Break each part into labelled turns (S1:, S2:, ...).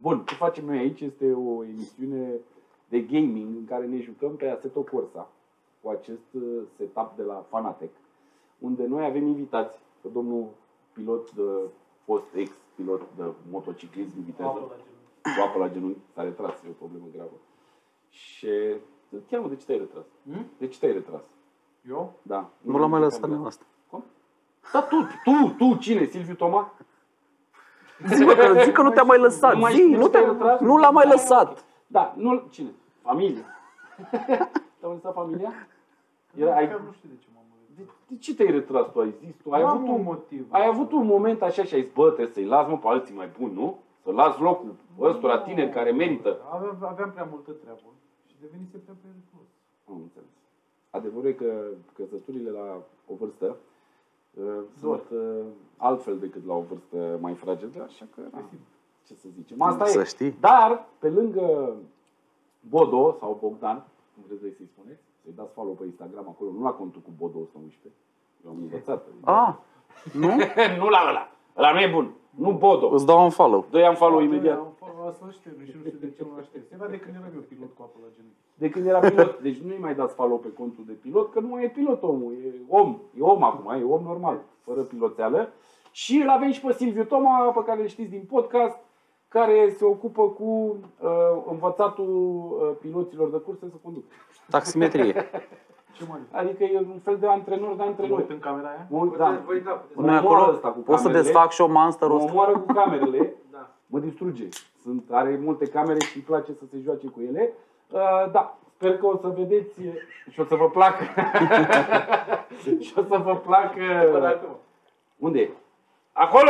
S1: Bun, ce facem noi aici este o emisiune de gaming în care ne jucăm pe Assetto Corsa cu acest setup de la Fanatec, unde noi avem invitați, că domnul pilot, fost ex-pilot de motociclism, viteză, cu apă la genunchi, s-a retras, e o problemă gravă. Și chiar mă, de ce te-ai retras? De ce te-ai retras?
S2: Eu?
S1: Da.
S3: Nu l-am mai lăsat nevastă.
S1: Cum? Da, tu, cine? Silviu Toma?
S3: Zic că nu te-a mai lăsat. Nu l-am mai lăsat.
S1: Da, nu, cine? Familie. Te-a lăsat familia?
S2: Nu știu de ce m-am retras.
S1: De ce te-ai retras tu? Ai zis tu? Ai avut
S2: un motiv.
S1: Ai avut un moment așa și ai zis, bă, trebuie să-i las, mă, pe alții mai buni, nu? Să las locul ăstora tineri care merită.
S2: Aveam prea multă treabă și devenise prea periculos.
S1: Am înțeles. Adevărul e că căsătorile la o vârstă sunt altfel decât la o vârstă mai fragedă, așa că, ce să zicem. Asta
S3: să
S1: e.
S3: Știi.
S1: Dar, pe lângă Bodo sau Bogdan, cum vreți voi să-i spuneți, să-i dați follow pe Instagram acolo, nu la contul cu Bodo 111. Eu am învățat.
S3: Nu?
S1: Nu la ăla. Ăla nu e bun. Nu Bodo.
S3: Îți dau un follow.
S1: Doi am follow imediat.
S2: Asta știu și nu știu de ce nu știu. Se va de când eram eu pilot cu apă la genunchi.
S1: De când era pilot. Deci nu-i mai dați follow pe contul de pilot, că nu mai e pilot omul. E om. E om acum. E om normal. Fără piloteală. Și îl avem și pe Silviu Toma, pe care îl știți din podcast, care se ocupă cu învățatul piloților de curse să conducă.
S3: Taximetrie.
S1: Adică e un fel de antrenor de antrenor.
S2: În camera aia?
S3: Noi acolo pot să desfac și o monster-ul ăsta.
S1: Mă omoară cu camerele. Mă distruge. Are multe camere și îi place să se joace cu ele. Da, sper că o să vedeți și o să vă placă. Și o să vă placă. Unde e? Acolo!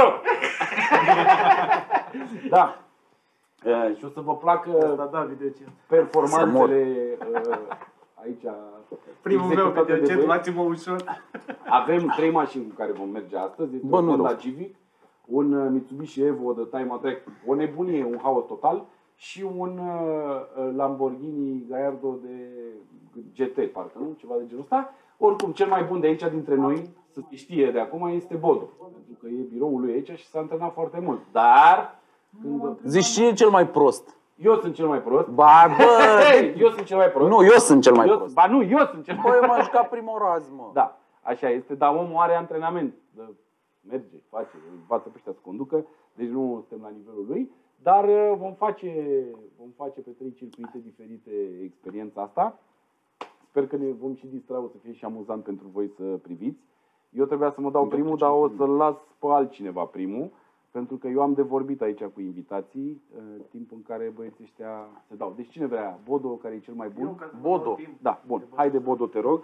S1: Da. Și o să vă placă performanțele aici.
S2: Primul meu videocet, luați-mă ușor.
S1: Avem 3 mașini cu care vom merge astăzi. Este un Honda Civic, un Mitsubishi Evo de Time Attack, o nebunie, un haos total, și un Lamborghini Gallardo de GT, parcă, nu? Ceva de genul ăsta. Oricum, cel mai bun de aici dintre noi, să se știe de acum, este Bodo. Pentru că e biroul lui aici și s-a antrenat foarte mult. Dar...
S3: Zici, cine e cel mai prost?
S1: Eu sunt cel mai prost.
S3: Ba, bă!
S1: Eu sunt cel mai prost.
S3: Nu, eu sunt cel mai prost.
S1: Ba nu, eu sunt cel mai prost.
S3: Băi, m-am jucat primoraz, mă.
S1: Da, așa este, dar omul are antrenament. Merge, face, învață pe ăștia să conducă, deci nu suntem la nivelul lui. Dar vom face pe 3 circuite diferite experiența asta. Sper că ne vom și distra, o să fie și amuzant pentru voi să priviți. Eu trebuia să mă dau primul, dar o să-l las pe altcineva primul. Pentru că eu am de vorbit aici cu invitații, timp în care băieții ăștia se dau. Deci cine vrea? Bodo, care e cel mai bun?
S3: Bodo.
S1: Da, bun. Haide, Bodo, te rog.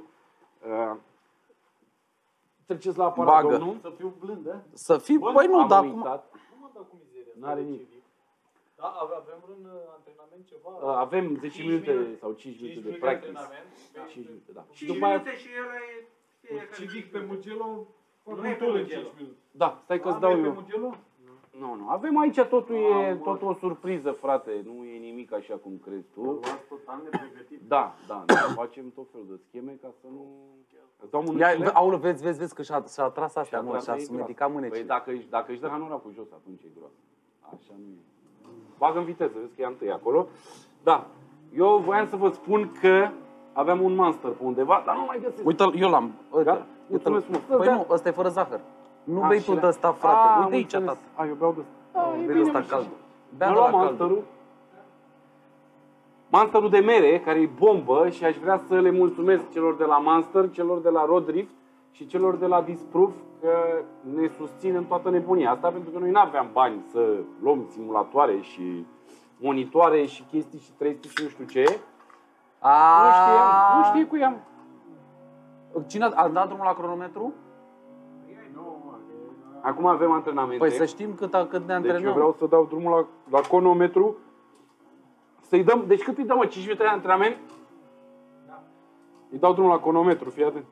S1: Treceți la aparat, domnul.
S2: Să fiu blând, da?
S3: Să fii, băi, nu, dar acum...
S2: Nu mă dau cu mizeria.
S1: N-are nimic.
S2: Da, avem un antrenament ceva?
S1: Avem 10 minute sau 5 minute de practice. 5 minute, da. Și după aia...
S2: și ăla e... Civic pe Mugello,
S1: nu e pe Mugello. Da, stai că-ți dau eu. Nu, nu. Avem aici totul e totul o surpriză, frate. Nu e nimic așa cum crezi tu.
S2: Total nepregătit.
S1: Da. Facem tot felul de scheme ca să nu...
S3: Aoleu, vezi că și-a atras astea, mă, și-a sumedicat mânecii.
S1: Păi dacă își dă hanura cu jos, atunci e groază. Așa nu e. Bagă în viteză, vezi că e întâi acolo. Da. Eu voiam să vă spun că aveam un monster pe undeva, dar nu mai găsesc.
S3: Uite-l, eu l-am.
S1: Da? Mulțumesc frumos.
S3: Păi nu, ăsta e fără zahăr. Nu bei tu de ăsta, frate. Uite aici, tată.
S1: Eu beau de ăsta.
S3: Bei de ăsta cald.
S1: Bea de la monsterul. Monsterul de mere, care e bombă, și aș vrea să le mulțumesc celor de la Monster, celor de la Road Drift și celor de la Disproof că ne susțin în toată nebunia asta, pentru că noi nu aveam bani să luăm simulatoare și monitoare și chestii și 300 și nu știu ce. Nu știe cu ea.
S3: Cine a dat drumul la cronometru?
S1: Acum avem antrenamente.
S3: Păi să știm cât ne antrenăm.
S1: Deci eu vreau să dau drumul la cronometru. Să-i dăm, deci cât îi dăm, 5 minute de antrenament? Da. Îi dau drumul la cronometru, fii atent.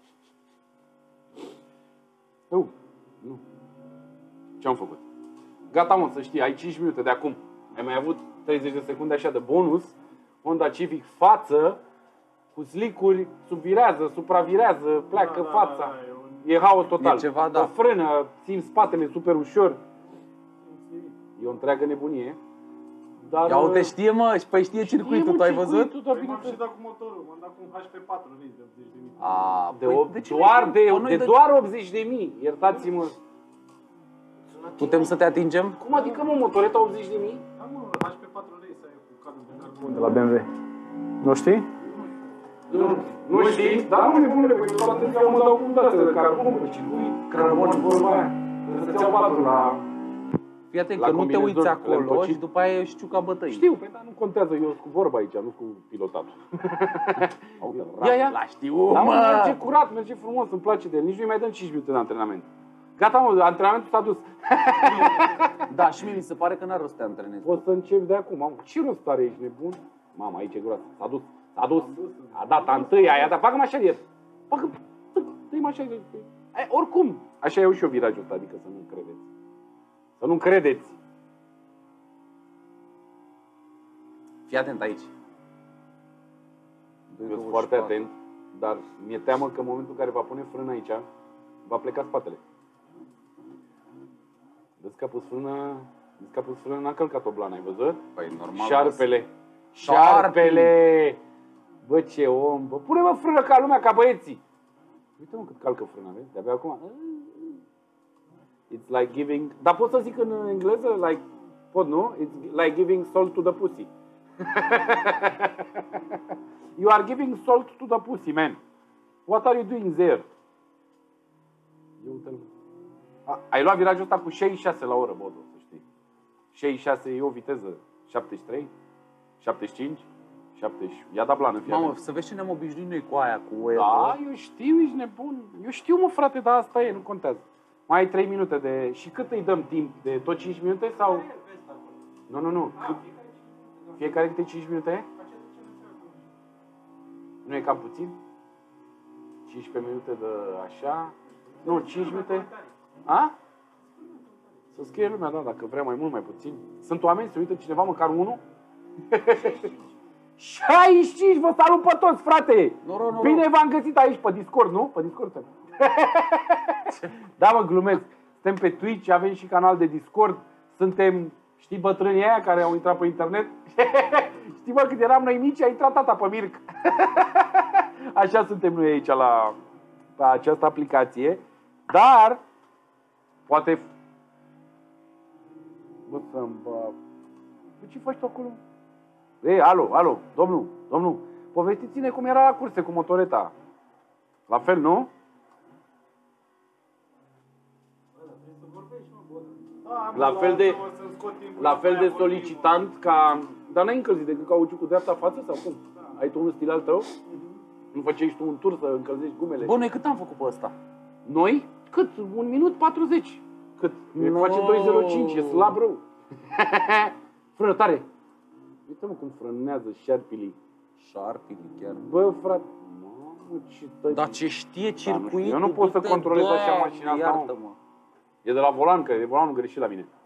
S1: Nu. Ce-am făcut? Gata, mă, să știi, ai 5 minute de acum. Ai mai avut 30 de secunde așa de bonus. Honda Civic față, cu slicuri, subvirează, supravirează, pleacă fața. E haos total.
S3: E ceva, da.
S1: O frână, țin spatele super ușor. E o întreagă nebunie. Dar,
S3: Ia uite, știe mă, și păi știe circuitul, tu ai văzut?
S2: Păi m-am și dat cu motorul, m-am dat cu un HP4 de 80.000.
S3: A,
S1: doar 80.000, iertați-mă.
S3: Putem să te atingem?
S1: Cum adică, mă, motoreta 80.000?
S2: Da, mă, HP4 Race aia cu cadru de carbon de la BMW. Nu știi?
S1: Nu știi? Da, mă, nebunule, păi tot atâția mă dau cu date de carbon, pe circuit, carbon, vorba aia. Trebuie să-ți iau patru la...
S3: Fii atent
S1: La
S3: că nu te
S1: combinezon
S3: uiți acolo
S1: clempocit.
S3: și după aia eu știu ca bătăi.
S1: Știu, păi dar nu contează, eu sunt cu vorba aici, nu cu pilotatul.
S3: Ia, la știu,
S1: Da, mă,
S3: mă!
S1: merge curat, merge frumos, îmi place de el. Nici nu-i mai dăm 5 minute de antrenament. Gata, mă, antrenamentul s-a dus.
S3: Da, și mie mi se pare că n-ar rost să te antrenezi.
S1: Poți să începi de acum, mamă. Ce rost are, ești nebun? Mama, aici e groasă. S-a dus. A dat a întâia, aia, dar bagă-mă așa de el. Bagă, dă-i-mă așa de... Oricum, așa iau și eu virajul ăsta, adică să nu credeți. Să nu credeți.
S3: Fii atent aici.
S1: Eu sunt foarte atent, dar mi-e teamă că în momentul în care va pune frână aici, va pleca spatele. Dă-ți capul frână, n-a călcat o blană, ai văzut?
S3: Păi normal.
S1: Șarpele! Bă, ce om, bă, pune-mă frână ca lumea, ca băieții! Uite-mă cât calcă frâna, vezi? De-abia acum. It's like giving... Dar pot să zic în engleză? Like... Pot, nu? It's like giving salt to the pussy. You are giving salt to the pussy, man. What are you doing there? Ai luat virajul ăsta cu 66 la oră, Bodo, să știi. 66 e o viteză. 73, 75, 70. Ia da plană, fie.
S3: Mamă, să vezi ce ne-am obișnuit noi cu aia, cu Evo.
S1: Da, eu știu, ești nebun. Eu știu, mă, frate, dar asta e, nu contează. Mai ai 3 minute de... Și cât îi dăm timp? De tot 5 minute sau... Nu. Fiecare câte 5 minute? Nu e cam puțin? 15 minute de așa? Nu, 5 minute? A? Să scrie lumea, da, dacă vrea mai mult, mai puțin. Sunt oameni, se uită cineva, măcar unul? 65, vă salut pe toți, frate! Bine v-am găsit aici pe Discord, nu? Pe Discord. Da, mă, glumesc. Suntem pe Twitch, avem și canal de Discord. Suntem, știi, bătrânii aia care au intrat pe internet? Știi, mă, când eram noi mici, a intrat tata pe Mirc. Așa suntem noi aici pe această aplicație. Dar, poate... Bă, să-mi bă... Ce faci tu acolo? Ei, alo, domnul, povestiți-ne cum era la curse cu motoreta. La fel, nu? La fel de solicitant ca... Dar n-ai încălzit decât cauciucul dreapta față sau cum? Ai tu un stil al tău? Nu făceai tu un tur să încălzești gumele?
S3: Bă, noi cât am făcut pe ăsta?
S1: Noi? Cât? 1 minut 40. Cât? No. Face 2.05, e slab rău. Frână tare. Uite-mă cum frânează șarpilii.
S3: Șarpilii chiar.
S1: Bă, frate. Mamă, ce tăi.
S3: Dar ce știe circuitul?
S1: Eu nu pot să controlez așa mașina asta.
S3: Iartă-mă.
S1: E de la volan, că e volanul greșit la mine.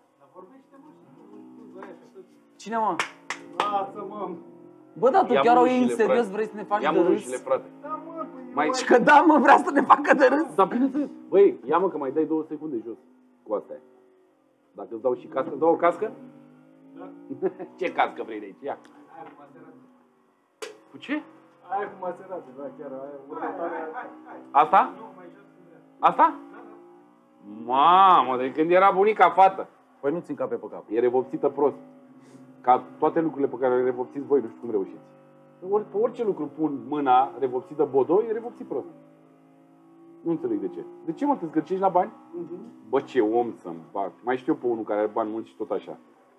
S3: Cine, mă?
S2: Lasă-mă!
S3: Bă, dar tu chiar o iei în serios, vrei să ne faci de râs?
S1: Frate.
S2: Da, mă,
S1: Mai...
S3: Și că da, mă, vrea să ne facă de râs.
S1: Dar bineînțeles. Băi, ia-mă că mai dai 2 secunde jos cu astea. Dacă îți dau și cască, îți dau o cască?
S2: Da.
S1: Ce cască vrei de aici? Ia.
S2: Aia cu Maserati.
S1: Cu ce?
S2: Aia cu Maserati, da, chiar aia următoarea.
S1: Asta?
S2: Nu, mai jos când vrea.
S1: Asta? Mamă, de când era bunica fată.
S3: Păi nu ți încape pe cap.
S1: E revopsită prost. Ca toate lucrurile pe care le revopsiți voi, nu știu cum reușiți. Pe orice lucru pun mâna revopsită bodo, e revopsit prost. Nu înțeleg de ce. De ce mă te zgârcești la bani? Bă, ce om să-mi bag. Mai știu pe unul care are bani mulți și tot așa.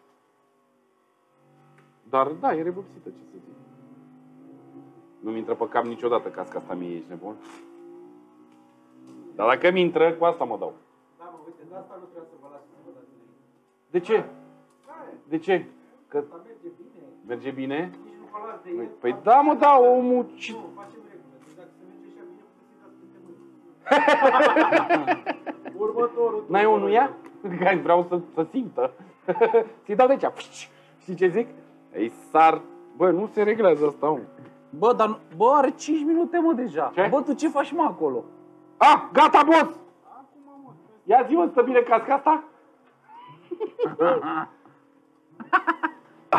S1: Dar da, e revopsită, ce să zic. Nu-mi intră pe cap niciodată casca asta mie, ești nebun. Dar dacă mi intră, cu asta mă dau.
S2: Da, mă, uite, de asta nu trebuie să vă las să vă dați înainte.
S1: De ce? De ce? Că
S2: Asta merge bine.
S1: merge bine?
S2: Nici nu vă las de el.
S1: Păi da, mă, da, omul...
S2: Nu, facem regulă. Deci dacă se merge așa bine, puteți să-i dați peste mâini. Următorul.
S1: N-ai unul ea? Că vreau să simtă. Ți-i dau de aici. Știi ce zic? Ei sar... Bă, nu se reglează asta, om.
S3: Bă, dar bă, are 5 minute, mă, deja.
S1: Ce?
S3: Bă, tu ce faci, mă, acolo?
S1: Ah, gata, boss! Ia zi-mă, stă bine casca asta?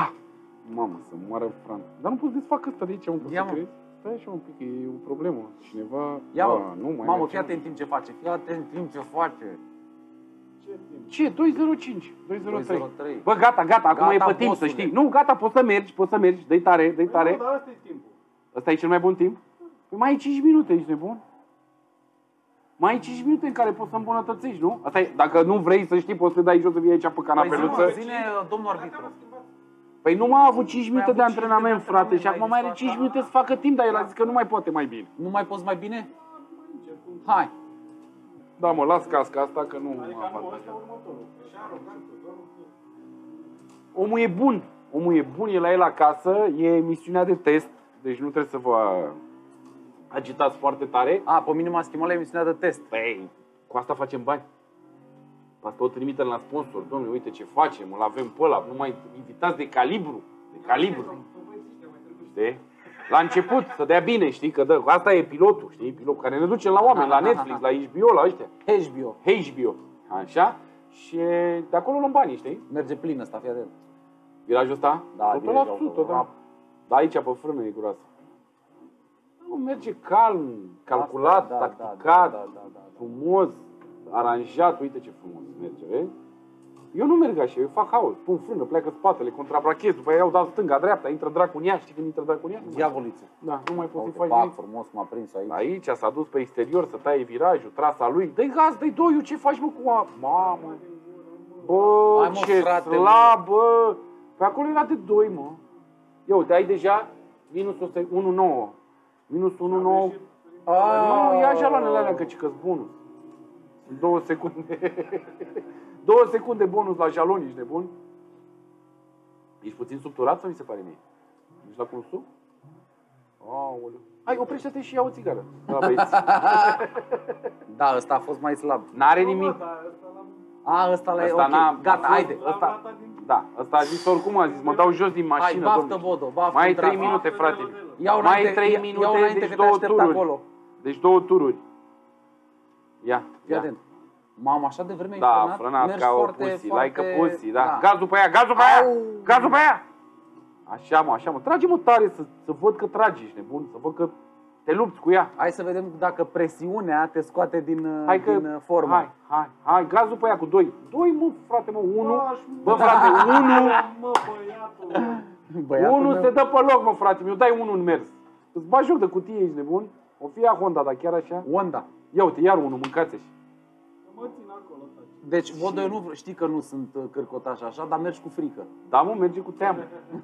S1: Mamă, să moară Franța. Dar nu poți desfac ăsta de aici, mă, poți să crezi? Stai așa un pic, e o problemă. Cineva...
S3: Ia, mă,
S1: nu mai
S3: mamă,
S1: merge,
S3: fii atent în timp ce face. Fii atent în timp ce face.
S1: Ce? 205, 203.
S3: 203.
S1: Bă, gata, acum
S3: Gata,
S1: e pe timp,
S3: bossule.
S1: să știi. Nu, gata, poți să mergi, dă-i tare, dă-i tare.
S2: Nu, dar ăsta e timpul.
S1: Ăsta e cel mai bun timp? Păi mai ai 5 minute, ești nebun? Mai ai 5 minute în care poți să îmbunătățești, nu? Asta e, dacă nu vrei să știi, poți să dai jos să vii aici pe canapeluță.
S3: Zine, domnul arbitru.
S1: Păi nu mai a avut 5 minute
S3: avut
S1: de
S3: 5
S1: antrenament,
S3: minute de
S1: frate, și
S3: antrenament,
S1: acum mai are
S3: mai
S1: 5
S3: zis
S1: minute
S3: asta?
S1: să facă timp, dar el a zis că nu mai poate mai bine.
S3: Nu mai poți mai bine? Hai.
S1: Da, mă, las casca asta că nu
S2: Adică
S1: am
S2: nu,
S1: avantajat.
S2: ăsta următorul. Așa arogantă, doar un pic.
S1: Omul e bun. Omul e bun, e la el acasă, e misiunea de test, deci nu trebuie să vă agitați foarte tare.
S3: A, pe mine m-a schimbat la emisiunea de test.
S1: Păi, cu asta facem bani. Cu asta o trimitem la sponsor. Dom'le, uite ce facem, îl avem pe ăla, nu mai invitați de calibru. De calibru. Știi? La început, să dea bine, știi, că dă. Asta e pilotul, știi, pilotul care ne duce la oameni, la Netflix, la HBO, la ăștia.
S3: HBO.
S1: HBO. Așa? Și de acolo luăm banii, știi?
S3: Merge plin ăsta, fii atent.
S1: Virajul ăsta?
S3: Da,
S1: 100%, da. Da, aici pe frână e groasă. Nu, merge calm, calculat, tacticat, frumos, aranjat, uite ce frumos merge, vezi? Eu nu merg așa, eu fac haos, pun frână, pleacă spatele, contrabrachez, după aia iau dau stânga, dreapta, intră dracu în ea, știi când intră dracu în ea?
S3: Diavoliță.
S1: Da, nu mai poți să-i faci
S3: Pac,
S1: nimic.
S3: frumos, m-a prins aici.
S1: Aici s-a dus pe exterior să taie virajul, trasa lui, dă-i gaz, dă-i doiu, ce faci mă cu a... Mamă! Bă,
S3: Hai, mă,
S1: ce
S3: frate,
S1: slab, bă! Pe acolo era de 2, mă. Ia uite, ai deja minus 1,9. Minus 1,9. Nu, ia jaloanele alea că cică-s bonus. 2 secunde. 2 secunde bonus la jalon, ești nebun? Ești puțin subturat sau mi se pare mie? Ești la consum? Aoleu. Hai, oprește-te și ia o țigară. La băieți.
S3: Da, ăsta a fost mai slab.
S1: N-are nimic.
S3: A, ăsta la e
S1: Ăsta
S3: ok.
S1: n-a-
S3: Gata,
S1: a fost-
S3: haide.
S1: Ăsta, da, ăsta a zis oricum, a zis, mă dau jos din
S3: Hai,
S1: mașină,
S3: baftă,
S1: domnule.
S3: Bodo, baftă.
S1: Mai ai 3
S3: dracu.
S1: minute, frate.
S3: Iau
S1: Mai ai
S3: înainte,
S1: 3
S3: iau
S1: minute,
S3: înainte
S1: deci
S3: că te
S1: 2
S3: aștept
S1: tururi.
S3: acolo.
S1: Deci 2 tururi. Ia,
S3: Fii
S1: ia.
S3: atent. Mamă, așa de vreme ai
S1: Da, frânat
S3: mergi
S1: ca o
S3: foarte,
S1: pussy,
S3: foarte...
S1: like a pussy, da. Gazul pe ea, gazul pe ea,
S3: Au.
S1: gazul pe ea. Așa mă, trage-mă tare să văd că tragi, ești nebun, să văd că te lupți cu ea.
S3: Hai să vedem dacă presiunea te scoate din,
S1: Hai că,
S3: din formă.
S1: hai, gazul pe ea cu 2. 2, mă, frate, mă, 1. Bă, frate, 1.
S2: Mă, băiatul.
S3: Băiatul
S1: 1
S3: meu.
S1: se dă pe loc, mă, frate, mi-o dai 1 în mers. Îți bagi joc de cutie, ești nebun? O fi ea Honda, dar chiar așa?
S3: Honda.
S1: Ia uite, iar 1, mâncați-și.
S2: Mă țin acolo, taci.
S3: Deci, Bodo, eu nu știi că nu sunt cârcotaș așa, dar mergi cu frică.
S1: Da, mă, merge cu teamă.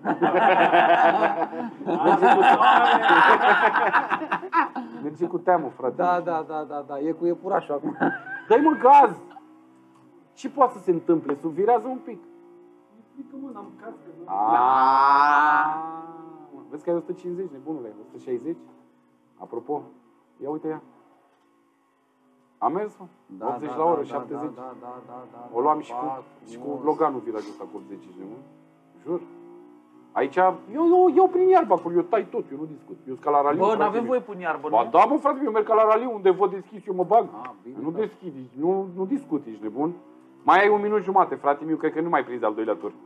S1: Merge cu teamă, frate.
S3: Da, e cu iepurașul acum.
S1: Dă-i mă gaz! Ce poate să se întâmple? Subvirează un pic.
S2: Frică, mă, n-am cască.
S1: Vezi că ai 150, nebunule, 160? Apropo, ia uite ea. A mers, mă? 80 la oră, 70.
S3: Da.
S1: O luam și cu Loganul virajul ăsta cu 80, nebun. Jur. Aici, eu prin iarbă acolo, eu tai tot, eu nu discut. Eu sunt ca la raliu.
S3: Bă, n-avem voie până iarbă,
S1: Ba
S3: nu?
S1: da, mă, frate, eu merg ca la raliu, unde văd deschis, eu mă bag.
S3: Bine,
S1: Nu
S3: da.
S1: deschid, nu discut, ești nebun. Mai ai 1 minut jumate, frate meu, cred că nu mai prinzi al doilea tur.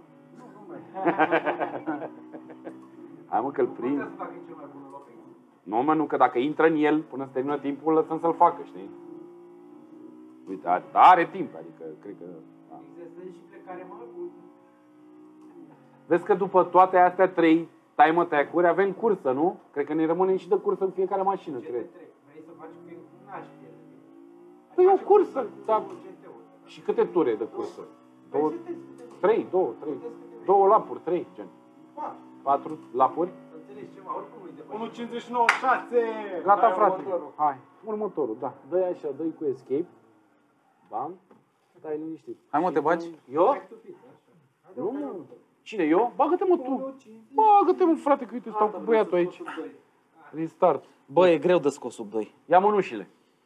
S1: Hai mă că-l prind. Nu, mă, nu, că dacă intră în el, până se termină timpul, lăsăm să-l facă, știi? Uite, are timp, adică, cred că... Da.
S2: Există și plecare mai bună.
S1: Vezi că după toate astea 3 time attack-uri avem cursă, nu? Cred că ne rămâne și de cursă în fiecare mașină, cred.
S2: Vrei să faci pe n-aș pierde.
S1: Păi e o cursă, da. Și câte ture de cursă? 3, 2 lapuri, 3, gen. 4 lapuri?
S2: Să înțelegi ceva, oricum îi depăși. 1.59.6.
S1: Gata, frate. Hai, următorul, da. Dă-i așa, dă-i cu escape. Bam. Stai liniștit.
S3: Hai mă, te bagi?
S1: Eu? Nu, mă. Cine, eu? Bagă-te, mă, tu. Bagă-te, mă, frate, că uite, stau cu băiatul aici. Restart.
S3: Bă, e greu de scos sub 2.
S1: Ia mânușile.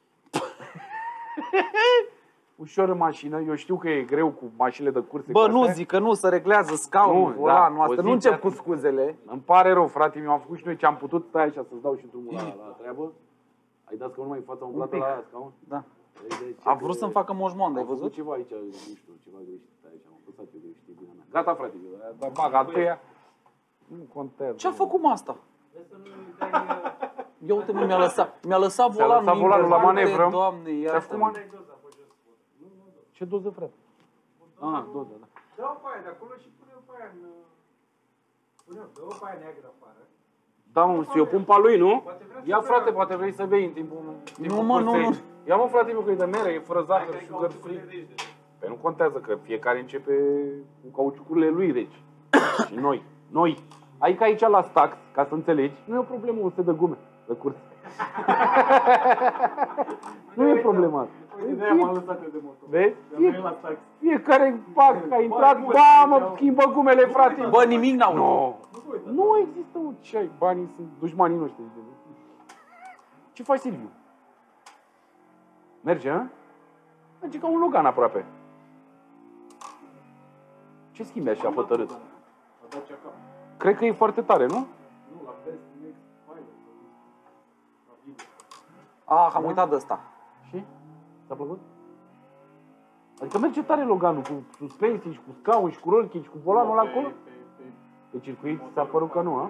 S1: Ușor în mașină, eu știu că e greu cu mașinile de curse.
S3: Bă,
S1: cu
S3: nu
S1: astea.
S3: zic că nu, să reglează scaunul,
S1: Nu,
S3: volanul,
S1: da,
S3: asta.
S1: o
S3: Nu
S1: zi
S3: încep
S1: chiar-
S3: cu scuzele.
S1: Îmi pare rău, frate, mi-am făcut și noi ce am putut. Stai așa să-ți dau și drumul la treabă. Ai dat scaunul mai în fața umblată la scaun?
S3: Da.
S1: Vezi,
S3: A vrut să-mi facă moșmond, ai
S1: Am făcut
S3: văzut?
S1: ceva aici, nu știu, ceva greșit aici. Am apăsat eu greșit, e bine. Gata, frate, da, bag a treia. Nu contează.
S3: Ce-a făcut asta?
S2: Vezi să nu-i dai...
S3: Ia uite, mă, mi-a lăsat
S1: Ți-a lăsat
S3: volanul
S1: volanul la
S3: invers,
S1: manevră?
S3: Doamne,
S1: Ce-a
S3: iartă
S1: făcut,
S3: mă.
S1: mă?
S2: Dai doza pe jos. Nu,
S1: Ce doză, frate? Ah, doză, da.
S2: dă-o pe aia de acolo și pune-o pe aia în... Dă-o pe aia neagră afară.
S1: Da, mă, să eu pun pe lui, nu?
S2: Poate vrea să
S1: Ia,
S2: bea.
S1: frate, poate vrei să bei în timpul
S3: Nu, mă, nu,
S1: cursei.
S3: nu.
S1: Ia, mă, frate, meu, că e de mere, e fără
S2: Hai
S1: zahăr,
S2: că ai
S1: sugar
S2: cauciucurile
S1: free.
S2: de aici, de-
S1: Păi nu contează, că fiecare începe cu cauciucurile lui reci. Și noi. Adică aici la Stax, ca să înțelegi, nu e o problemă 100 de gume de curs. Nu e problema asta.
S2: Uite, de-aia m-am lăsat eu de motor.
S1: Vezi?
S2: Dar nu e la tax.
S1: Fiecare pac a intrat, ba, mă, schimbă gumele, frate.
S3: Bă, nimic n-au.
S1: Nu.
S2: Nu uita.
S1: Nu există, mă, ce ai, banii sunt dușmanii noștri. Ce faci, Silviu? Merge, hă? Merge ca un Logan aproape. Ce schimbi așa hotărât?
S2: A dat ceaca.
S1: Cred că e foarte tare, nu?
S2: Nu, la Best Next Pilot. La video.
S3: Ah, am uitat de ăsta.
S1: Și? Ți-a plăcut? Adică merge tare Loganul, cu suspensii și cu scaun și cu roll cage și cu volanul ăla acolo? Pe circuit ți-a părut că nu, a?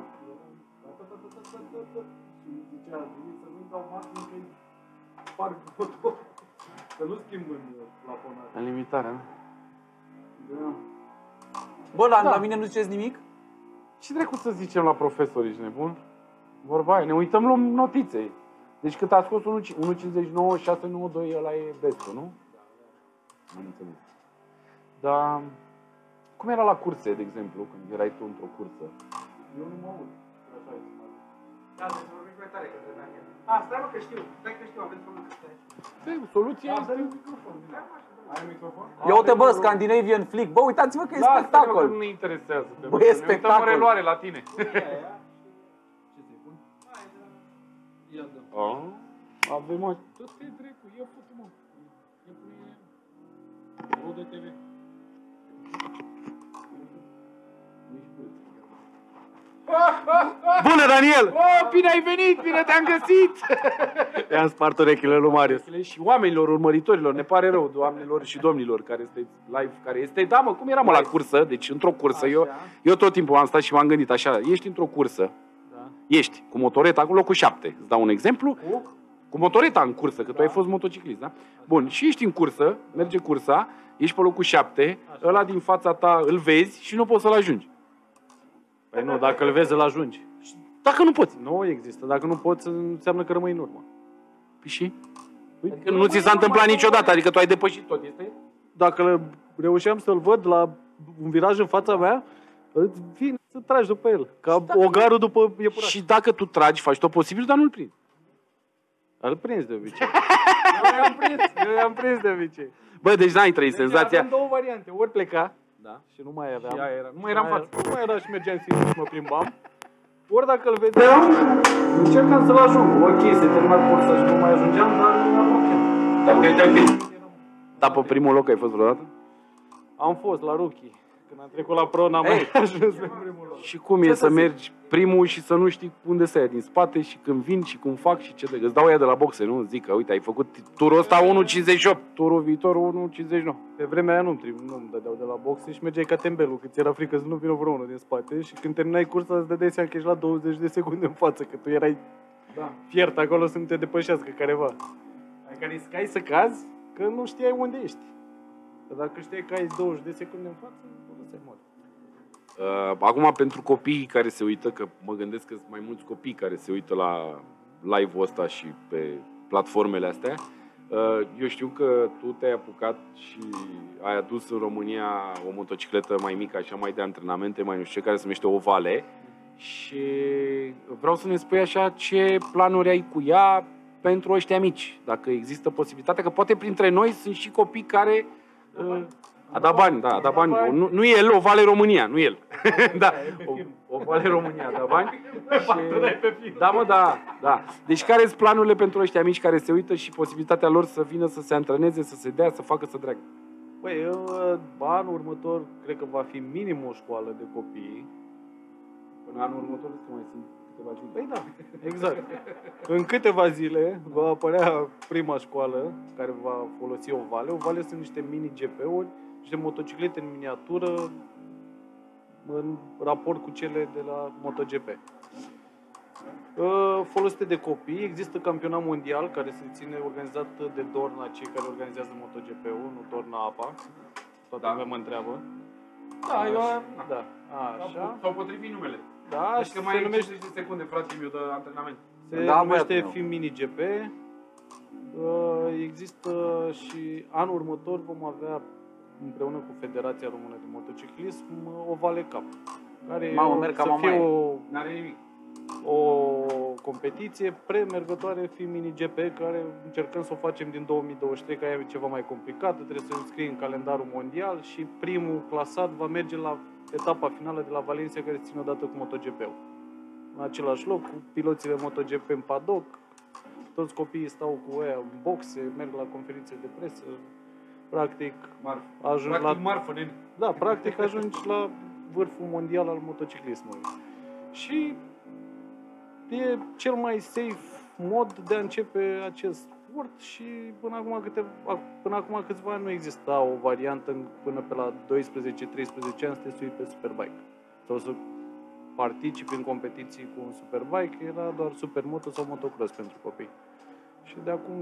S2: Și zicea, să nu-i dau maxim că-i parc motor. Să nu schimb în plafonare.
S1: În limitare, nu?
S2: Da.
S3: Bă, la
S1: Da.
S3: mine nu ziceți nimic?
S1: Ce dracu să zicem la profesori, ești nebun? Vorba aia, ne uităm la notițe. Deci cât a scos 1.59, 692, ăla e bestul, nu? Am înțeles. Dar cum era la curse, de exemplu, când erai tu într-o cursă?
S2: Eu nu mă aud. Așa e smart. Da, deci vorbiți mai tare că trebuia chiar. Stai mă că știu. Stai că știu, aveți soluție. Stai.
S1: Soluția
S2: Da,
S1: este...
S2: dă-i un microfon. Ai microfon?
S3: Ia uite, bă, Scandinavian Flick. Bă, uitați-vă că e
S1: Lasă-mă că
S3: spectacol.
S1: nu ne interesează.
S3: Bă, e
S1: Ne uităm
S3: spectacol.
S1: în reloare la tine.
S2: Ce să-i pun? Hai, da. Ia dă.
S1: Avem o... Dă-te dracu, ia fotă, mă. Ia pune... Rodă TV.
S3: Bună, Daniel!
S1: Oh, bine ai venit, bine te-am găsit!
S3: I-am spart urechile lui Marius.
S1: Și oamenilor, urmăritorilor, ne pare rău, doamnelor și domnilor, care este live, care este... Da, mă, cum eram la cursă, deci într-o cursă, eu tot timpul am stat și m-am gândit așa, ești într-o cursă,
S2: Da.
S1: ești cu motoreta, cu locul 7, îți dau un exemplu, cu motoreta în cursă, că tu ai fost motociclist, da? Bun, și ești în cursă, merge cursa, ești pe locul 7, ăla din fața ta îl vezi și nu poți să-l ajungi.
S3: Păi nu, dacă îl vezi, îl ajungi.
S1: Dacă nu poți.
S3: Nu există. Dacă nu poți, înseamnă că rămâi în urmă.
S1: Păi și? Adică nu ți s-a întâmplat niciodată, adică tu ai depășit tot, este?
S3: Dacă reușeam să-l văd la un viraj în fața mea, îți vine să tragi după el. Ca ogarul după iepuraș.
S1: Și dacă tu tragi, faci tot posibil, dar nu-l prinzi.
S3: Îl prins de obicei. Eu i-am prins de obicei.
S1: Bă, deci n-ai trăit senzația.
S3: Aveam două variante. Ori pleca
S1: Da.
S3: și nu mai aveam.
S1: Și aia era. Nu mai era în față.
S3: Nu mai era și mergeam singur și mă plimbam. Ori dacă îl vedeam, încercam să-l ajung. Ok, se termina cursa și nu mai ajungeam, dar am
S1: Da, pe primul loc ai fost vreodată?
S3: Am fost la rookie. Când am trecut la pro, n-am mai ajuns pe primul loc.
S1: Și cum e să mergi primul și să nu știi unde să ia din spate și când vin și cum fac și ce de... Îți dau ea de la boxe, nu? Zic că, uite, ai făcut turul ăsta 1.58, turul viitor 1.59.
S3: Pe vremea aia nu-mi dădeau de la boxe și mergeai ca tembelul, că ți era frică să nu vină vreunul din spate și când terminai cursa îți dădeai seama că ești la 20 de secunde în față, că tu erai fiert acolo să nu te depășească careva. Adică riscai să cazi că nu știai unde ești. Dar dacă știai că ai 20 de secunde în față, nu lăsai moare.
S1: Acum, pentru copiii care se uită, că mă gândesc că sunt mai mulți copii care se uită la live-ul ăsta și pe platformele astea, eu știu că tu te-ai apucat și ai adus în România o motocicletă mai mică, așa, mai de antrenamente, mai nu știu ce, care se numește Ovale. Și vreau să ne spui așa ce planuri ai cu ea pentru ăștia mici. Dacă există posibilitatea, că poate printre noi sunt și copii care... A dat bani, da, a dat bani. Nu el, Ovale România, nu el. Da, Ovale România, a dat bani. Da, mă, da. Deci care sunt planurile pentru ăștia mici care se uită și posibilitatea lor să vină să se antreneze, să se dea, să facă, să dragă?
S3: Păi, eu, anul următor, cred că va fi minim o școală de copii.
S1: Până anul următor, să mai sunt câteva zile.
S3: Păi da, exact. În câteva zile va apărea prima școală care va folosi ovale. Ovale sunt niște mini GP-uri, niște motociclete în miniatură, în raport cu cele de la MotoGP. Folosite de copii, există campionat mondial care se ține organizat de Dorna, cei care organizează MotoGP-ul, nu Dorna APA. Toată lumea mă întreabă.
S1: Da, eu...
S3: Da, așa.
S1: S-au potrivit numele.
S3: Da,
S1: deci că mai
S3: se numește
S1: 50 de secunde, frate, meu de antrenament.
S3: Se numește FIM Mini GP. Există și anul următor vom avea împreună cu Federația Română de Motociclism o Vale Cup, care să fie o competiție premergătoare FIM Mini GP, care încercăm să o facem din 2023, care e ceva mai complicat, trebuie să înscrie în calendarul mondial și primul clasat va merge la etapa finală de la Valencia, care se ține odată cu MotoGP-ul. În același loc, cu piloții de MotoGP în paddock, toți copiii stau cu ea în boxe, merg la conferințe de presă, practic ajungi la vârful mondial al motociclismului. Și e cel mai safe mod de a începe acest sport și până acum câțiva ani nu exista o variantă până pe la 12-13 ani să te sui pe Superbike sau să participi în competiții cu un Superbike, era doar Supermoto sau Motocross pentru copii. Și de acum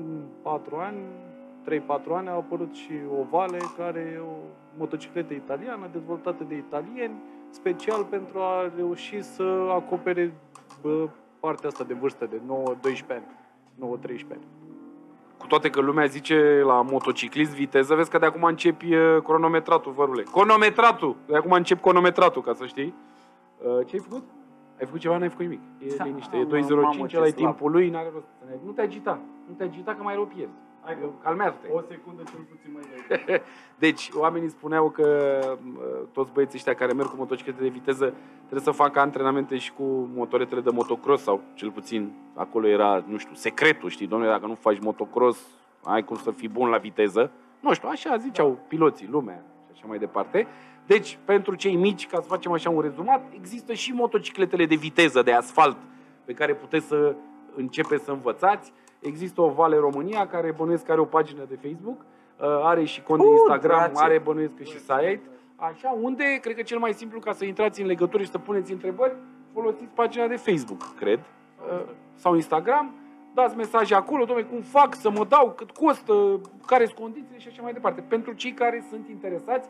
S3: 3-4 ani a apărut și o Vale, care e o motocicletă italiană dezvoltată de italieni, special pentru a reuși să acopere partea asta de vârstă de 9-12 ani, 9-13 ani.
S1: Cu toate că lumea zice la motociclist viteză, vezi că de acum începi cronometratul, vărule. Cronometratul! De acum încep cronometratul, ca să știi. Ce ai făcut? Ai făcut ceva? N-ai făcut nimic. E liniște. E 2.05, ăla e timpul lui, n-are rost. Nu te agita. Nu te agita că mai rău pierzi.
S3: Hai că
S1: calmează-te.
S3: O secundă cel puțin mai de.
S1: Deci, oamenii spuneau că toți băieții ăștia care merg cu motociclete de viteză trebuie să facă antrenamente și cu motoretele de motocross sau cel puțin acolo era, nu știu, secretul, știi, domnule, dacă nu faci motocross, ai cum să fii bun la viteză. Nu știu, așa ziceau piloții, lumea și așa mai departe. Deci, pentru cei mici, ca să facem așa un rezumat, există și motocicletele de viteză, de asfalt, pe care puteți să începeți să învățați. Există o Vale România, care bănuiesc că are o pagină de Facebook, are și cont de Instagram, are bănuiesc și site. Așa, unde, cred că cel mai simplu ca să intrați în legătură și să puneți întrebări, folosiți pagina de Facebook, cred, sau Instagram, dați mesaje acolo, dom'le, cum fac să mă dau, cât costă, care sunt condițiile și așa mai departe. Pentru cei care sunt interesați,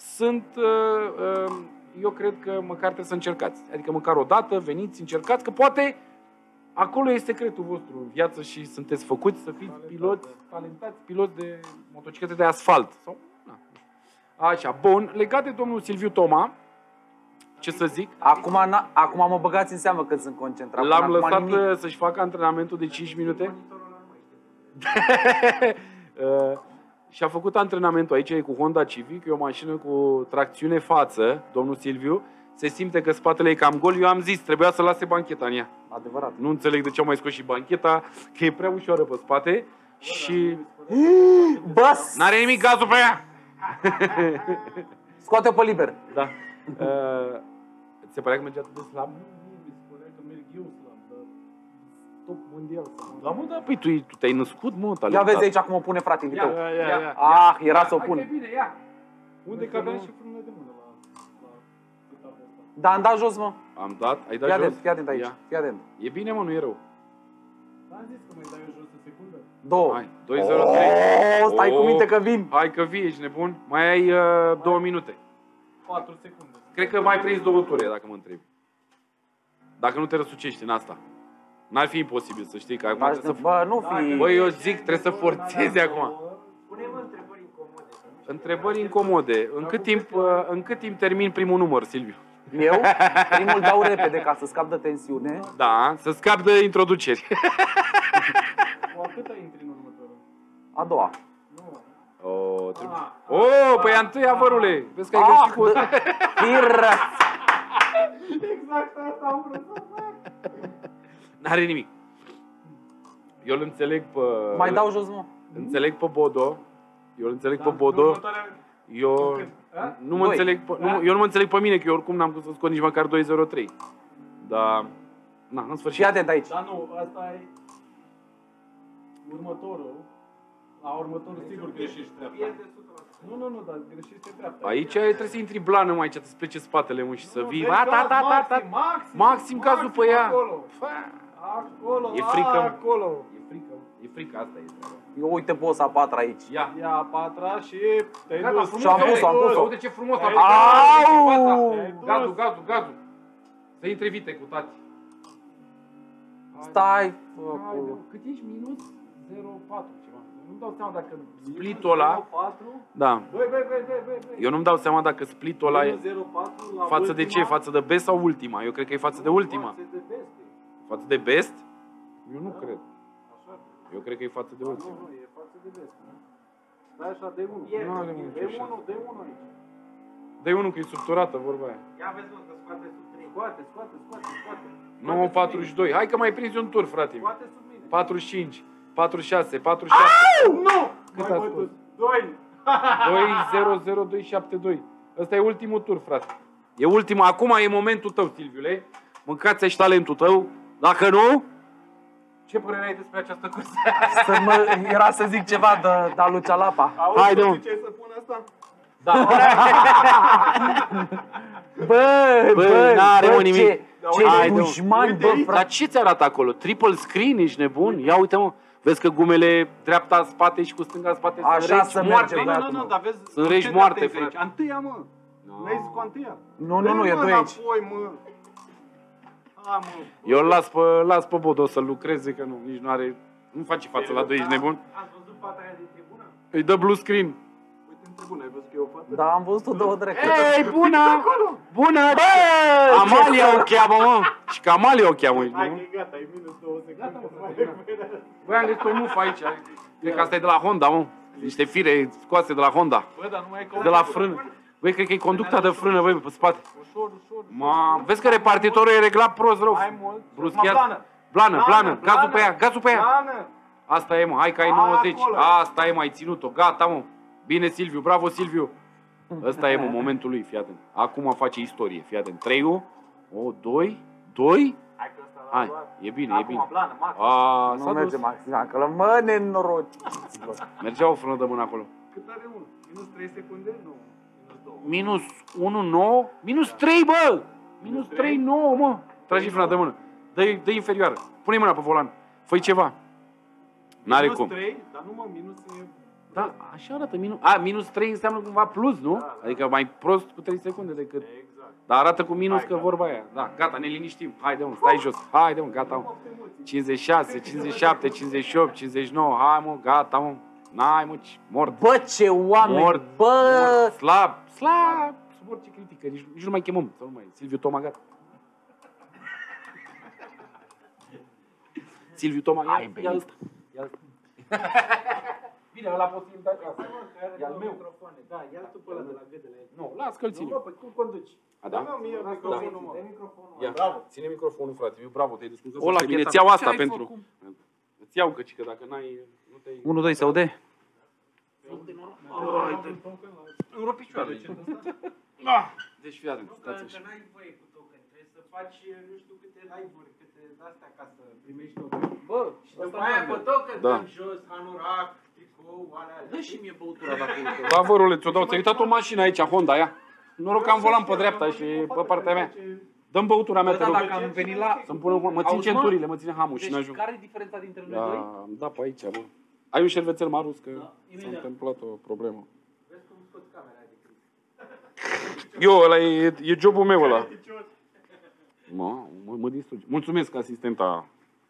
S1: eu cred că măcar trebuie să încercați. Adică măcar o dată veniți, încercați, că poate acolo e secretul vostru în viață și sunteți făcuți să fiți piloți, talentați piloți de motociclete de asfalt. Sau, așa, bun. Legat de domnul Silviu Toma, ce să zic?
S4: Acum mă băgați în seamă că sunt concentrat.
S1: L-am lăsat să-și facă antrenamentul de 5 minute. Și a făcut antrenamentul aici, e cu Honda Civic, e o mașină cu tracțiune față, domnul Silviu. Se simte că spatele e cam gol. Eu am zis, trebuia să lase bancheta în ea.
S4: Adevărat.
S1: Nu înțeleg de ce au mai scos și bancheta, că e prea ușoară pe spate. Și...
S4: Băs!
S1: N-are nimic gazul pe ea!
S4: Scoate-o pe liber.
S1: Da. Ți se părea că merge atât de slab?
S3: Nu, mi se părea că merg eu slab, dar top mondial.
S1: Da, mă, da, păi tu te-ai născut, mă, talentat.
S4: Ia vezi aici cum o pune fratele tău.
S3: Ia.
S4: Era să o pun.
S1: Hai că e bine, ia.
S3: Unde că aveam și frână de mână la etapa asta.
S4: Da, am dat jos, mă.
S1: Am dat? Ai dat jos?
S4: Fii atent aici. Fii atent.
S1: E bine, mă, nu e rău.
S3: Am zis că mai dai eu jos o secundă.
S4: 2.
S1: Hai, 2-0-3.
S4: Stai cu minte că vin.
S1: Hai că vii, ești nebun. Mai ai 2 minute.
S3: 4 secunde.
S1: Cred că mai prins 2 ture, dacă mă întrebi. Dacă nu te răsucești în asta. N-ar fi imposibil, să știi că acum trebuie să...
S4: Bă, nu fi...
S1: Băi, eu zic, trebuie să forțezi acum.
S2: Punem întrebări incomode.
S1: Întrebări incomode. În cât timp termin primul număr, Silviu?
S4: Eu? Primul dau repede ca să scap de tensiune.
S1: Da, să scap de introduceri.
S3: O, cât ai intri în următorul?
S4: A doua.
S1: Păi a întâia, vărule. Vezi că ai greșit cu...
S3: Exact asta am vrut să fac.
S1: N-are nimic. Eu îl înțeleg pe...
S4: Mai dau jos, mă.
S1: Înțeleg pe Bodo. Eu îl înțeleg pe Bodo. Eu nu mă înțeleg eu nu mă înțeleg pe mine, că eu oricum n-am cum să scot nici măcar 2-0-3. Dar, na, în sfârșit.
S4: Fii atent aici.
S3: Dar nu, asta e următorul. La următorul sigur greșești treaba.
S2: Pierde 100%.
S3: Nu, dar greșește dreapta.
S1: Aici trebuie să intri blană, mai aici, să plece spatele, mă, și să vii. Maxim cazul pe ea.
S3: Acolo,
S1: E frică.
S3: acolo.
S1: E frică, asta e.
S4: Eu uite poza a patra aici.
S1: Ia.
S3: Ia a patra și te-ai
S1: Gata,
S3: dus.
S1: frumos,
S4: Și-am pus-o, am pus-o.
S1: Uite ce frumos a
S4: Au!
S1: Gazul. Să intre vite cu tati.
S4: Stai
S1: Acolo. Cât ești? Minus 0,4 ceva. Nu-mi dau seama dacă split-ul ăla...
S3: 4.
S1: Da.
S3: Băi.
S1: Eu nu-mi dau seama dacă split-ul ăla e
S3: 04 la
S1: față de
S3: ultima.
S1: ce? Față de best sau ultima? Eu cred că e față de ultima.
S3: Față de best.
S1: Față de best? Eu nu cred.
S3: Așa.
S1: Eu cred că e față de ultima.
S3: Nu, e față de best. Stai așa, de 1.
S1: Nu are mult ce așa.
S3: De 1 aici.
S1: De unul că e subturată vorba aia.
S2: Ia vezi, mă, că scoate sub 3.
S3: Scoate.
S1: 9,42. Hai că mai prinzi un tur, frate.
S3: Scoate sub mine.
S1: 45, 46, 47.
S3: Nu!
S1: Cât
S3: Mai
S1: a scos?
S3: bătut. 2.
S1: 2,00272. Ăsta e ultimul tur, frate. E ultima. Acum e momentul tău, Silviule. Mâncați și talentul tău. Dacă nu... Ce părere ai despre această cursă?
S4: Era să zic ceva de Lucia Lapa.
S1: Haide, mă.
S3: Ce să pun asta?
S1: Da.
S4: Bă,
S1: n-are, mă, nimic.
S4: Ce
S1: Haide, mă.
S4: dușmani, bă,
S1: Dar
S4: frate.
S1: ce ți arată acolo? Triple screen, ești nebun? Ia uite, mă. Vezi că gumele dreapta în spate și cu stânga în spate
S4: Așa
S1: sunt regi
S4: să
S1: moarte.
S4: merge, băiatul
S3: Nu,
S4: meu.
S3: dar vezi...
S1: Sunt regi
S3: ce
S1: moarte,
S3: date-i
S1: frate.
S3: aici? Întâia, mă. N-ai zis cu întâia?
S4: Nu, e
S3: Dă-i,
S4: 2
S3: mă,
S4: aici.
S3: înapoi, mă. A, mă.
S1: Eu îl las pe Bodo să lucreze, că nici nu are... Nu face față la 2, ești nebun?
S2: Ați văzut fata aia din tribună?
S1: Îi dă blue screen.
S3: Uite, în tribună, ai văzut că e o fată?
S4: Da, am văzut-o două drepte.
S1: Ei, bună! Bună! Amalia o cheamă, mă! Și că Amalia o cheamă, ești
S3: Hai
S1: nebun?
S3: că e gata, e minus 2 secunde.
S1: Băi, am găsit o mufă aici. Cred că asta e de la Honda, mă. Niște fire scoase de la Honda.
S3: Bă, dar nu mai e
S1: De la frână. Băi, cred că e conducta de frână, băi, pe spate.
S3: Ușor.
S1: Vezi că repartitorul e reglat prost rău.
S3: Mai mult.
S1: Bruschiat. Blană. Gazul pe ea.
S3: Plană.
S1: Asta e, mă. Hai că ai 90. Asta e, mai ținut-o. Gata, mă. Bine, Silviu. Bravo, Silviu. Ăsta e, mă, momentul lui. Fii atent. Acum face istorie. Fii atent. 3-ul. O, 2.
S3: Hai că ăsta l-a
S1: Hai.
S3: luat.
S1: E bine.
S3: Acum, plană, max.
S1: S-a
S4: Nu merge
S1: dus.
S4: Maxim acolo. Mă, nenoroci.
S1: Mergea o frână de mână acolo.
S3: Cât are 1? Minus 3 secunde? Nu. Minus 2.
S1: Minus 1, 9. Minus 3, bă! Minus 3, 9, mă! Tragi frâna de mână. Dă inferioară. Pune-i mâna pe volan. Fă-i ceva. N-are cum.
S3: Minus 3, dar nu, mă, minus e...
S1: Da, așa arată minus. Minus 3 înseamnă cumva plus, nu?
S3: Da.
S1: Adică mai prost cu 3 secunde decât...
S3: Exact.
S1: Dar arată cu minus
S3: Hai,
S1: că
S3: gata.
S1: vorba aia. Da, gata, ne liniștim. Haide, mă, stai jos. Haide, mă, gata, mă. 56, 57, 58, 59. Hai, mă, gata, mă. N-ai, mă, mort.
S4: Bă, ce oameni.
S1: Mort.
S4: Bă.
S1: Slab. Sub orice critică. Nici nu mai chemăm. Să nu mai. Silviu Toma, gata. Silviu Toma, ia ăsta. Bine, ăla poți să-i dai acasă. E al meu.
S2: Da, ia tu pe ăla de la gâdele aici.
S1: Nu, las că-l ține.
S2: Nu, păi cum conduci?
S1: A, da?
S3: Da, mie microfonul, mă.
S2: Dă microfonul.
S1: Ia,
S3: Bravo.
S1: ține microfonul, frate. Eu, bravo, te-ai descurcat
S4: Ola,
S1: foarte bine.
S4: cheta.
S1: Îți iau asta
S4: Ce ai
S1: pentru... Îți iau, că dacă n-ai... Nu te-ai...
S4: 1, 2, se aude?
S1: Îmi rup picioarele. Deci fii atent,
S2: Nu,
S1: stați
S2: că
S1: așa.
S2: n-ai voie cu token. Trebuie să faci nu știu câte live-uri, câte de-astea ca să primești token.
S4: Bă,
S2: Și după aia pe token
S1: Da.
S2: dăm jos, hanorac, tricou, alea.
S4: dă și mie băutura de acolo.
S1: Da, vărule, ți-o dau. Ți-ai uitat o mașină aici, Honda, ia. Noroc că am volan pe dreapta și pe partea mea. Dăm băutura mea,
S4: Bă,
S1: te
S4: da,
S1: rog.
S4: dacă am venit la...
S1: Să-mi pună... Mă țin
S4: Auzi, mă?
S1: centurile, mă ține hamul și
S4: Deci,
S1: n-ajung.
S4: care e diferența dintre noi
S1: Da,
S4: doi?
S1: am dat pe aici, mă. Ai un șervețel marus, că s-a
S2: imediat.
S1: întâmplat o problemă.
S2: Vezi cum scoți camera de clip.
S1: Eu, ăla e jobul meu ăla. Mă distrugi. Mulțumesc, asistenta.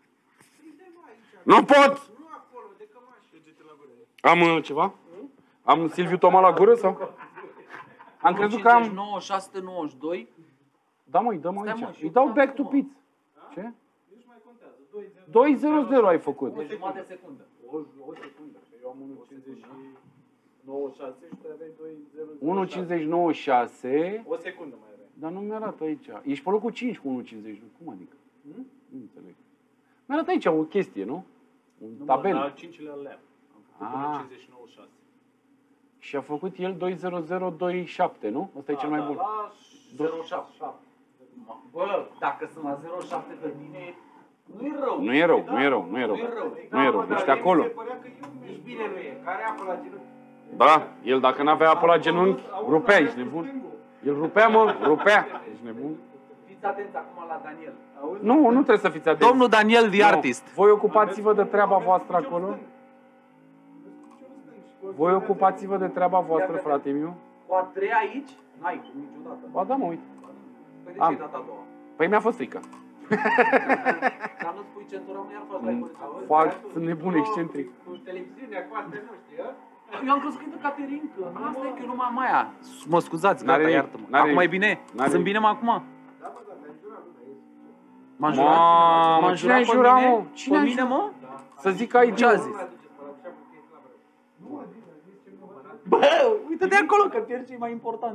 S1: Nu pot!
S2: Nu acolo, de cămașă.
S1: Am ceva? Am Silviu Toma la gură sau? Am crezut că am...
S4: 59, 692.
S1: Da, mă, îi dăm
S4: Stai, mă,
S1: aici.
S4: și
S1: Îi dau
S4: eu
S1: back to
S4: acum.
S1: pits. Ce?
S3: Nici mai contează.
S1: 2-0-0 ai făcut.
S4: O jumătate de secundă.
S3: O secundă. Eu am 1,59,6 și tu aveai 2,0.
S1: 1.59.6.
S3: O secundă mai aveai.
S1: Dar nu mi-arată aici. Ești pe locul 5 cu 1.50. Cum adică? Nu înțeleg. Mi-arată aici o chestie, nu? Un tabel.
S3: La 5-lea alea. Am făcut 1,59,6.
S1: Și a făcut el 2.0027, nu? Ăsta e cel mai bun.
S3: La 0,7.
S4: Bă, dacă sunt la 0,7 de tine, nu-i rău.
S1: Nu e rău.
S4: Nu-i rău.
S1: Nu e rău. Ești acolo.
S2: Nici bine nu e. Care apă la genunchi?
S1: Da, el dacă n-avea apă la genunchi, rupea, ești nebun. El rupea, mă, rupea. Ești nebun.
S4: Fiți atenți acum la Daniel.
S1: Nu trebuie să fiți atenți.
S5: Domnul Daniel, the artist.
S1: Voi ocupați-vă de treaba voastră acolo. Voi ocupați-vă de treaba voastră, frate meu.
S4: Cu a treia aici? N-ai cum niciodată.
S1: Ba da, mă uit.
S4: Păi de ce ai dat a doua?
S1: Păi mi-a fost frică.
S4: Dar nu spui centura, nu iar faci like-uri.
S1: Sunt nebun excentric.
S2: Cu televiziunea, cu astea nu știi,
S5: Eu am crezut că e de Caterinca. Asta e că eu numai Maia. Mă scuzați,
S1: N-are
S5: gata,
S1: nimic,
S5: iartă-mă.
S1: n-are
S5: Acum e
S1: nimic.
S5: bine?
S1: N-are
S5: Sunt
S1: nimic.
S5: bine, mă, acum?
S2: Da, bă, da, te-ai jurat, nu, dar ești.
S5: M-am jurat?
S1: Mamă,
S5: M-am
S1: cine a
S5: jurat pe
S1: jurat,
S5: mine?
S1: mă? Cine
S5: Pe
S1: a
S5: mine,
S1: jurat?
S5: mă?
S1: Să zic că ai
S5: Ce a
S1: zis.
S5: zis? Bă, uite-te acolo, că pierzi ce e mai important.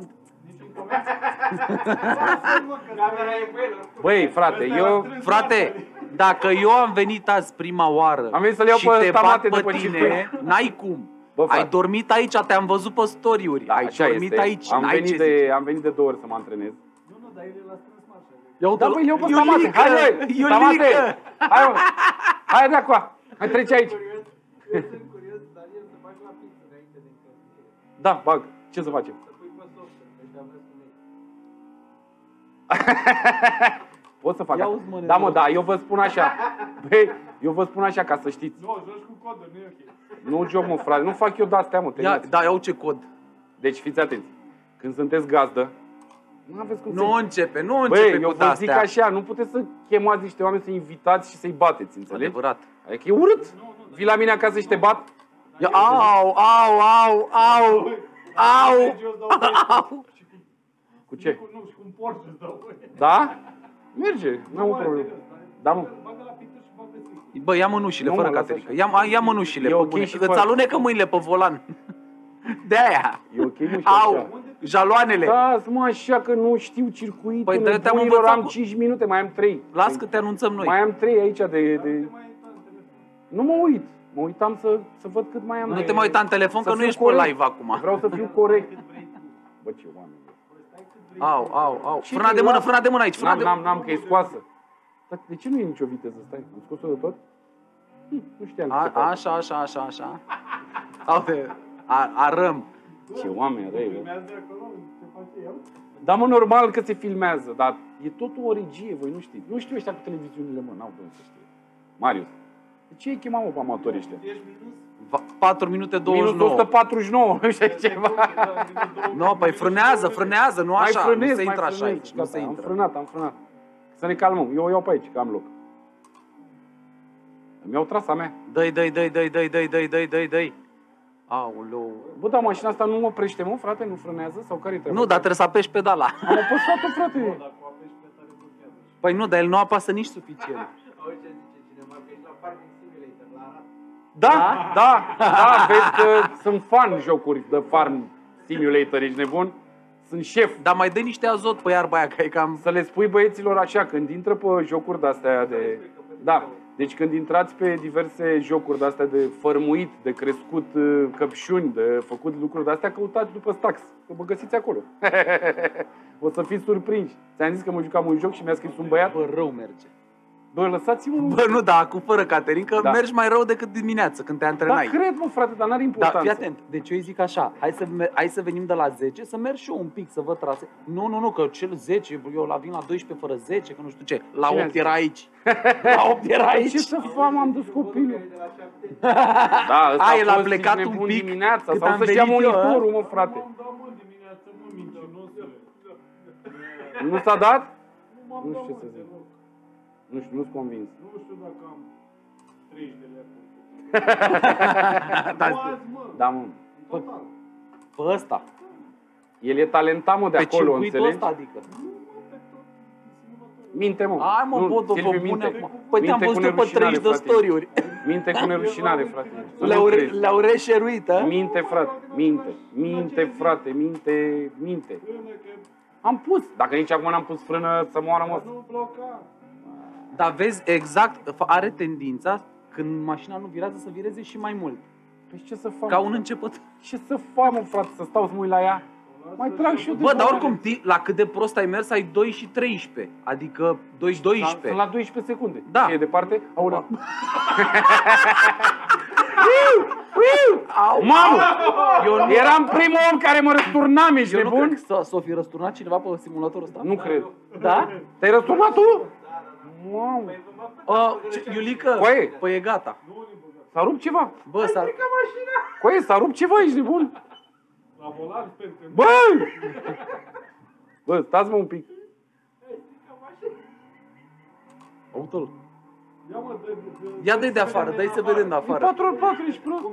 S2: Camera e pe el.
S1: Băi, frate, eu...
S5: Frate, dacă eu am venit azi prima oară
S1: Am venit să-l iau
S5: și
S1: pe
S5: te bat
S1: Stamate
S5: pe
S1: după
S5: tine,
S1: circuit.
S5: n-ai cum.
S1: Bă, frate.
S5: Ai dormit aici, te-am văzut pe story-uri.
S1: Da,
S5: Ai
S1: așa
S5: dormit
S1: este.
S5: aici,
S1: Am
S5: n-ai
S1: venit,
S5: ce zici.
S1: am venit de 2 ori să mă antrenez.
S5: Ia uite-l.
S1: Da, băi, eu pe Stamate.
S5: Iulică,
S1: Hai, băi, Stamate.
S5: Iulică.
S1: Hai, mă. Hai de acolo. Hai, trece aici.
S2: Eu sunt curios, Daniel, să faci la pizza înainte de încălzire.
S1: Da, bag. Ce să facem?
S2: Să pui pe softă, deci am vrut cu mine.
S1: Pot să fac
S5: Ia
S1: asta.
S5: uzi, mă,
S1: Da, mă,
S5: nebun.
S1: da, eu vă spun așa. Băi, eu vă spun așa ca să știți.
S2: Nu, joci cu codul, nu e ok.
S1: Nu joc, mă, frate. Nu fac eu de-astea, mă.
S5: Ia,
S1: terminați.
S5: da, iau ce cod.
S1: Deci fiți atenți. Când sunteți gazdă, nu aveți cum
S5: Nu
S1: să...
S5: începe, nu
S1: Băi,
S5: începe
S1: eu
S5: cu
S1: vă zic
S5: de-astea.
S1: așa, nu puteți să chemați niște oameni să invitați și să-i bateți, înțelegi?
S5: Adevărat.
S1: Adică e urât. Vii la mine acasă și te bat?
S5: Ia, au, au, au, au, au, au.
S1: Cu ce?
S2: Nu, și cu un Porsche îți dau, băi.
S1: Da? Merge, nu am o problemă. Da, mă.
S2: Bagă la pizza și bagă strict.
S5: Bă, ia mănușile,
S1: Nu,
S5: fără
S1: mă, lasă
S5: caterică.
S1: așa.
S5: Ia mănușile.
S1: E
S5: pe
S1: ok
S5: bune.
S1: și
S5: Îți
S1: fără.
S5: alunecă mâinile pe volan. De-aia.
S1: E ok, nu știu
S5: Au,
S1: așa.
S5: jaloanele.
S1: Da, mă, așa că nu știu circuitul
S5: Păi, te-am
S1: nebunilor,
S5: învățat
S1: am
S5: cu-
S1: 5 minute, mai am 3.
S5: Las că te anunțăm noi.
S1: Mai am 3 aici de... Nu mă uit. Mă uitam să văd cât mai am.
S5: Nu te mai uita în telefon
S1: Să
S5: că nu
S1: fiu
S5: ești pe
S1: corect.
S5: live acum.
S1: Vreau să fiu corect. Bă, ce oameni.
S5: Au, au, au.
S1: Ce
S5: Frâna
S1: te
S5: de mână,
S1: las?
S5: frâna de mână aici. Frâna de
S1: N-am, că e scoasă. Dar de ce nu e nicio viteză? Stai, am scos-o de tot? Nu știam. ce fac.
S5: Așa. Uite, arăm.
S1: Ce oameni răi, bă.
S2: Filmează de acolo ce face el.
S1: Da, mă, normal că se filmează, dar e tot o regie, voi nu știți. Nu știu ăștia cu televiziunile, mă, n-au de unde să știe. Marius, de ce îi chemam, mă, pe amatori ăștia?
S2: Ești minus?
S5: 4 minute
S1: Minus
S5: 29.
S1: 149, nu știu ceva.
S5: Nu, păi frânează, nu
S1: Mai
S5: așa.
S1: frânez,
S5: Nu se
S1: mai
S5: intră așa
S1: frânez.
S5: aici. Nu
S1: Gata,
S5: se intră.
S1: Am frânat. Să ne calmăm, eu o iau pe aici, că am loc. Mi-au tras a mea.
S5: Dă-i. Aoleu.
S1: Bă, dar mașina asta nu mă oprește, mă, frate, nu frânează? Sau care-i treaba?
S5: Nu, dar trebuie să apeși pedala.
S1: Am apăsat-o, frate.
S2: Dacă o apeși pe tare blochează.
S5: Păi nu, dar el nu apasă nici suficient.
S2: Auzi ce zice cineva, că ești la Farming Simulator, la Arad.
S1: Da, vezi că sunt fan jocuri de Farm Simulator, ești nebun? Sunt șef.
S5: Dar mai dă niște azot pe iarba aia, că e cam...
S1: Să le spui băieților așa, când intră pe jocuri de-astea de... Da, deci când intrați pe diverse jocuri de-astea de fărmuit, de crescut căpșuni, de făcut lucruri de-astea, căutați după Stax, că vă găsiți acolo. O să fiți surprinși. Ți-am zis că mă jucam un joc și mi-a scris un băiat.
S5: Bă, rău merge.
S1: Bă, lăsați-mă.
S5: Bă, nu, da, cu fără Caterinca
S1: Da.
S5: mergi mai rău decât dimineața, când te
S1: Da,
S5: antrenai.
S1: cred, mă, frate, dar n-are
S5: Da,
S1: importanță.
S5: fii atent. Deci eu îi zic așa, hai să venim de la 10, să merg și eu un pic, să văd trase. Nu, că cel 10, eu la vin la 12 fără 10, că nu știu ce. La
S1: Cine a
S5: 8
S1: zis?
S5: era aici. La 8 era aici.
S1: Ce să fac, am dus copilul.
S2: De la 7.
S1: Da, ăsta
S5: El a
S1: fost,
S5: plecat
S1: ești
S5: un
S1: nebun
S5: pic
S1: dimineața,
S5: cât
S1: sau
S5: am
S1: să-și ia
S5: venit eu,
S1: monitorul, mă, frate.
S2: M-am dat, mă, dimineața, mă, mincinosule.
S1: Nu s-a dat?
S2: M-am
S1: Nu
S2: dat,
S1: știu
S2: mă,
S1: ce să zic.
S2: deloc.
S1: Nu știu, nu-s convins.
S2: Nu știu dacă am 30 de lei.
S5: Da,
S2: Nu azi, mă.
S1: Da, mă.
S2: Total.
S5: pe ăsta.
S1: El e talentat, mă, de
S5: Pe
S1: acolo,
S5: circuitul
S1: înțelegi?
S5: ăsta, adică.
S1: Minte, mă.
S5: Hai, mă,
S1: Nu,
S5: Bodo,
S1: Silviu,
S5: vă bune
S1: minte.
S5: acum. Păi te-am
S1: Minte cu
S5: văzut eu pe
S1: nerușinare,
S5: 30 de
S1: frate.
S5: story-uri.
S1: Minte cu nerușinare, frate. Să nu
S5: Le-au
S1: crezi.
S5: le-au reșeruit, a?
S1: Minte, frate, minte, frate, minte. Am pus. Dacă nici acum n-am pus frână să moară, mă.
S2: Nu bloca.
S5: Dar vezi, exact, are tendința, când mașina nu virează, să vireze și mai mult.
S1: Păi ce să fac?
S5: Ca un începător.
S1: Ce să fac, mă, frate, să stau să mă uit la ea? Mai trag și eu de
S5: Bă, dar
S1: bani.
S5: oricum, la cât de prost ai mers, ai 2 și 13. Adică 2 și 12.
S1: Sunt la 12 secunde.
S5: Da.
S1: Ce e departe? Aoleu. Mamă! Eram primul om care mă răsturnam, ești
S5: Eu nu
S1: nebun?
S5: cred că s-o fi răsturnat cineva pe simulatorul ăsta.
S1: Nu cred.
S5: Da?
S1: Te-ai răsturnat tu? Mamă!
S5: Iulică,
S1: Coaie.
S5: păi e gata.
S1: S-a rupt ceva.
S5: Bă, s-a...
S1: Coaie, s-a rupt ceva, ești nebun?
S3: La volan, sper că...
S1: Bă! Bă, stați-mă un pic.
S5: Auto-l.
S3: Ia mă,
S5: Ia dă-i de afară, dă-i să vedem de
S1: E
S5: afară.
S1: 4x4, ești prost.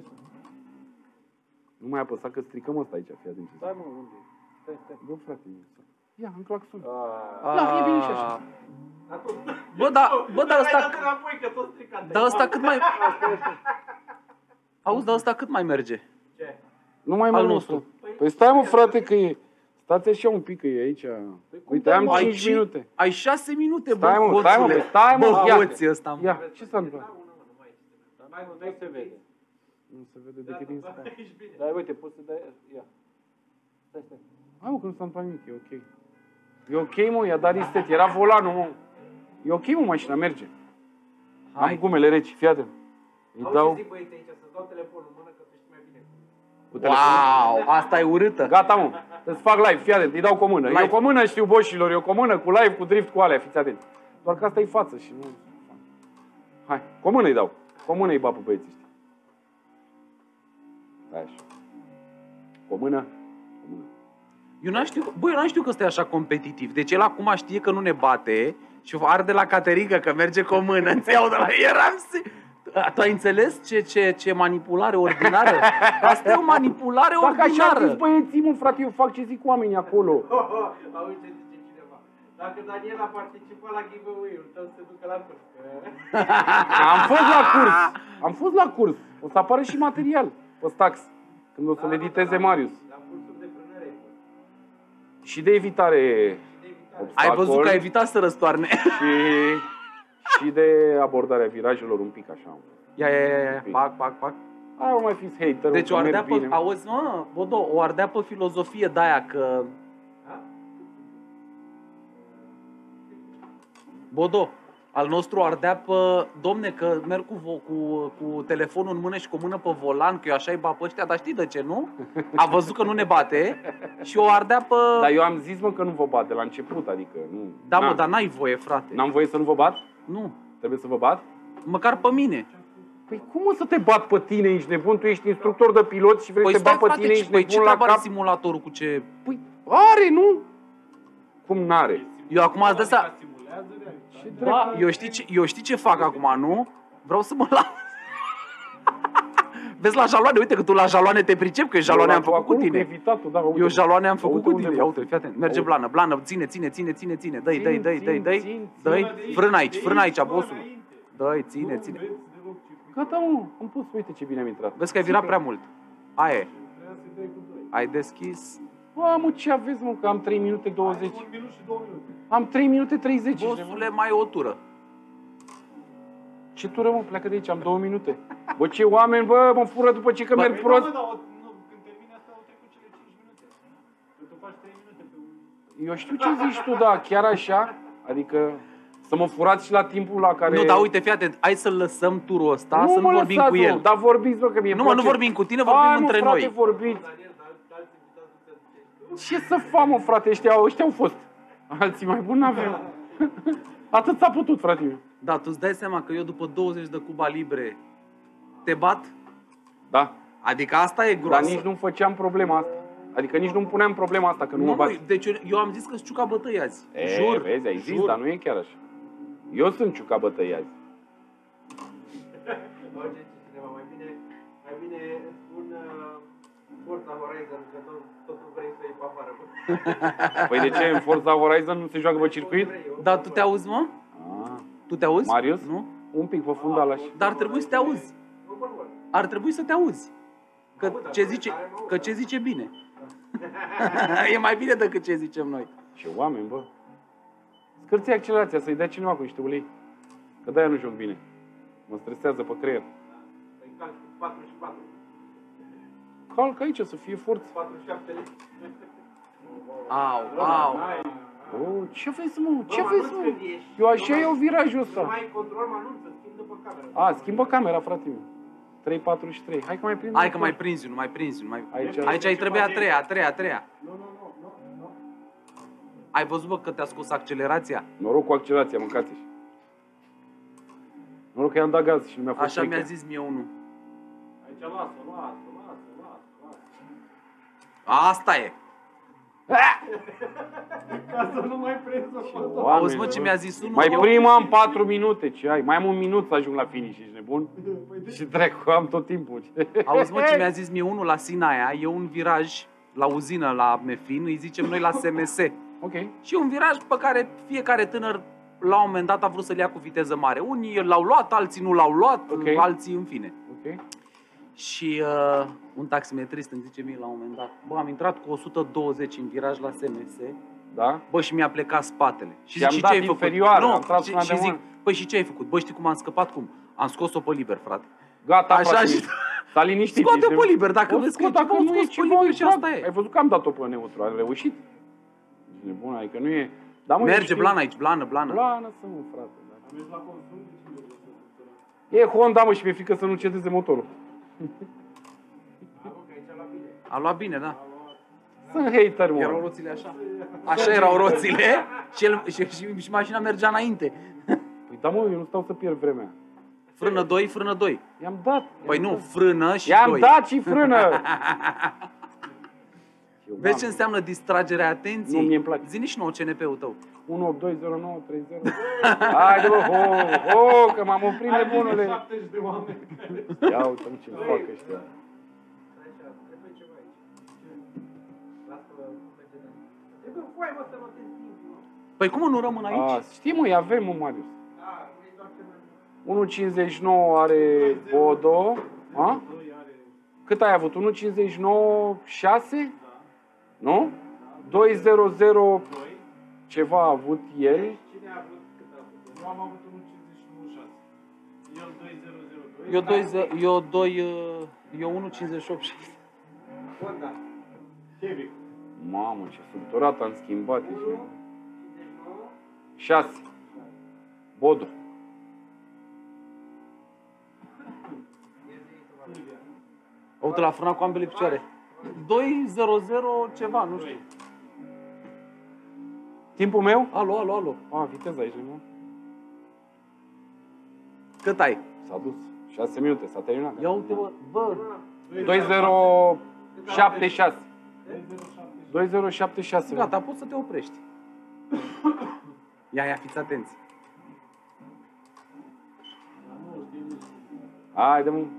S1: Nu mai apăsa că stricăm ăsta aici, fii atent.
S3: Stai mă, unde e?
S1: Bă, frate, ia, în claxon.
S5: A,
S1: Da, e bine și așa.
S5: Bă, dar ăsta...
S2: Dai înapoi că tot stricat.
S5: Dar ăsta cât mai... Auzi, dar ăsta cât mai merge?
S1: Nu mai
S5: Al
S1: mult
S5: nostru.
S1: Păi stai mă, frate, că e... Stați așa un pic, că e aici. Uite, am 5 minute.
S5: Ai 6 minute, bă,
S1: Stai mă,
S5: hoțule.
S1: stai mă,
S5: Bă,
S1: ia.
S5: hoții ăsta.
S1: Ia, ce s-a întâmplat?
S3: Nu se vede.
S1: Nu se vede decât din spate.
S3: Dar uite, poți să dai... Ia. Stai.
S1: Hai mă, că nu s-a întâmplat nimic, e ok. E ok, mă, i-a dat reset, era volanul, mă. E ok, mă, mașina merge. Am gumele reci, fii atent. Îi
S2: Auzi
S1: dau
S2: ce zic băieți aici, să-ți dau telefonul în mână că tu știi mai bine.
S1: cu telefonul.
S5: Wow, asta e urâtă.
S1: Gata, mă. Îți fac live, fii atent, îi dau cu o mână.
S5: Live.
S1: Eu cu o mână știu boșilor, eu cu o mână, cu live, cu drift, cu alea, fiți atenți. Doar că asta e față și nu... Hai, cu o mână îi dau. Cu o mână îi bapă băieții ăștia. Hai așa. Cu o mână. Cu o mână.
S5: Eu n-am știut că ăsta e așa competitiv. Deci el acum știe că nu ne bate și arde la Caterica că merge cu o mână. Îți iau de la Tu ai înțeles ce manipulare ordinară? Asta e o manipulare
S1: Dacă așa
S5: ordinară.
S1: zis băieții, mă, frate, eu fac ce zic oamenii acolo.
S2: Auzi ce zice cineva. Dacă Daniel a participat la giveaway-ul tău, se ducă la curs.
S1: Am fost la curs. Am fost la curs. O să apară și material pe Stax. Când o să-l editeze Marius.
S2: La cursuri de frânare.
S1: Și de evitare
S5: Ai văzut
S1: obstacol
S5: că a evitat să răstoarne.
S1: și de abordarea virajelor un pic așa.
S5: Ia. Pac.
S1: Aia o mai fiți hater.
S5: Deci o ardea pe... Auzi, mă, Bodo, o ardea pe filozofie de-aia că... Bodo, al nostru ardea pe... Domne, că merg cu telefonul în mână și cu o mână pe volan, că eu așa-i ba pe ăștia, dar știi de ce, nu? A văzut că nu ne bate și o ardea pe...
S1: Dar eu am zis, mă, că nu vă bat de la început, adică nu...
S5: Da, mă, dar n-ai voie, frate.
S1: N-am voie să nu vă bat?
S5: Nu.
S1: Trebuie să vă bat?
S5: Măcar pe mine.
S1: Păi cum o să te bat pe tine, ești nebun? Tu ești instructor de pilot și vrei
S5: Păi
S1: să te
S5: stai,
S1: bat pe
S5: frate,
S1: tine, ești
S5: păi ce
S1: nebun la
S5: treabă are
S1: cap?
S5: simulatorul cu ce...
S1: Păi are, nu? Cum n-are?
S5: Eu acum îți dă seama...
S1: Ce
S5: Da, eu știi ce fac acum, nu? Vreau să mă las. Vezi la jaloane, uite că tu la jaloane te pricep, că eu jaloane am făcut cu tine. Eu jaloane am făcut cu tine. Ia uite, fii atent, merge blană, ține, dă-i, frână aici, bossul. Dă-i, ține.
S1: Gata, mă, am pus, uite ce bine am intrat.
S5: Vezi că ai virat prea mult. Aia e. Ai deschis.
S1: Mă, ce aveți, mă, că am 3 minute 20. 1 minut și 2 minute. Am 3 minute 30.
S5: Bossule, mai o tură.
S1: Ce tură, mă, pleacă de aici, am 2 minute. Bă, ce oameni, bă, mă fură după ce că merg prost.
S3: Când termine asta, au trecut cele 5 minute. Că tu faci 3 minute pe un...
S1: Eu știu ce zici tu, da, chiar așa. Adică să mă furați și la timpul la care...
S5: Nu, dar uite, fii atent, hai să lăsăm turul ăsta, să nu
S1: mă
S5: vorbim
S1: lăsați,
S5: cu el.
S1: Mă, dar vorbiți, bă, că mie
S5: Nu,
S1: place.
S5: mă, nu vorbim cu tine, vorbim între
S1: frate,
S5: noi.
S1: Vorbiți. Ce să fac, mă, frate, ăștia au fost. Alții mai buni n-avem. Atât s-a putut, frate meu.
S5: Da, tu îți dai seama că eu după 20 de Cuba Libre te bat?
S1: Da.
S5: Adică asta e
S1: Dar
S5: groasă.
S1: nici nu făceam problema asta. Adică nici nu-mi puneam problema asta, că nu mă bați.
S5: Deci eu am zis că-s ciuca bătăi azi.
S1: Jur. Vezi, ai zis, dar nu e chiar așa. Eu sunt ciuca bătăi azi.
S2: Orice cineva, mai bine spun Forza Horizon, că totul vrei să iei pe afară.
S1: Păi de ce în Forza Horizon nu se joacă pe circuit?
S5: Dar tu te auzi, mă? Tu te auzi?
S1: Marius?
S5: Nu?
S1: Un pic pe fundal așa.
S5: Dar ar trebui să te auzi. Ar trebui să te auzi. Că ce zice bine. E mai bine decât ce zicem noi.
S1: Ce oameni, bă. Scârți accelerația, să-i dea cineva cu niște ulei. Că de-aia nu joc bine. Mă stresează pe creier.
S2: Păi calci 44.
S1: Calc aici, să fie forță.
S2: 47 lei.
S5: Au.
S1: Ce vezi, mă? Ce vezi, mă? Eu așa iau virajul ăsta.
S2: Nu mai ai control, mă anunță, schimb după camera.
S1: Schimbă camera, frate meu. 3,43. Hai că mai prind.
S5: Hai că mai prinzi unul, mai prinzi unul. Aici îi trebuie a treia.
S2: Nu.
S5: Ai văzut, bă, că te-a scos accelerația?
S1: Noroc cu accelerația, mâncați-și. Noroc că i-am dat gaz și nu mi-a fost
S5: Așa
S1: frică.
S5: mi-a zis mie unul.
S2: Aici lasă.
S5: Asta e.
S2: Ca să nu mai prinzi o foto.
S5: Auzi, mă, ce mi-a zis unul?
S1: Mai
S5: Eu-
S1: prima am 4 minute, ce ai? Mai am un minut să ajung la finish, ești nebun? Și dracu, am tot timpul.
S5: Auzi, mă, ce mi-a zis mie unul la Sinaia? E un viraj la uzină, la Mefin, îi zicem noi la SMS.
S1: Ok.
S5: Și un viraj pe care fiecare tânăr la un moment dat a vrut să-l ia cu viteză mare. Unii l-au luat, alții nu l-au luat,
S1: Ok.
S5: alții în fine.
S1: Ok.
S5: Și un taximetrist îmi zice mie la un moment dat, bă, am intrat cu 120 în viraj la SMS,
S1: Da?
S5: bă, și mi-a plecat spatele. Și
S1: I-am
S5: zic,
S1: dat
S5: ce ai făcut?
S1: inferioară,
S5: Nu,
S1: am tras
S5: și,
S1: una
S5: și
S1: de
S5: zic,
S1: mână.
S5: păi și ce ai făcut? Bă, știi cum am scăpat? Cum? Am scos-o pe liber, frate.
S1: Gata,
S5: Așa
S1: frate,
S5: și-
S1: s-a liniștit.
S5: Scoate-o
S1: ești
S5: pe
S1: nebun.
S5: liber, dacă
S1: O
S5: vezi că e
S1: scot, dacă
S5: ceva, o
S1: nu e
S5: scoți pe
S1: ceva,
S5: liber și
S1: drag.
S5: asta e.
S1: Ai văzut că am dat-o pe neutru, am reușit. Ești nebun, adică nu e... Da, mă,
S5: Merge
S1: eu știu-
S5: blană aici, blană.
S1: Blană să nu, frate. Da.
S2: Am mers la consum, deci nu merge.
S1: E Honda, mă, și mi-e frică să nu cedeze motorul.
S2: Că aici la bine.
S5: A luat bine, da.
S1: Sunt hater, mă.
S5: Erau roțile așa. Așa erau roțile și mașina mergea înainte.
S1: Păi da, mă, eu nu stau să pierd vremea.
S5: Frână 2, frână 2.
S1: I-am dat.
S5: Păi nu, frână și
S1: I-am
S5: 2.
S1: dat și frână.
S5: Vezi ce înseamnă distragerea atenției?
S1: Nu, mie îmi place.
S5: Zi-ne și nouă CNP-ul tău.
S1: 18209330. Haide, bă, ho, că m-am oprit nebunule.
S2: 70 de oameni.
S1: Ia uite ce fac ăștia.
S2: Așa, trebuie ceva aici. Lasă-mă, merge de aici. Trebuie foaie, mă, să notezi timpul.
S5: Păi cum nu rămân aici?
S1: A, știi, mă, avem, mă, Marius.
S2: Da, e doar că mai...
S1: 1,59 are Bodo. A?
S2: Doi are...
S1: Cât ai avut? 1,59 6? Nu? 2,00 ceva a avut el.
S2: Cine a avut cât a avut? Eu am avut 1,51,6. El 2,002.
S5: Eu 1,58.
S2: Honda. Chevy.
S1: Mamă, ce subturat am schimbat.
S2: 1,59.
S1: 6. Bodo.
S5: Uite, la frâna cu ambele picioare. 2,00 ceva, nu știu.
S1: Timpul meu?
S5: Alo.
S1: A, viteza aici, nu?
S5: Cât ai?
S1: S-a dus. 6 minute, s-a terminat.
S5: Ia uite, bă.
S1: 2076. 2076. mă.
S5: Gata, poți să te oprești. Ia, fiți atenți.
S1: Haide, mă.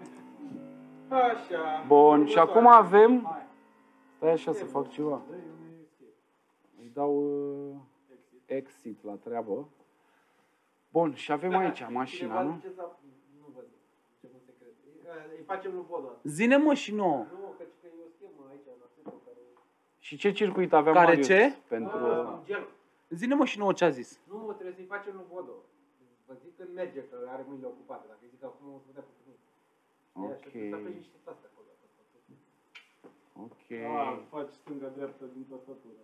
S2: Așa.
S1: Bun, și acum avem... Stai așa să fac ceva. Îi dau exit la treabă. Bun, și avem aici mașina, nu?
S2: Nu văd ce nu se crede. Îi facem lui Bodo.
S5: Zine mă și nouă.
S2: Nu, că e o schemă aici, la centru, care...
S1: Și ce circuit aveam,
S5: Care
S1: Marius?
S5: ce?
S1: Pentru...
S2: Gel.
S5: Zine mă și nouă ce a zis.
S2: Nu, trebuie să-i facem lui Bodo. Vă zic când merge, că are mâinile ocupate. Dacă îi zic acum, o să putea pe mine.
S1: Ok.
S2: Să faci niște taste acolo.
S1: Ok.
S3: Faci stânga-dreapta din tastatură.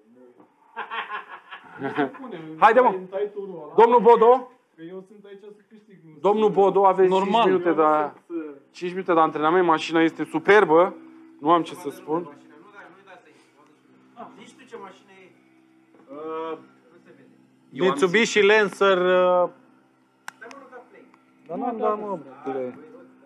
S1: Haide, mă. Domnul Bodo,
S3: Că eu sunt aici să câștig. nu
S1: domnul Bodo, aveți
S5: Normal.
S1: 5 minute de... 5 minute de antrenament, mașina este superbă. Nu am ce să spun.
S2: Nu da să iei. Nici tu ce mașină e. Nu se vede.
S3: Mitsubishi Lancer.
S2: Dar mă rog, play.
S3: Dar nu am dat, mă, play.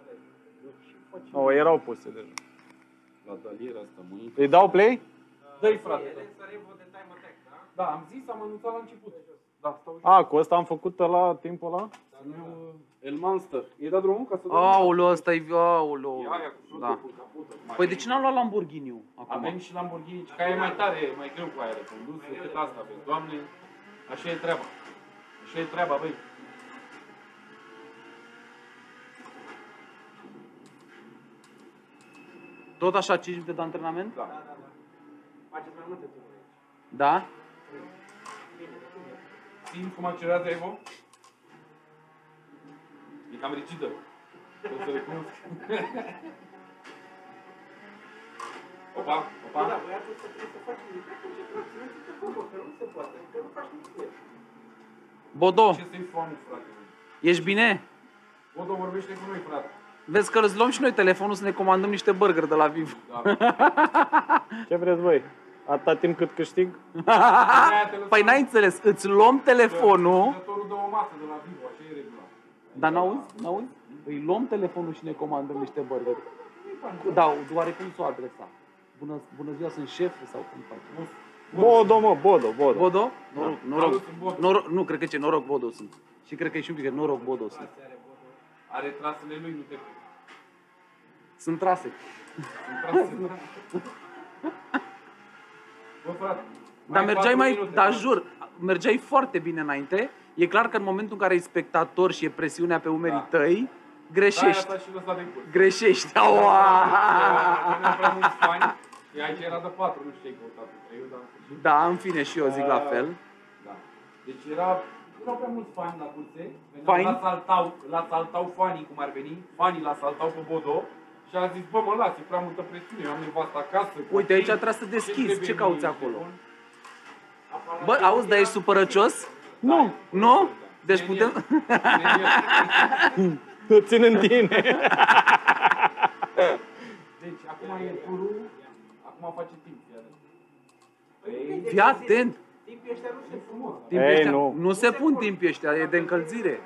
S3: Erau puse deja.
S1: La daliera asta, mâine.
S3: Îi dau play?
S1: Dă-i, frate.
S2: Să revo de time attack, da?
S1: Da, am zis, am anunțat la început. Da, stau
S3: A, cu ăsta am făcut la timpul ăla?
S1: El Monster. E dat drumul ca să dăm?
S5: Aoleu, ăsta-i... Aoleu.
S1: Ia, ia, cu
S5: Da.
S1: cu capută.
S5: Păi de ce n-am luat Lamborghini-ul acum?
S1: Avem și Lamborghini, că e mai tare, mai greu cu aia de condus decât asta avem. Doamne, așa e treaba. Așa e treaba, băi.
S5: Tot așa 5 minute de antrenament?
S1: Da.
S2: Faceți mai multe tururi aici.
S5: Da?
S1: Simți cum accelerează Evo? E cam rigidă. Trebuie să recunosc. Opa, opa.
S2: Da, băiatul să trebuie să faci nimic. Să nu ți-te făcut, că nu se poate. Că nu faci nimic cu el.
S5: Bodo,
S1: Ce să-i spun, frate?
S5: ești bine?
S1: Bodo vorbește cu noi, frate.
S5: Vezi că îți luăm și noi telefonul să ne comandăm niște burger de la Vivo.
S3: Ce vreți voi? Atâta timp cât câștig?
S5: Păi n-ai înțeles, îți luăm telefonul,
S1: Vânzătorul dă o masă de la Vivo, așa e regula.
S5: dar n-auzi? Îi luăm telefonul și ne comandăm niște burger. Da, doar cum s-o adresa? Bună ziua, sunt șef sau cum faci?
S3: Bodo, mă, Bodo.
S5: Bodo? Noroc.
S1: Salut, Bodo.
S5: Nu, cred că ce noroc Bodo sunt. Și cred că e și un pic noroc Bodo sunt.
S1: Are trasele lui, nu te prind.
S5: Sunt trase.
S1: Bă, frate,
S5: Dar mergeai
S1: 4 minute,
S5: dar
S1: da.
S5: jur, mergeai foarte bine înainte. E clar că în momentul în care ai spectator și e presiunea pe umerii tăi, greșești.
S1: Da, și lăsat de curs.
S5: Greșești.
S1: Dacă nu am prea mulți fani, aici era de 4, nu știu ce ai căutat pe 3, dar în sfârșit.
S5: Da, în fine, și eu zic la fel.
S1: Da. Deci erau prea mulți fani la curse,
S5: Fani?
S1: l-asaltau fanii, cum ar veni, fanii l-asaltau pe Bodo și a zis, bă, mă las, e prea multă presiune, eu am nevastă acasă.
S5: Uite, aici trebuie să deschizi, ce cauți acolo? Bă, auzi, dar ești supărăcios?
S3: Nu,
S5: Nu? Deci putem...
S3: te țin în tine.
S1: Deci, acum e turul, acum face timp,
S5: Fii atent!
S2: Timpii ăștia nu se frumos.
S5: Timpii
S3: Ei,
S5: ăștia,
S3: nu.
S5: nu se pun timpii ăștia, e de încălzire.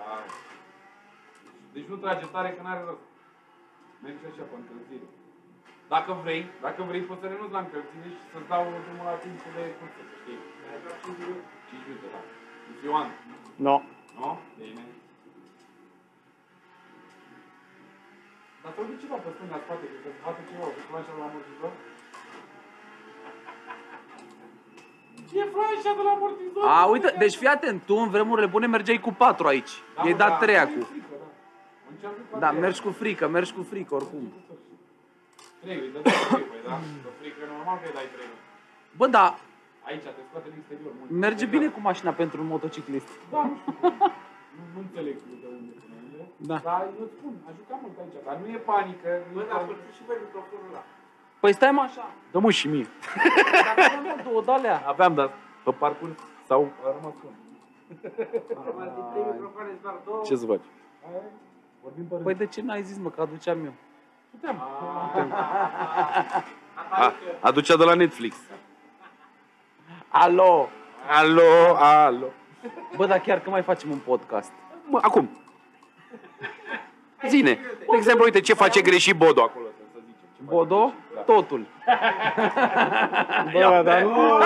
S1: Deci nu trage tare că n-are rost. Mergi așa pe încălzire. Dacă vrei, poți să renunți la încălzire și să-ți dau drumul la timpul de cursă, să știi. 5 minute, da. Ioan,
S3: No.
S1: nu? Bine. Dar să uite ceva pe stânga, spate, că se bate ceva, că flanșa de la amortizor. Ce e flanșa de la amortizor?
S5: A, uite, deci fii atent, tu în vremurile bune mergeai cu 4 aici. I-ai dat 3 acum. Da, mergi cu frică oricum.
S1: 3, îi dă 3, păi da? De frică normal că îi dai 3.
S5: Bă, da,
S1: Aici te scoate în exterior. Mult.
S5: merge bine cu mașina pentru un motociclist.
S1: Da, nu știu cum. Nu înțeleg de unde până unde.
S5: Da.
S1: Dar eu îți spun, a jucat mult aici. Dar nu e panică.
S2: Bă, dar ascultați și voi microfonul ăla.
S5: Păi stai mă așa.
S3: Dă-mă și mie.
S5: Dacă aveam două de-alea.
S1: Aveam, dar pe parcurs sau a rămas unul.
S2: Normal, din 3 microfoane îți doar 2.
S1: Ce să faci? Vorbim pe rând.
S5: Păi de ce n-ai zis, mă, că aduceam eu?
S1: Puteam. Aducea de la Netflix.
S5: Alo!
S1: Alo.
S5: Bă, dar chiar că mai facem un podcast.
S1: Bă, acum. Zine. De exemplu, uite ce face greșit Bodo acolo. Să zicem.
S5: Bodo, totul.
S3: Bă, dar nu.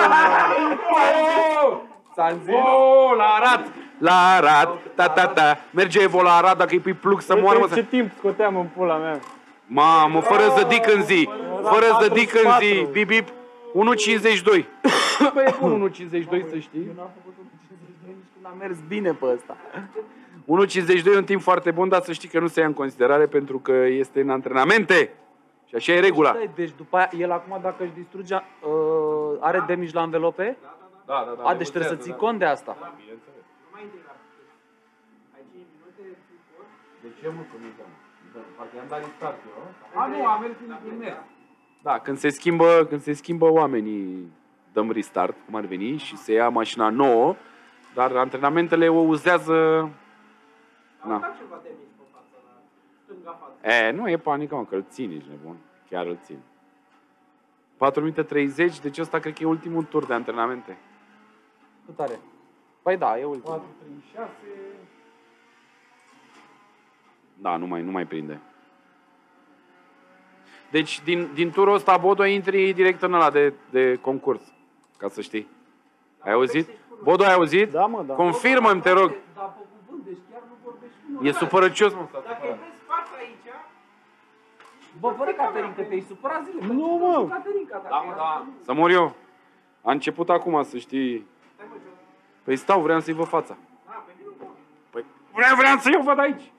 S5: Ți-am zis?
S1: Oh, la Arad. Ta. Merge Evo la Arad dacă îi pui plug să moară.
S3: Uite ce timp scoteam în pula mea.
S1: Mamă, fără zădic în zi. Fără zădic în zi. Bip, bip. 1,52.
S5: Băi, e bun 1,52 să știi. Eu n-am făcut 1,52 nici când am mers bine pe ăsta.
S1: 1,52 e un timp foarte bun, dar să știi că nu se ia în considerare pentru că este în antrenamente. Și așa e regula.
S5: Deci după aia, el acum dacă își distruge, are damage la învelope?
S1: Da.
S5: A, deci trebuie să ții cont de asta.
S2: Nu mai intri la ai 5 minute,
S1: De ce mă comentăm? Parcă i-am dat restart eu. A, nu, am mers în mers. Da, când se schimbă oamenii, dăm restart, cum ar veni, și se ia mașina nouă, dar antrenamentele o uzează.
S2: am dat ceva de mici pe față, la stânga față.
S1: Nu e panică, mă, că îl țin, ești nebun. Chiar îl țin. 4 minute 30, deci ăsta cred că e ultimul tur de antrenamente.
S5: Cât are? Păi da, e ultimul.
S1: 4, 36. Da, nu mai prinde. Deci, din turul ăsta, Bodo, intri direct în ăla de concurs. Ca să știi. Ai auzit? Bodo, ai auzit?
S3: Da, mă, da.
S1: Confirmă-mi, te rog.
S5: Da, pe cuvânt, deci chiar nu vorbești cu noi.
S1: E supărăcios, mă.
S2: Dacă îi vezi fața aici,
S5: Bă, fără Caterinca, te-ai supărat zile.
S3: Nu, mă.
S5: Caterinca,
S1: Da, mă, da. Să mor eu. A început acum, să știi.
S2: stai mă, jos.
S1: Păi stau, vreau să-i văd fața.
S2: Pe mine nu.
S1: Păi vreau să-i văd aici.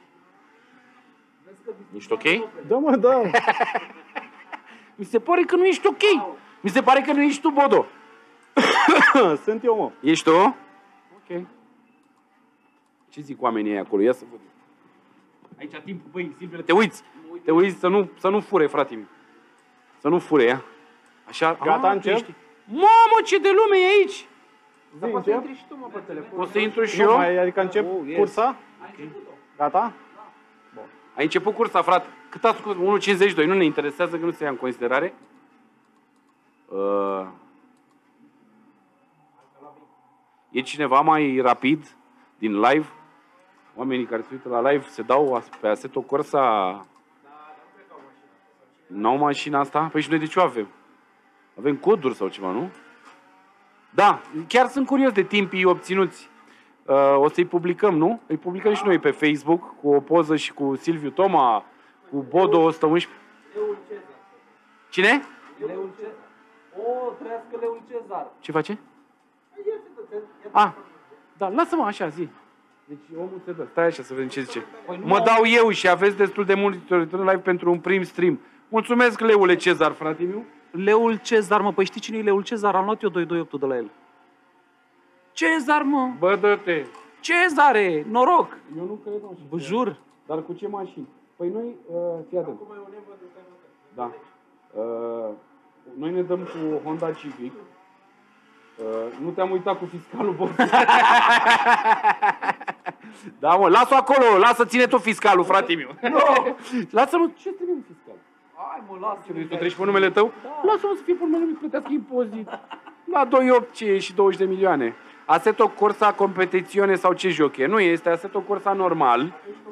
S1: Ești ok?
S3: Da, mă, da.
S1: Mi se pare că nu ești ok. Mi se pare că nu ești tu, Bodo.
S3: Sunt eu, mă.
S1: Ești tu? Ok. Ce zic oamenii ăia acolo? Ia să văd. Aici timpul, băi, simplu. Te uiți să nu fure, frate meu. Să nu fure, ia. Așa.
S3: Gata,
S1: tu
S3: încep?
S1: ești. Mamă, ce de lume e aici!
S3: Zi,
S2: Poți să
S3: încep?
S2: intri și tu, mă, pe telefon.
S1: O să intru și
S3: Nu
S1: eu?
S3: mai, adică încep
S5: Oh, yes.
S3: cursa? Gata?
S1: Ai început cursa, frate. Cât a scos? 1,52. Nu ne interesează că nu se ia în considerare. E cineva mai rapid din live? Oamenii care se uită la live se dau pe Assetto Corsa. N-au mașina asta? Păi și noi de ce o avem? Avem coduri sau ceva, nu? Da, chiar sunt curios de timpii obținuți. O să-i publicăm, nu? Îi publicăm și noi pe Facebook cu o poză și cu Silviu Toma, cu Bodo 111.
S4: Leul Cezar.
S1: Cine?
S4: Leul Cezar. O, trăiască Leul Cezar.
S1: Ce face? Da, lasă-mă așa, zi. Deci omul se dă. Stai așa să vedem ce zice. Mă dau eu și aveți destul de mult live pentru un prim stream. Mulțumesc, Leule Cezar, frate meu.
S5: Leul Cezar, mă, păi știi cine e Leul Cezar? Am luat eu 228 de la el. Cezar, mă!
S1: Bă, dă-te!
S5: Cezare! Noroc!
S1: Eu nu cred, mă.
S5: Vă jur.
S1: Dar cu ce mașini? Păi noi, fii atent. Da. Noi ne dăm cu Honda Civic. Nu te-am uitat cu fiscalul, boss. Da, mă, lasă-o acolo, lasă, ține tu fiscalul, frate meu. No. Lasă-mă, ce trebuie fiscal?
S4: Hai mă, lasă.
S1: Ce vrei, tu treci pe numele tău? Da. Lasă-mă să fie pe numele meu, plătească impozit. La 2,8 ce e și 20 de milioane. Assetto Corsa competizione sau ce joc e? Nu este Assetto Corsa normal.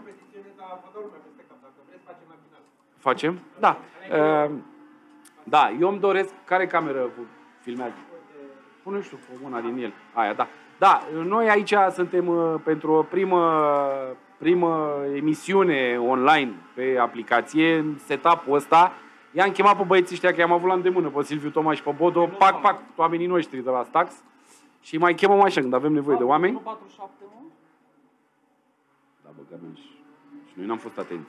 S1: Facem? Da. Da, eu îmi doresc... Care cameră filmează? Pune, știu, una din el. Aia, da. Da, noi aici suntem pentru o primă emisiune online pe aplicație, în setup-ul ăsta. I-am chemat pe băieții ăștia, că i-am avut la îndemână, pe Silviu Toma și pe Bodo, pac, oamenii noștri de la Stax. Și mai chemăm așa când avem nevoie de oameni.
S4: 47, mă?
S1: Da, băgăm și noi n-am fost atenți.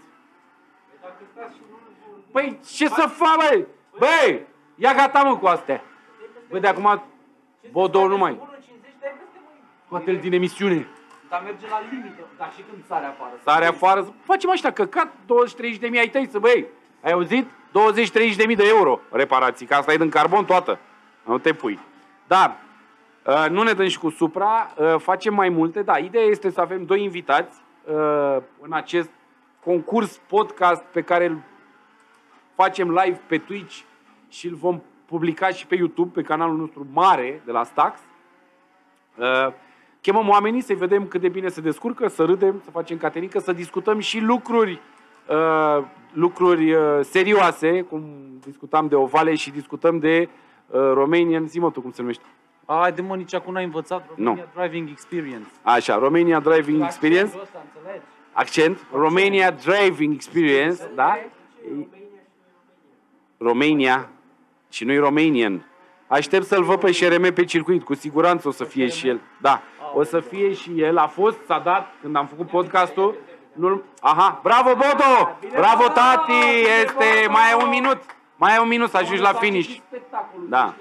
S1: Păi, ce să fac, băi? Băi, ia gata, mă, cu astea. Băi, de acum, Bodo nu mai. Poate-l din emisiune.
S4: Dar merge la limită. Dar și când sare afară.
S1: Sare afară. Facem ăștia căcat, 20-30.000 ai tăi să băi. Ai auzit? 20-30.000 de euro reparații, că asta e din carbon toată. Nu te pui. Dar nu ne dăm și cu Supra, facem mai multe. Da, ideea este să avem 2 invitați în acest concurs podcast pe care îl facem live pe Twitch și îl vom publica și pe YouTube, pe canalul nostru mare de la Stax. Chemăm oamenii să-i vedem cât de bine se descurcă, să râdem, să facem caterincă, să discutăm și lucruri serioase, cum discutam de ovale și discutăm de Romanian, zi-mă tu cum se numește.
S5: Haide mă, nici acum n-ai învățat Romania Driving Experience.
S1: Așa, Romania Driving Experience.
S4: Ăsta, înțelegi?
S1: Accent. Romania Driving Experience, da? Romania și nu-i Romanian. Aștept să-l văd pe Șereme pe circuit, cu siguranță o să fie și el. Da, o să fie și el. A fost, s-a dat, când am făcut podcastul. Aha, bravo Bodo! Bravo tati! Este, mai e un minut. Mai e un minut să ajungi la finish. Da.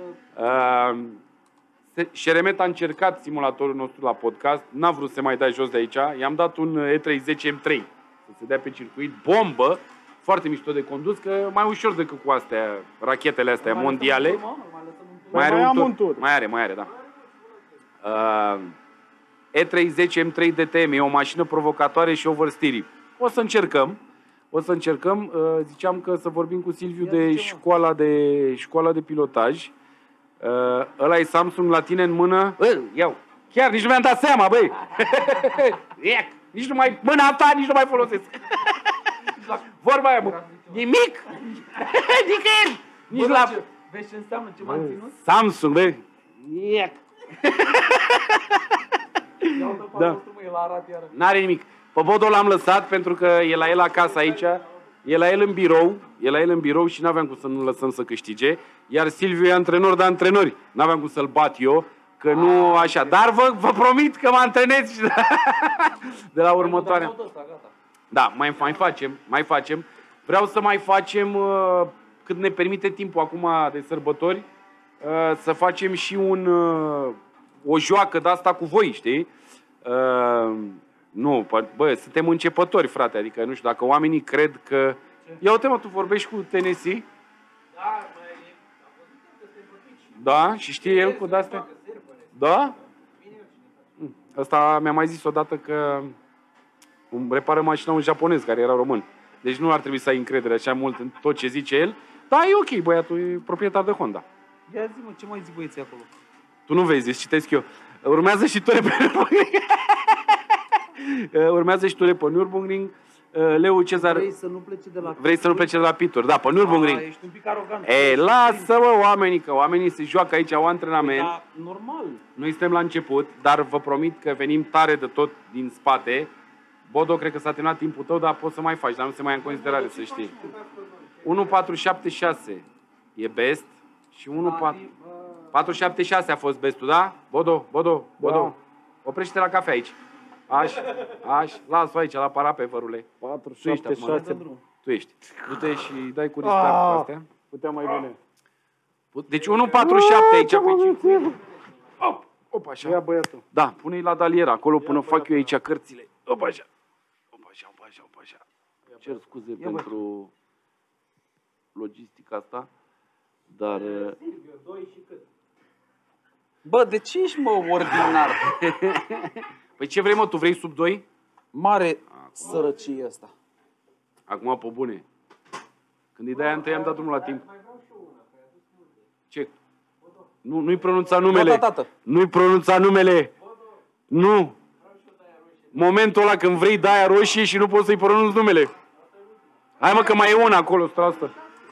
S1: Șeremet a încercat simulatorul nostru la podcast. N-a vrut să se mai dea jos de aici. I-am dat un E30 M3 să se dea pe circuit. Bombă! Foarte mișto de condus, că mai ușor decât cu astea, rachetele astea mondiale. Mai are un tur. Mai are, da. E30 M3 DTM e o mașină provocatoare și oversteering. O să încercăm. Ziceam că să vorbim cu Silviu de școala de pilotaj. Ăla e Samsung la tine în mână. Iau. Chiar nici nu mi-am dat seama, băi. Nici nu mai mâna ta, nici nu mai folosesc. Vorba aia, bă. Nimic. Nicăieri. Nici la...
S4: Vezi ce înseamnă ce m-am ținut?
S1: Samsung, băi. Da. N-are nimic. Pe Bodo l-am lăsat pentru că e la el acasă aici. E la el în birou și n-aveam cum să nu lăsăm să câștige. Iar Silviu e antrenor de antrenori. N-aveam cum să-l bat eu, că nu așa. Dar vă promit că mă antrenez și de la următoarea. Da, mai facem. Vreau să mai facem, cât ne permite timpul acum de sărbători, să facem și o joacă de asta cu voi, știi? Nu, bă, suntem începători, frate, adică nu știu, dacă oamenii cred că... Ia uite, mă, tu vorbești cu Tennessee? Da, și știe el cu de-astea? Da? Asta mi-a mai zis odată că Cum repară mașina un japonez care era român. Deci nu ar trebui să ai încredere așa mult în tot ce zice el. Dar e ok, băiatul e proprietar de Honda.
S5: Ia zi-mă, ce mai zic băieții acolo?
S1: Tu nu vezi, îți citesc eu. Urmează și ture pe Nürburgring. Urmează și ture pe Nürburgring. Leu Cezar...
S5: Vrei să nu plece de la
S1: Vrei să nu plece de la pituri. Da, pe Nürburgring.
S5: Ești un pic arogant.
S1: Ei, lasă-mă oamenii, că oamenii se joacă aici, au antrenament.
S5: Da, normal.
S1: Noi suntem la început, dar vă promit că venim tare de tot din spate. Bodo, cred că s-a terminat timpul tău, dar poți să mai faci, dar nu se mai ia în considerare, să știi. 1.476 e best și 1.476 a fost bestul, da? Bodo.
S3: Da.
S1: Oprește la cafea aici. Las-o aici, la parape, vărule.
S3: 476.
S1: Tu ești. Du-te și dai cu restart cu astea.
S3: Putea mai bine.
S1: Deci 1.47 aici pe circuit. Opa, așa.
S3: Ia băiatul.
S1: Da, pune-i la daliera, acolo până fac eu aici cărțile. Opa, așa. Cer scuze pentru logistica asta, dar...
S5: Bă, de ce ești, mă, ordinar?
S1: Păi ce vrei, mă? Tu vrei sub 2?
S5: Mare sărăcie asta.
S1: Acum, pe bune. Când îi dai întâi, am dat drumul la timp. Ce? Nu-i pronunța numele.
S5: Tată.
S1: Nu-i pronunța numele. Nu. Momentul ăla când vrei daia roșie și nu poți să-i pronunți numele. Hai, mă, că mai e una acolo, strastă.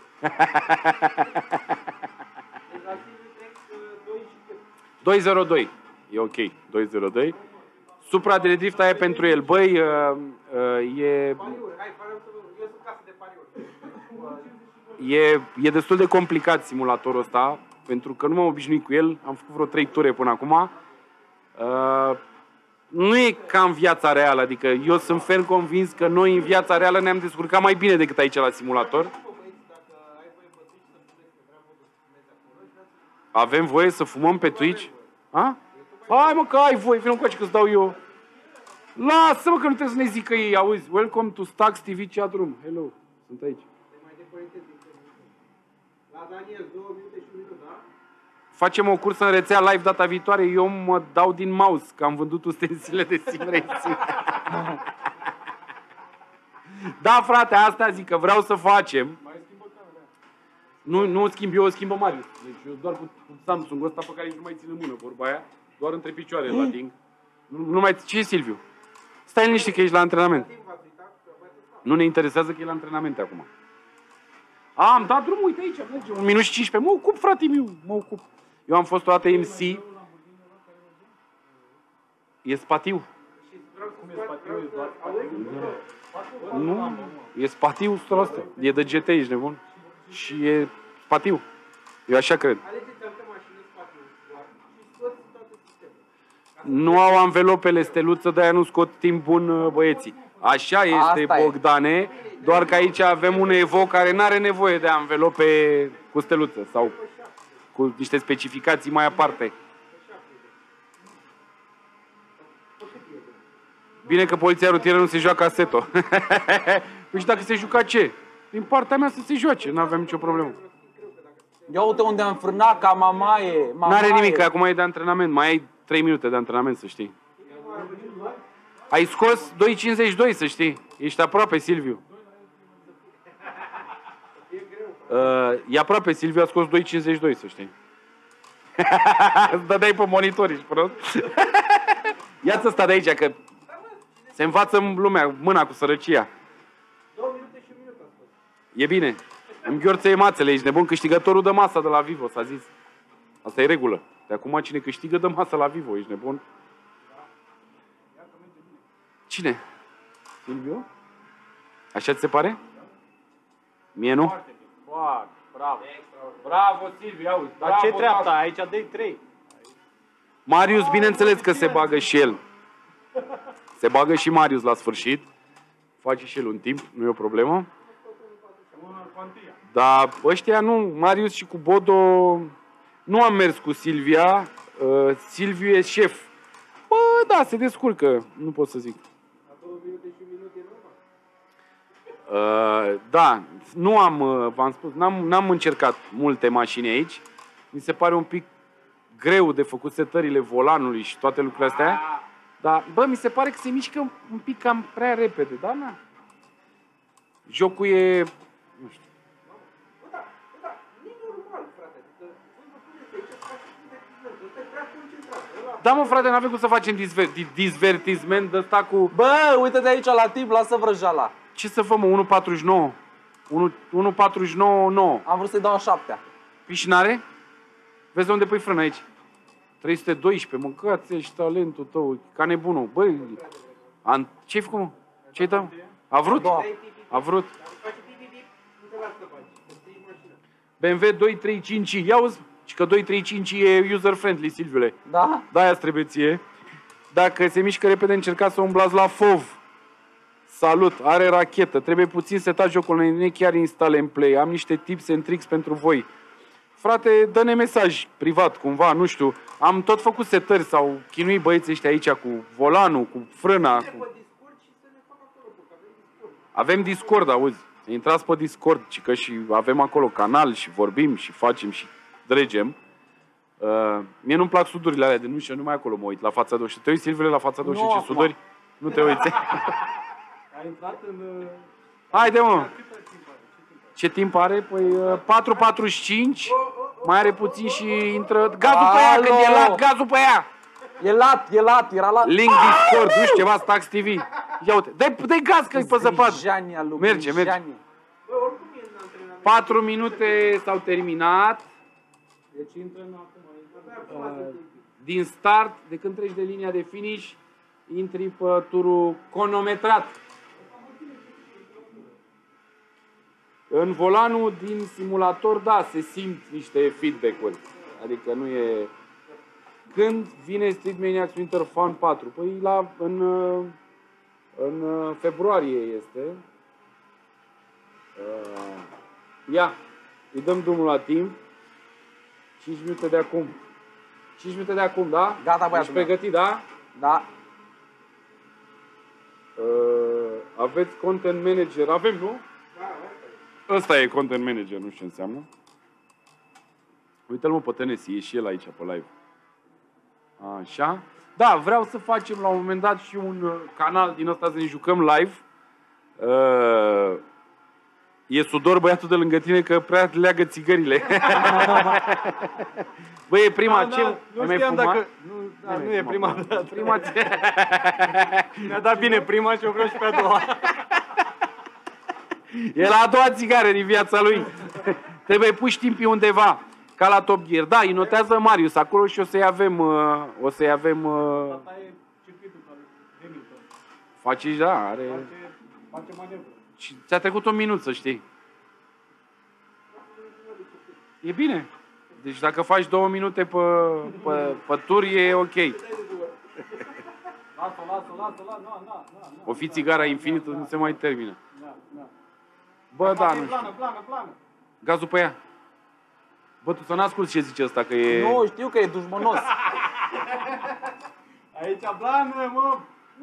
S1: 202. E ok. 202. Supra de drift aia e pentru el. Băi, e destul de complicat simulatorul ăsta, pentru că nu m-am obișnuit cu el. Am făcut vreo 3 ture până acum. Nu e ca în viața reală, adică eu sunt ferm convins că noi în viața reală ne-am descurcat mai bine decât aici la simulator. Avem voie să fumăm pe Twitch? Ha? Hai, mă, că ai voie, vină încoace că-ți dau eu. Lasă-mă că nu trebuie să ne zică ei, auzi. Welcome to Stax TV chat room. Hello, sunt aici.
S2: La Daniel, 2 minute și 1 minut, da?
S1: Facem o cursă în rețea live data viitoare. Eu mă dau din mouse, că am vândut ustensile de sim racing. Da, frate, asta zic, că vreau să facem. Nu schimb eu, o schimbă Marius. Deci eu doar cu Samsung-ul ăsta pe care nici nu mai țin în mână, vorba aia. Doar între picioare la ding. Nu mai... Ce e, Silviu? Stai liniștit că ești la antrenament. Nu ne interesează că e la antrenamente acum. Am dat drumul, uite aici, merge, 1 minut și 15. Mă ocup, frate meu, mă ocup. Eu am fost o dată MC. E spatiu. Nu, e spatiu 100%. E de GT, ești nebun. Și e spatiu. Eu așa cred. Nu au anvelopele steluță, de-aia nu scot timp bun băieții. Așa este,
S5: Asta
S1: Bogdane, doar că aici avem un Evo care nu are nevoie de anvelope cu steluță sau cu niște specificații mai aparte. Bine că poliția rutieră nu se joacă Assetto. Păi și dacă se juca ce? Din partea mea să se joace, nu avem nicio problemă.
S5: Ia uite unde am frânat ca mamaie.
S1: N-are nimic, că acum e de antrenament, mai ai 3 minute de antrenament, să știi. Ai scos 2.52, să știi. Ești aproape, Silviu. E aproape, Silviu a scos 2.52, să știi. Îți dădeai pe monitor, ești prost. Ia-ți ăsta de aici, că se învață lumea mâna cu sărăcia.
S2: 2 minute și 1 minut a spus.
S1: E bine. Îmi gheorțe mațele, ești nebun. Câștigătorul de masă de la Vivo, s-a zis. Asta e regulă. De acum cine câștigă de masă la Vivo, ești nebun? Cine? Silviu? Așa ți se pare? Mie nu?
S3: Foarte, bravo.
S1: Bravo, Silviu, auzi.
S3: Dar ce treaptă? Aici dai 3.
S1: Marius, bineînțeles că se bagă și el. Se bagă și Marius la sfârșit. Face și el un timp, nu e o problemă. Dar ăștia nu, Marius și cu Bodo nu am mers cu Silvia. Silviu e șef. Bă, da, se descurcă, nu pot să zic. Da, nu am, v-am spus, n-am încercat multe mașini aici. Mi se pare un pic greu de făcut setările volanului și toate lucrurile astea. Dar, bă, mi se pare că se mișcă un pic cam prea repede, da? Na. Jocul e... Nu știu.
S2: Da, nu e normal, frate. Adică, voi vă puneți aici să faceți divertisment. Ăsta e prea concentrat.
S1: Da, mă, frate, n-avem cum să facem divertisment de ăsta cu...
S5: Bă, uite-te aici la timp, lasă vrăjala.
S1: Ce să făm, mă, 1.49? 1.49.9.
S5: Am vrut să-i dau a 7-a.
S1: Pișinare? Vezi unde pui frână aici? 312, mâncați și talentul tău, ca nebunul. Băi, ce-ai făcut, mă? Ce-ai dat? A vrut? A vrut. BMW 235, ia uzi, și că 235 e user-friendly, Silviule.
S5: Da?
S1: Da, aia trebuie ție. Dacă se mișcă repede, încercați să umblați la FOV. Salut, are rachetă, trebuie puțin setat jocul, nu e chiar instale în play. Am niște tips and tricks pentru voi. Frate, dă-ne mesaj privat, cumva, nu știu. Am tot făcut setări sau chinuit băieții ăștia aici cu volanul, cu frâna. Cu... Avem Discord, auzi. Intrați pe Discord, că și avem acolo canal și vorbim și facem și dregem. Mie nu-mi plac sudurile alea de nu știu, numai acolo mă uit, la fața de Te uiți, Silvile, la fața de și ce suduri? Nu te uiți.
S3: Ai intrat în...
S1: Haide, mă! Ce timp are? Păi 4.45, mai are puțin și intră... Gazul pe ea, când e lat, gazul pe ea!
S5: E lat, era lat.
S1: Link Discord, nu știu, ceva, Stax TV. Ia uite, dai gaz că-i pe zăpadă. Merge. 4 minute s-au terminat.
S3: Deci intră în acum.
S1: Din start, de când treci de linia de finish, intri pe turul cronometrat. În volanul din simulator, da, se simt niște feedback-uri. Adică nu e... Când vine Street Maniacs Winter Fun 4? Păi în februarie este. Ia, îi dăm drumul la timp. 5 minute de acum. 5 minute de acum, da?
S5: Gata, băiatul.
S1: Ești pregătit, da?
S5: Da.
S1: Aveți content manager. Avem, nu? Ăsta e content manager, nu știu ce înseamnă. Uite-l, mă, pe Tennessee, e și el aici pe live. Așa. Da, vreau să facem la un moment dat și un canal din ăsta să ne jucăm live. E sudor băiatul de lângă tine că prea leagă țigările. Băi, e prima, ce?
S3: Nu știam dacă... Nu e prima dată. Mi-a dat bine prima și eu vreau și pe a doua.
S1: E la a doua țigară din viața lui. Trebuie puși timpii undeva. Ca la Top Gear. Da, îi notează Marius acolo și o să-i avem...
S3: Asta e circuitul care Hamilton.
S1: Face, da, are...
S3: Face manevră.
S1: Și ți-a trecut un minut, să știi. E bine. Deci dacă faci 2 minute pe tur, e ok.
S3: Lasă.
S1: O fi țigara infinită, nu se mai termină.
S3: Da.
S1: Bă, da, nu știu.
S3: Plană.
S1: Gazul pe ea. Bă, tu să n-asculti ce zice ăsta, că e...
S5: Nu, știu că e dușmănos.
S3: Aici plană, mă.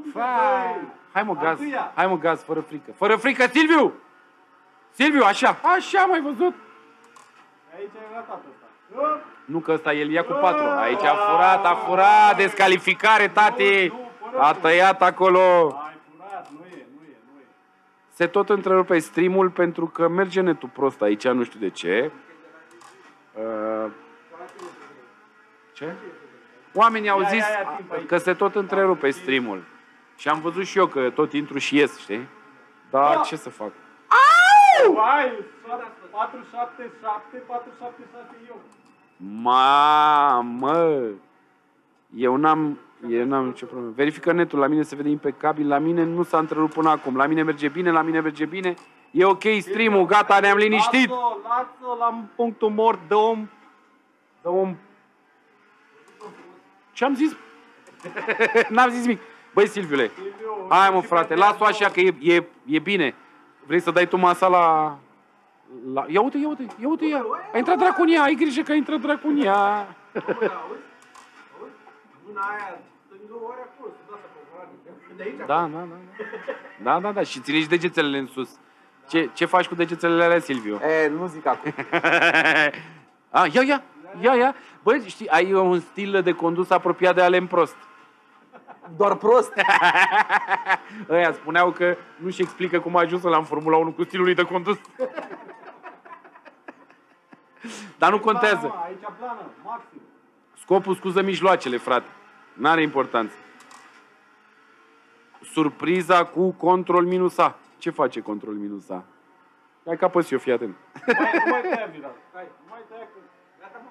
S1: Hai mă, gaz, fără frică. Fără frică, Silviu! Silviu, așa. Așa, m-ai văzut?
S3: Aici e ratat ăsta.
S1: Nu, că ăsta el ia cu 4. Aici a furat, descalificare, tati. A tăiat acolo.
S3: Ai furat, nu e.
S1: Se tot întrerupe streamul pentru că merge netul prost aici, nu știu de ce. Ce? Oamenii au zis că se tot întrerupe streamul. Și am văzut și eu că tot intru și ies, știi? Dar ce să fac?
S3: Hai, 477, 476 eu.
S1: Mamă! Eu n-am nicio problemă. Verifică netul, la mine se vede impecabil, la mine nu s-a întrerupt până acum. La mine merge bine, E ok stream-ul, gata, ne-am liniștit.
S3: Lasă la punctul mort, dă om.
S1: Ce-am zis? N-am zis nimic. Băi, Silviule, hai mă, frate, las-o așa că e bine. Vrei să dai tu masa la... Ia uite ea. A intrat dracu în ea, ai grijă că a intrat dracu în ea.
S2: Mâna aia, în 2 ore acolo, să dați pe aici.
S1: Da. Și ține și degețelele în sus. Ce faci cu degețelele alea, Silviu?
S5: Nu zic acum.
S1: Ia. Băi, știi, ai un stil de condus apropiat de Alen Prost.
S5: doar prost.
S1: Ăia spuneau că nu-și explică cum a ajuns la în Formula 1 cu stilul lui de condus. Dar nu contează.
S3: Da, aici plană, maxim.
S1: Scopul scuză mijloacele, frate. N-are importanță. Surpriza cu control minus A. Ce face control minus A? Hai că apăs eu, fii atent.
S3: Nu mai tăia virat. Hai, nu mai tăia că... Gata,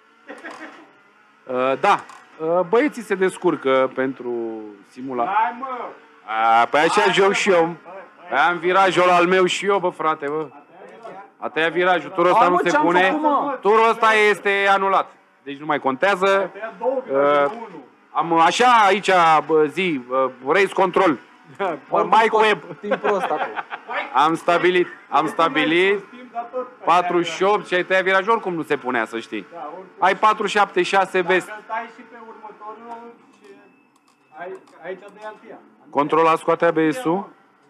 S3: mă,
S1: Da. Băieții se descurcă pentru simulare.
S3: hai, mă!
S1: Păi așa joc și eu. Am virajul ăla al meu și eu, bă, frate, bă. A tăiat virajul. Turul ăsta
S5: Hai,
S1: nu
S5: mă,
S1: se
S5: ce-am
S1: pune.
S5: făcut, mă?
S1: Turul ăsta este anulat. Deci nu mai contează.
S3: Tăia 2 viraje, 1.
S1: Am așa aici, race control. Mike Webb.
S5: Timp prost acum.
S1: Am stabilit 48 și ai tăiat virajul, oricum nu se punea, să știi. Ai 476 vest.
S3: Dacă stai și pe următorul și... Aici de Altia.
S1: Controla scoate ABS-ul.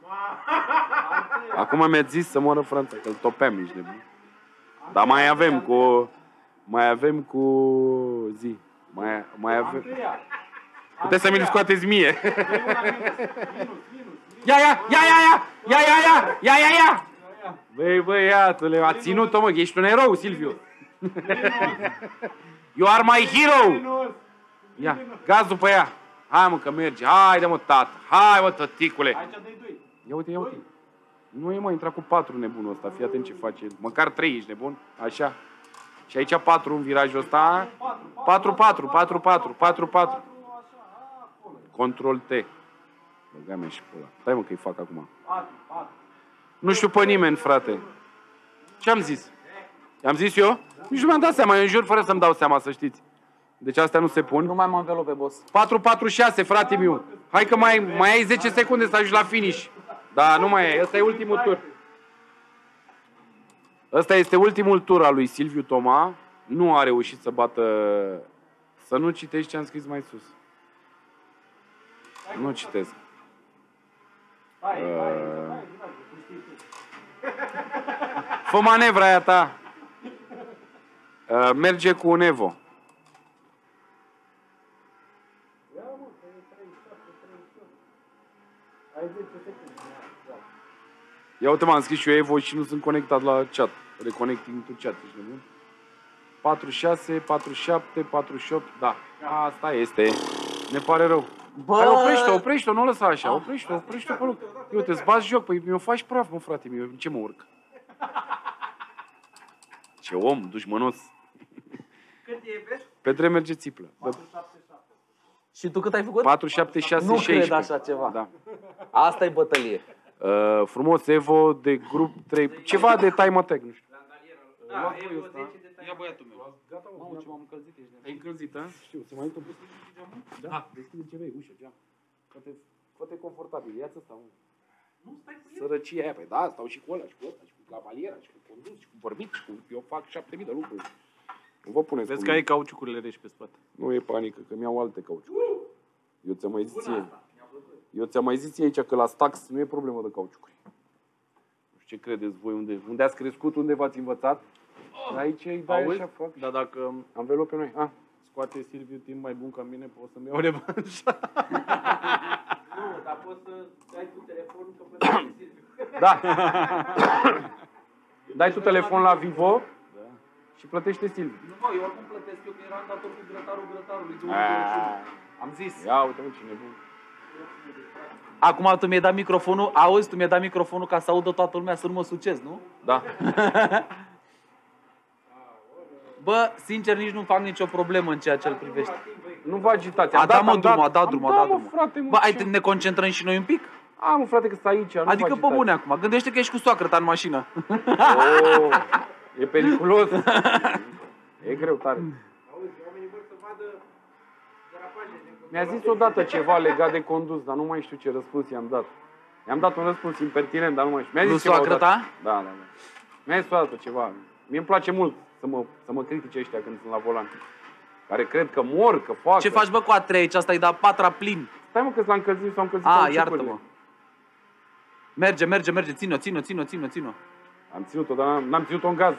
S1: Acum mi-a zis să moră Franța, că îl topeam, ești nebun. Dar mai avem cu zi. Mai avem. Puteți să mi-l scoateți mie. Ia! Băi, băiatule, a ținut-o, mă, ești un erou, Silviu. You are my hero. Ia, gazul pe ea. Hai, mă, că merge. Haide, mă, tată. Hai, mă, tăticule.
S3: Aici de 2.
S1: Ia uite. Nu e, mă, intra cu 4 nebunul ăsta. Fii atent ce face. Măcar 3 ești nebun. Așa. Și aici 4 în virajul ăsta. 4. Control T. Băga mea și pula. Stai, mă, că-i fac acum.
S3: 4.
S1: Nu știu pe nimeni, frate. Ce-am zis? I-am zis eu? Nici nu mi-am dat seama. Eu înjur fără să-mi dau seama, să știți. Deci astea nu se pun.
S5: Nu mai am învelope, boss.
S1: 4-4-6, frate meu. Hai că mai ai 10 secunde să ajungi la finish. Da, nu mai e. Ăsta e ultimul tur. Ăsta este ultimul tur al lui Silviu Toma. Nu a reușit să bată... Să nu citești ce am scris mai sus. Nu citesc. Fă manevra aia ta. Merge cu un Evo. Ia uite, m-am scris și eu Evo și nu sunt conectat la chat. Reconnecting to chat, ești nebun? 46, 47, 48, da. Asta este. Ne pare rău.
S5: Bă!
S1: Hai, oprește-o, nu o lăsa așa. Oprește-o pe loc. Uite, îți bați joc, păi mi-o faci praf, mă, frate, în ce mă urc? Ce om, dușmănos.
S2: Cât e, vezi?
S1: Petre merge țiplă.
S2: 477.
S5: Și tu cât ai făcut?
S1: 4, 7, 6,
S5: Nu
S1: 16.
S5: cred așa ceva.
S1: Da.
S5: Asta e bătălie.
S1: Frumos, Evo de grup 3. Ceva de time attack, nu știu.
S2: Da, e o 10 de
S5: Ia băiatul meu.
S1: Gata,
S5: Mamă, ce m-am încălzit, ești nebun.
S1: ai încălzit, a? Știu, se mai uită pe geamul? Da, deschide ce vrei, ușă, geam. Fă-te confortabil, ia-ți ăsta, mă.
S2: Nu stai cu el.
S1: Sărăcia aia, păi da, stau și cu ăla, și cu ăsta, și cu cavaliera, și cu condus, și cu vorbit, și cu... Eu fac 7000 de lucruri. Nu vă puneți
S3: Vezi
S1: cu
S3: că ai
S1: mine.
S3: cauciucurile reci pe spate.
S1: Nu e panică, că mi-au alte cauciucuri. Eu ți-am mai zis ție. Eu ți-am mai zis ție aici că la Stax nu e problemă de cauciucuri. Nu știu ce credeți voi, unde ați crescut, unde v-ați învățat. Aici îi dai
S3: Auzi?
S1: așa, fac.
S3: Dar dacă
S1: Anvelope noi.
S3: scoate Silviu timp mai bun ca mine, pot să-mi iau revanșa.
S2: Nu, dar poți să dai cu telefonul că plătești Silviu.
S1: Da. Dai tu telefon la Vivo și plătește Silviu.
S5: Nu, mă, eu oricum plătesc eu, că eram dator cu grătarului de 1,21. Am zis.
S1: Ia uite, mă, ce nebun.
S5: Acum tu mi-ai dat microfonul, auzi, tu mi-ai dat microfonul ca să audă toată lumea, să nu mă sucez, nu?
S1: Da.
S5: Bă, sincer, nici nu fac nicio problemă în ceea ce îl privește.
S1: Nu vă agitați.
S5: A dat drumul.
S1: Frate,
S5: Bă, hai, ne concentrăm și noi un pic?
S1: mă, frate, că stai aici. Nu
S5: Adică
S1: vă
S5: pe
S1: agitați.
S5: bune acum. Gândește că ești cu soacră ta în mașină.
S1: Oh, e periculos. E greu tare.
S2: Auzi, oamenii vor să vadă derapajele din
S1: Mi-a zis odată ceva legat de condus, dar nu mai știu ce răspuns i-am dat. I-am dat un răspuns impertinent, dar nu mai știu. Mi-a
S5: Nu
S1: zis ceva
S5: soacră
S1: odată.
S5: ta?
S1: Da. Mi-a zis odată ceva. Mie îmi place mult să mă critice ăștia când sunt la volan. Care cred că mor, că fac.
S5: Ce faci, bă, cu a 3 aici? Asta e de-a 4-a plin.
S1: Stai, mă, că s-a încălzit, s-a încălzit.
S5: A,
S1: cauciucurile.
S5: iartă-mă. Merge. Ține-o.
S1: Am ținut-o, dar n-am ținut-o în gaz.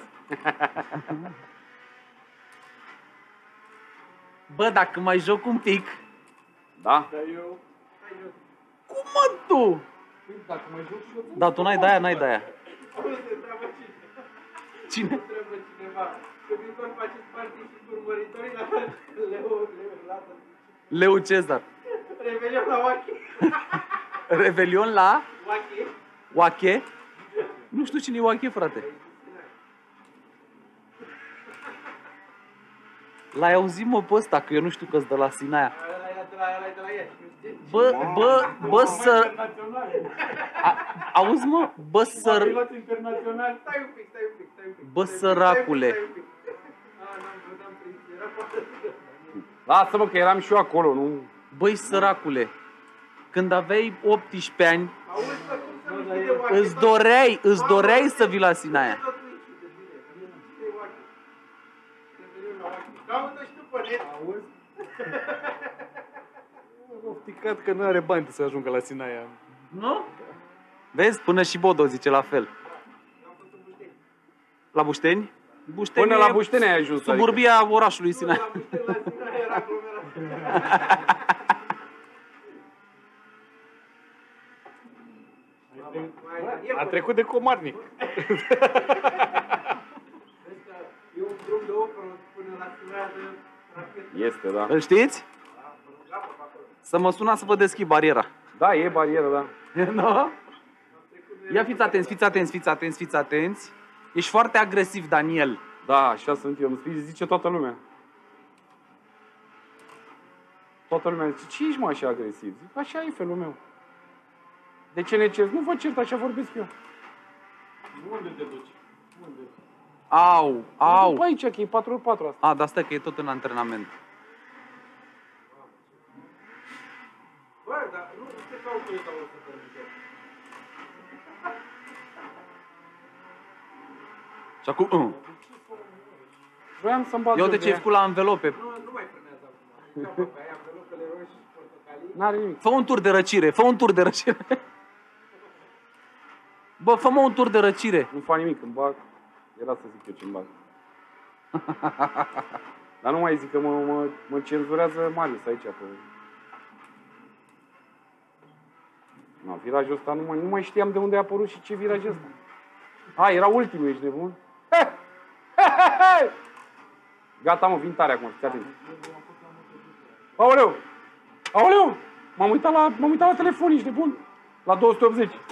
S5: Bă, dacă mai joc un pic,
S1: Da?
S5: Cum mă tu?
S3: Dacă mai joc și eu,
S5: Da, tu n-ai de aia, n-ai de aia.
S2: Auzi, întreabă
S5: Cine?
S2: Întreabă cineva. Pe viitor faceți parte și cu urmăritorii la
S5: Leu Cezar.
S2: Revelion la Wache.
S5: Revelion la
S2: Wache.
S5: Oache? Nu știu cine e Oache, frate. L-ai auzit, mă, pe ăsta, că eu nu știu că-s de la Sinaia.
S2: Ăla e de la Iași.
S5: Auzi, mă,
S1: Pilot internațional.
S2: Stai un pic.
S5: Bă, săracule.
S2: N-am prins. Era foarte...
S1: Lasă-mă că eram și eu acolo, nu?
S5: Băi, săracule, când aveai 18 ani,
S2: Auzi, bă, cum să nu știi de Wache?
S5: îți doreai să vii la Sinaia.
S2: Caută și tu pe net.
S3: auzi? M-am ofticat că nu are bani să ajungă la Sinaia.
S5: Nu? Vezi? Până și Bodo zice la fel. La Bușteni? Bușteni
S1: Până la Bușteni ai ajuns.
S5: suburbia orașului Sinaia.
S2: La Bușteni, la Sinaia era aglomerat.
S3: A trecut de Comarnic.
S2: Vezi că e un drum de 8 până la Sinaia de rachetă.
S1: Este, da.
S5: Îl știți? Să mă sunați să vă deschid bariera.
S1: Da, e barieră, da.
S5: Nu? Ia fiți atenți. Ești foarte agresiv, Daniel.
S1: Da, așa sunt eu. Îmi zice toată lumea. Toată lumea zice, ce ești, mă, așa agresiv? Zic, așa e felul meu. De ce ne ceri? Nu vă cert, așa vorbesc eu.
S3: Unde te duci? Unde?
S5: Au.
S1: După aici, că e 4x4 asta.
S5: A, dar stai că e tot în antrenament.
S2: Bă, dar nu te caută eu ca o să permită.
S5: Și acum,
S1: Vreau să-mi bat
S5: ia
S1: joc
S5: uite
S1: de
S5: ce ai
S1: ea.
S5: făcut la învelope.
S2: Nu mai frânează acum. Capă pe aia, învelopele roșii și portocalii.
S1: N-are nimic.
S5: Fă un tur de răcire. Bă, fă-mă un tur de răcire.
S1: Nu fac nimic, îmi bag. Era să zic eu ce-mi bag. Dar nu mai zic că mă cenzurează Marius aici. Pe... No, virajul ăsta nu mai știam de unde a apărut și ce viraj ăsta. A, era ultimul, ești nebun? Gata, mă, vin tare acum, fiți atenți. Aoleu! Aoleu! M-am uitat la telefon, ești nebun? La 280.
S2: Deci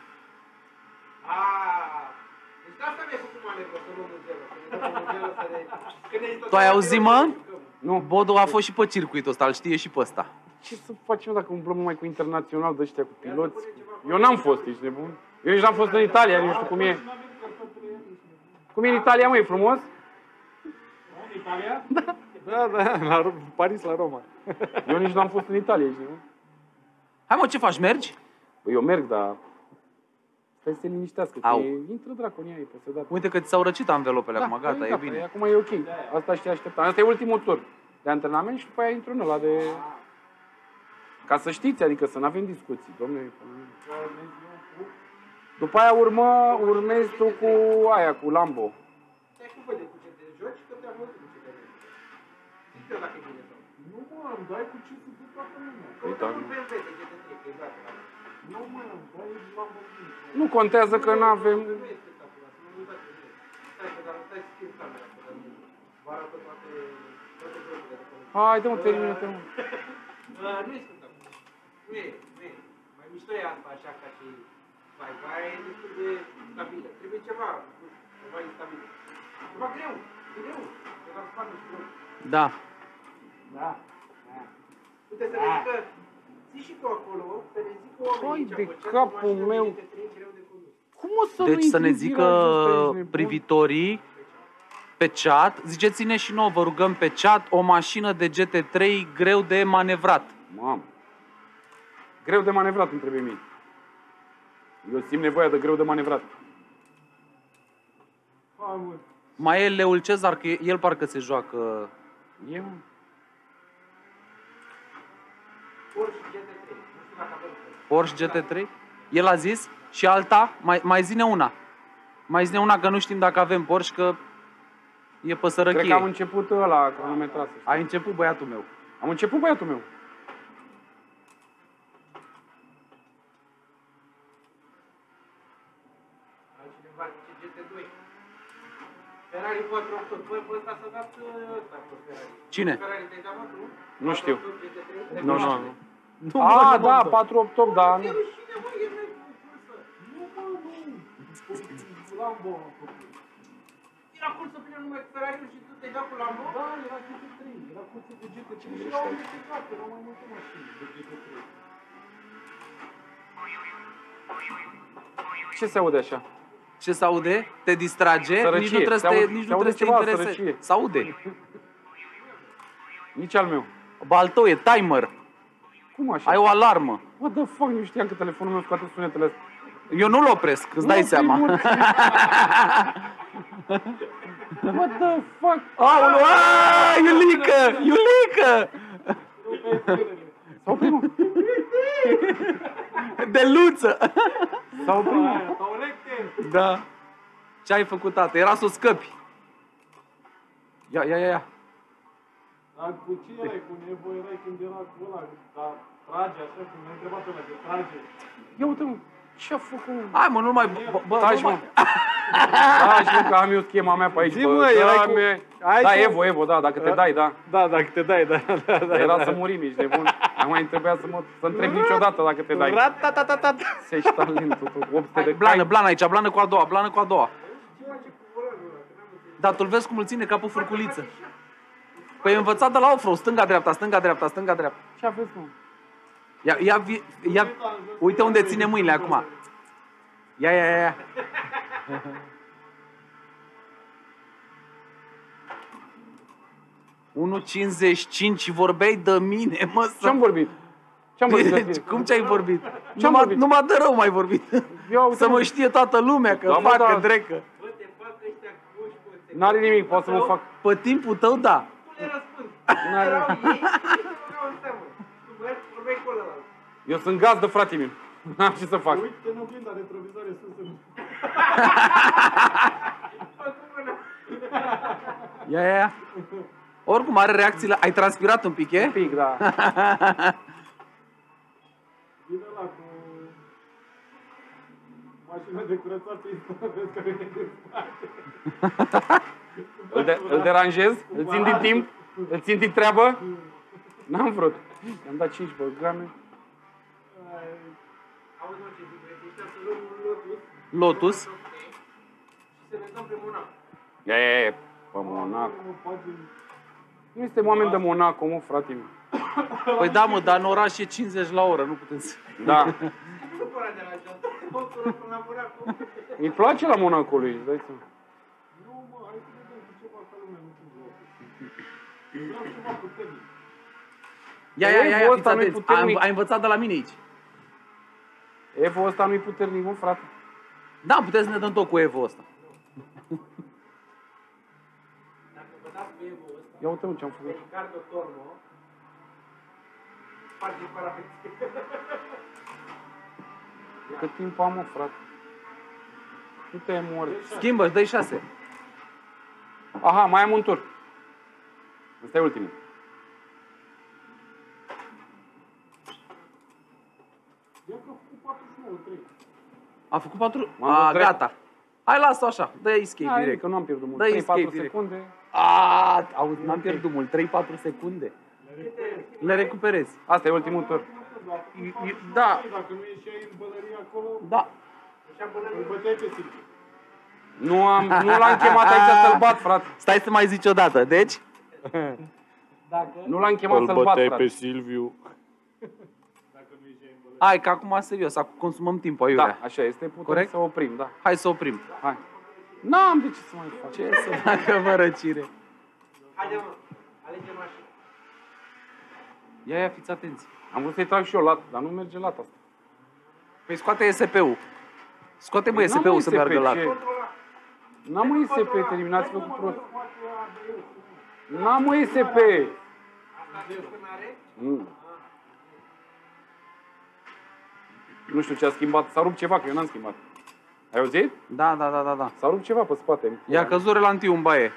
S2: de asta mi-ai făcut manevră, să luăm un gel, să ne...
S5: Tu ai auzit, mă?
S1: Nu.
S5: Bodo a fost și pe circuitul ăsta, îl știe și pe ăsta.
S1: Ce să facem dacă umblăm numai cu internațional de ăștia, cu piloți? Eu n-am fost, ești nebun? Eu nici n-am fost în Italia, nu știu cum e. Cum e în Italia, mă, e frumos?
S3: În Italia? Da, la Paris, la Roma.
S1: Eu nici n-am fost în Italia, ești nebun?
S5: Hai, mă, ce faci, mergi?
S1: Păi eu merg, dar... Stai să se liniștească, că
S5: Au.
S1: intră dracu în ea, e posedat.
S5: Uite că ți s-au răcit anvelopele acum,
S1: păi
S5: gata, e bine.
S1: Acum e ok. Asta știi așteptam. Asta e ultimul tur de antrenament și după aia intru în ăla de... Ca să știți, adică să nu avem discuții, domnule. După aia urmezi tu cu aia, cu Lambo.
S2: Stai cu vede cu ce te joci, că te-am văzut cu ce te joci. Zic eu dacă e bine sau.
S3: Nu, mă, îmi dai cu ce să duc toată lumea.
S2: Căută un BMW de GT3, că e gata.
S3: Nu, mă, îmi dai Lamborghini.
S1: Nu contează că nu avem...
S2: Nu e spectaculos, nu uitați că nu e. Stai că, dar stai să schimb camera, că dar vă arată toate jocurile de acolo.
S1: Hai, dă-mă, termină-te, mă.
S2: Nu e spectaculos. Nu e. Mai mișto e asta, așa, ca și... Vai, e destul de stabilă. Trebuie ceva instabil. Ceva greu. Că dar spate și greu.
S5: Da.
S2: Da. Uite, să ne zică, zi și tu acolo, să ne zică oamenii
S1: Hai
S2: aici,
S1: de
S2: bă, ce
S1: capul
S2: mașină
S1: meu.
S2: de GT3 greu de condus.
S1: Cum o să
S5: Deci
S1: nu
S5: să ne
S1: intri în
S5: zică
S1: virajul ăsta, ești nebun?
S5: privitorii pe chat, ziceți-ne și nouă, vă rugăm pe chat, o mașină de GT3 greu de manevrat.
S1: Mamă. Greu de manevrat îmi trebuie mie. Eu simt nevoia de greu de manevrat.
S5: Mai e Leul Cezar, că el parcă se joacă
S1: Eu?
S2: Porsche GT3. Nu știu dacă avem.
S5: Porsche GT3. El a zis și alta, mai zine una. Mai zine una că nu știm dacă avem Porsche, că e pe sărăchie.
S1: Cred că am început ăla cronometrat.
S5: Ai început, băiatul meu.
S1: Am început, băiatul meu.
S2: cineva zice GT2. Ferrari 488. Băi, pe ăsta s-a dat ăsta pe Ferrari.
S5: Cine?
S2: Ferrari te-ai dat, mă, tu?
S1: Nu știu.
S2: 488 GT3?
S1: Nu, nu.
S3: Nu,
S1: Ah,
S3: mă,
S1: da,
S3: mă,
S1: 488, da.
S2: E rușine, mă, e cursă.
S3: Nu, mă, nu. Lambo.
S2: Era cursă plină numai cu Ferrari și tu te-ai dat cu Lambo?
S3: Da, era GT3. Era curță de GT3 și erau GT4. Erau mai multe mașini de GT3.
S1: Ce se aude așa?
S5: Ce se aude? Te distrage?
S1: Sărăcie.
S5: Nici nu trebuie să
S1: Se
S5: te,
S1: aude-
S5: nici
S1: se
S5: nu
S1: aude
S5: trebuie să te
S1: ceva,
S5: intereseze.
S1: sărăcie.
S5: Se aude.
S1: Nici al meu.
S5: Bă, al tău e timer.
S1: Cum așa?
S5: Ai o alarmă.
S1: What the fuck, nu știam că telefonul meu scoate sunetele astea.
S5: Eu nu-l opresc, îți dai seama.
S1: What the fuck?
S5: Aoleu, aaa, Iulică! Iulică!
S1: S-a oprit, mă.
S5: De luță!
S1: S-a oprit, mă.
S5: Da. Ce ai făcut, tată? Era să o scăpi. Ia.
S3: Dar cu ce erai? Cu Nevo erai când era cu ăla, dar trage așa, când m-ai întrebat ăla de trage.
S1: Ia uite, mă. Ce-a făcut?
S5: Hai mă, nu mai... Bă,
S1: Taci,
S5: nu
S1: mă.
S5: mai...
S1: Taci, mă, că am eu schema mea pe aici.
S3: Zi,
S1: bă.
S3: mă, erai cu- Hai
S1: Da,
S3: să-
S1: Evo, da, dacă te dai, da.
S3: Da, dacă te dai, da.
S1: Era să murim, ești nebun. Nu mai trebuia să întreb niciodată dacă te dai.
S3: Ratatatatata.
S1: Se-și talentul, 800 de
S5: Blană,
S1: cai.
S5: blană aici, blană cu a doua, blană cu a doua. Dar tu-l vezi cum îl ține ca pe furculiță. Păi e învățat de la off-road, stânga-dreapta, stânga-dreapta, stânga-dreapta.
S1: Ce aveți, mă?
S5: Ia, uite unde ține mâinile acum. Ia. 1,55 vorbeai de mine, mă, să...
S1: Ce-am vorbit? Ce-am vorbit de
S5: Deci,
S1: tine?
S5: cum ce-ai vorbit?
S1: Ce-am vorbit?
S5: Numai de rău mai vorbit.
S1: Ia uite,
S5: Să
S1: mă.
S5: mă știe toată lumea, că
S1: Da, mă,
S5: facă
S1: da.
S5: drecă.
S2: Bă, te fac ăștia coși, bă, te
S1: N-are nimic, poate să mă fac.
S5: Pe timpul tău, da.
S2: Cum le răspund?
S1: N-are-
S2: Erau ei și erau în seamă. Tu băiat, vorbeai cu ălălalt.
S1: Eu sunt gazdă, frate meu. N-am ce să fac.
S3: Uite în oglinda retrovizoare sus în...
S2: Bă, cum mâna?
S5: Ia. Oricum are reacțiile. Ai transpirat un pic,
S1: Un
S5: e?
S1: pic, da.
S3: Vine ăla cu... Mașina de curățat pe Instagram, vezi care ne desparte.
S1: Îl deranjez? Îl țin din timp? Îl țin din treabă? N-am vrut. I-am dat 5 băgrame.
S2: Auzi, mă, ce zic, vrei ăștia să luăm un Lotus
S5: Lotus.
S2: și să ne dăm pe Monaco.
S1: E, pe Monaco. Nu suntem oameni de Monaco, mă, frate meu.
S5: Păi da, mă, dar în oraș e 50 la oră, nu putem să...
S1: Da.
S2: Nu părea de la geantă. Motorul până la Monaco.
S1: Îi place la Monaco lui, îți dai seama.
S3: Nu, mă, hai să vedem cu ceva ca lumea, nu știu. Vreau ceva puternic.
S5: Ia,
S1: Evo ăsta
S5: fiți
S1: nu-i
S5: atenți.
S1: puternic.
S5: Ai învățat de la mine aici.
S1: Evo ăsta nu-i puternic, mă, frate.
S5: Da, puteți să ne dăm tot cu Evo ăsta.
S2: Dacă vă dați pe Evo ăsta,
S1: Ia uite, mă, ce-am
S2: pe
S1: făcut.
S2: Ricardo Tormo, sparge parapeții.
S1: Cât timp am, mă, frate? Nu te mori.
S5: Schimbă-și, dă-i 6.
S1: Aha, mai am un tur. Ăsta e ultimul.
S3: Ia că a făcut 49, 3.
S5: A făcut 4...
S1: M-am
S5: A,
S1: dus drept.
S5: gata. Hai, lasă așa. Dă escape
S1: Hai,
S5: direct.
S1: că nu am pierdut mult.
S5: Dă
S1: 3-4
S5: escape direct.
S1: secunde.
S5: Auzi, n-am pierdut mult. 3-4 secunde. Le recuperezi.
S1: Asta e ultimul tur.
S5: Da,
S3: Dacă nu ieșeai în bălărie acolo,
S5: da.
S3: îl băteai pe Silviu.
S1: Nu l-am chemat aici să-l bat, frate.
S5: Stai să mai zici o dată. Deci?
S1: Nu l-am chemat să-l bat, frate.
S3: Silviu.
S5: Hai, că acum serios, acum consumăm timpul, aiurea.
S1: Da, așa este. Putem
S5: Corect?
S1: să oprim, da.
S5: Hai să oprim.
S1: Hai. N-am de ce să mai fac.
S5: Ce să facă, mă, răcire?
S2: Haide, mă, alege mașină.
S5: Ia, fiți atenți.
S1: Am vrut să-i trag și eu lat, dar nu merge lata asta.
S5: Păi scoate SP-ul. Scoate, bă,
S1: N-am
S5: SP-ul
S1: mai
S5: să
S1: SP,
S5: meargă la...
S1: ce?
S2: Controla.
S1: N-am mă ISP, terminați-vă cu prost. N-am mă ISP.
S2: Asta de când are?
S1: Nu știu ce a schimbat. S-a rupt ceva, că eu n-am schimbat. Ai auzit?
S5: Da.
S1: S-a rupt ceva pe spate.
S5: I-a căzut relantiu în baie.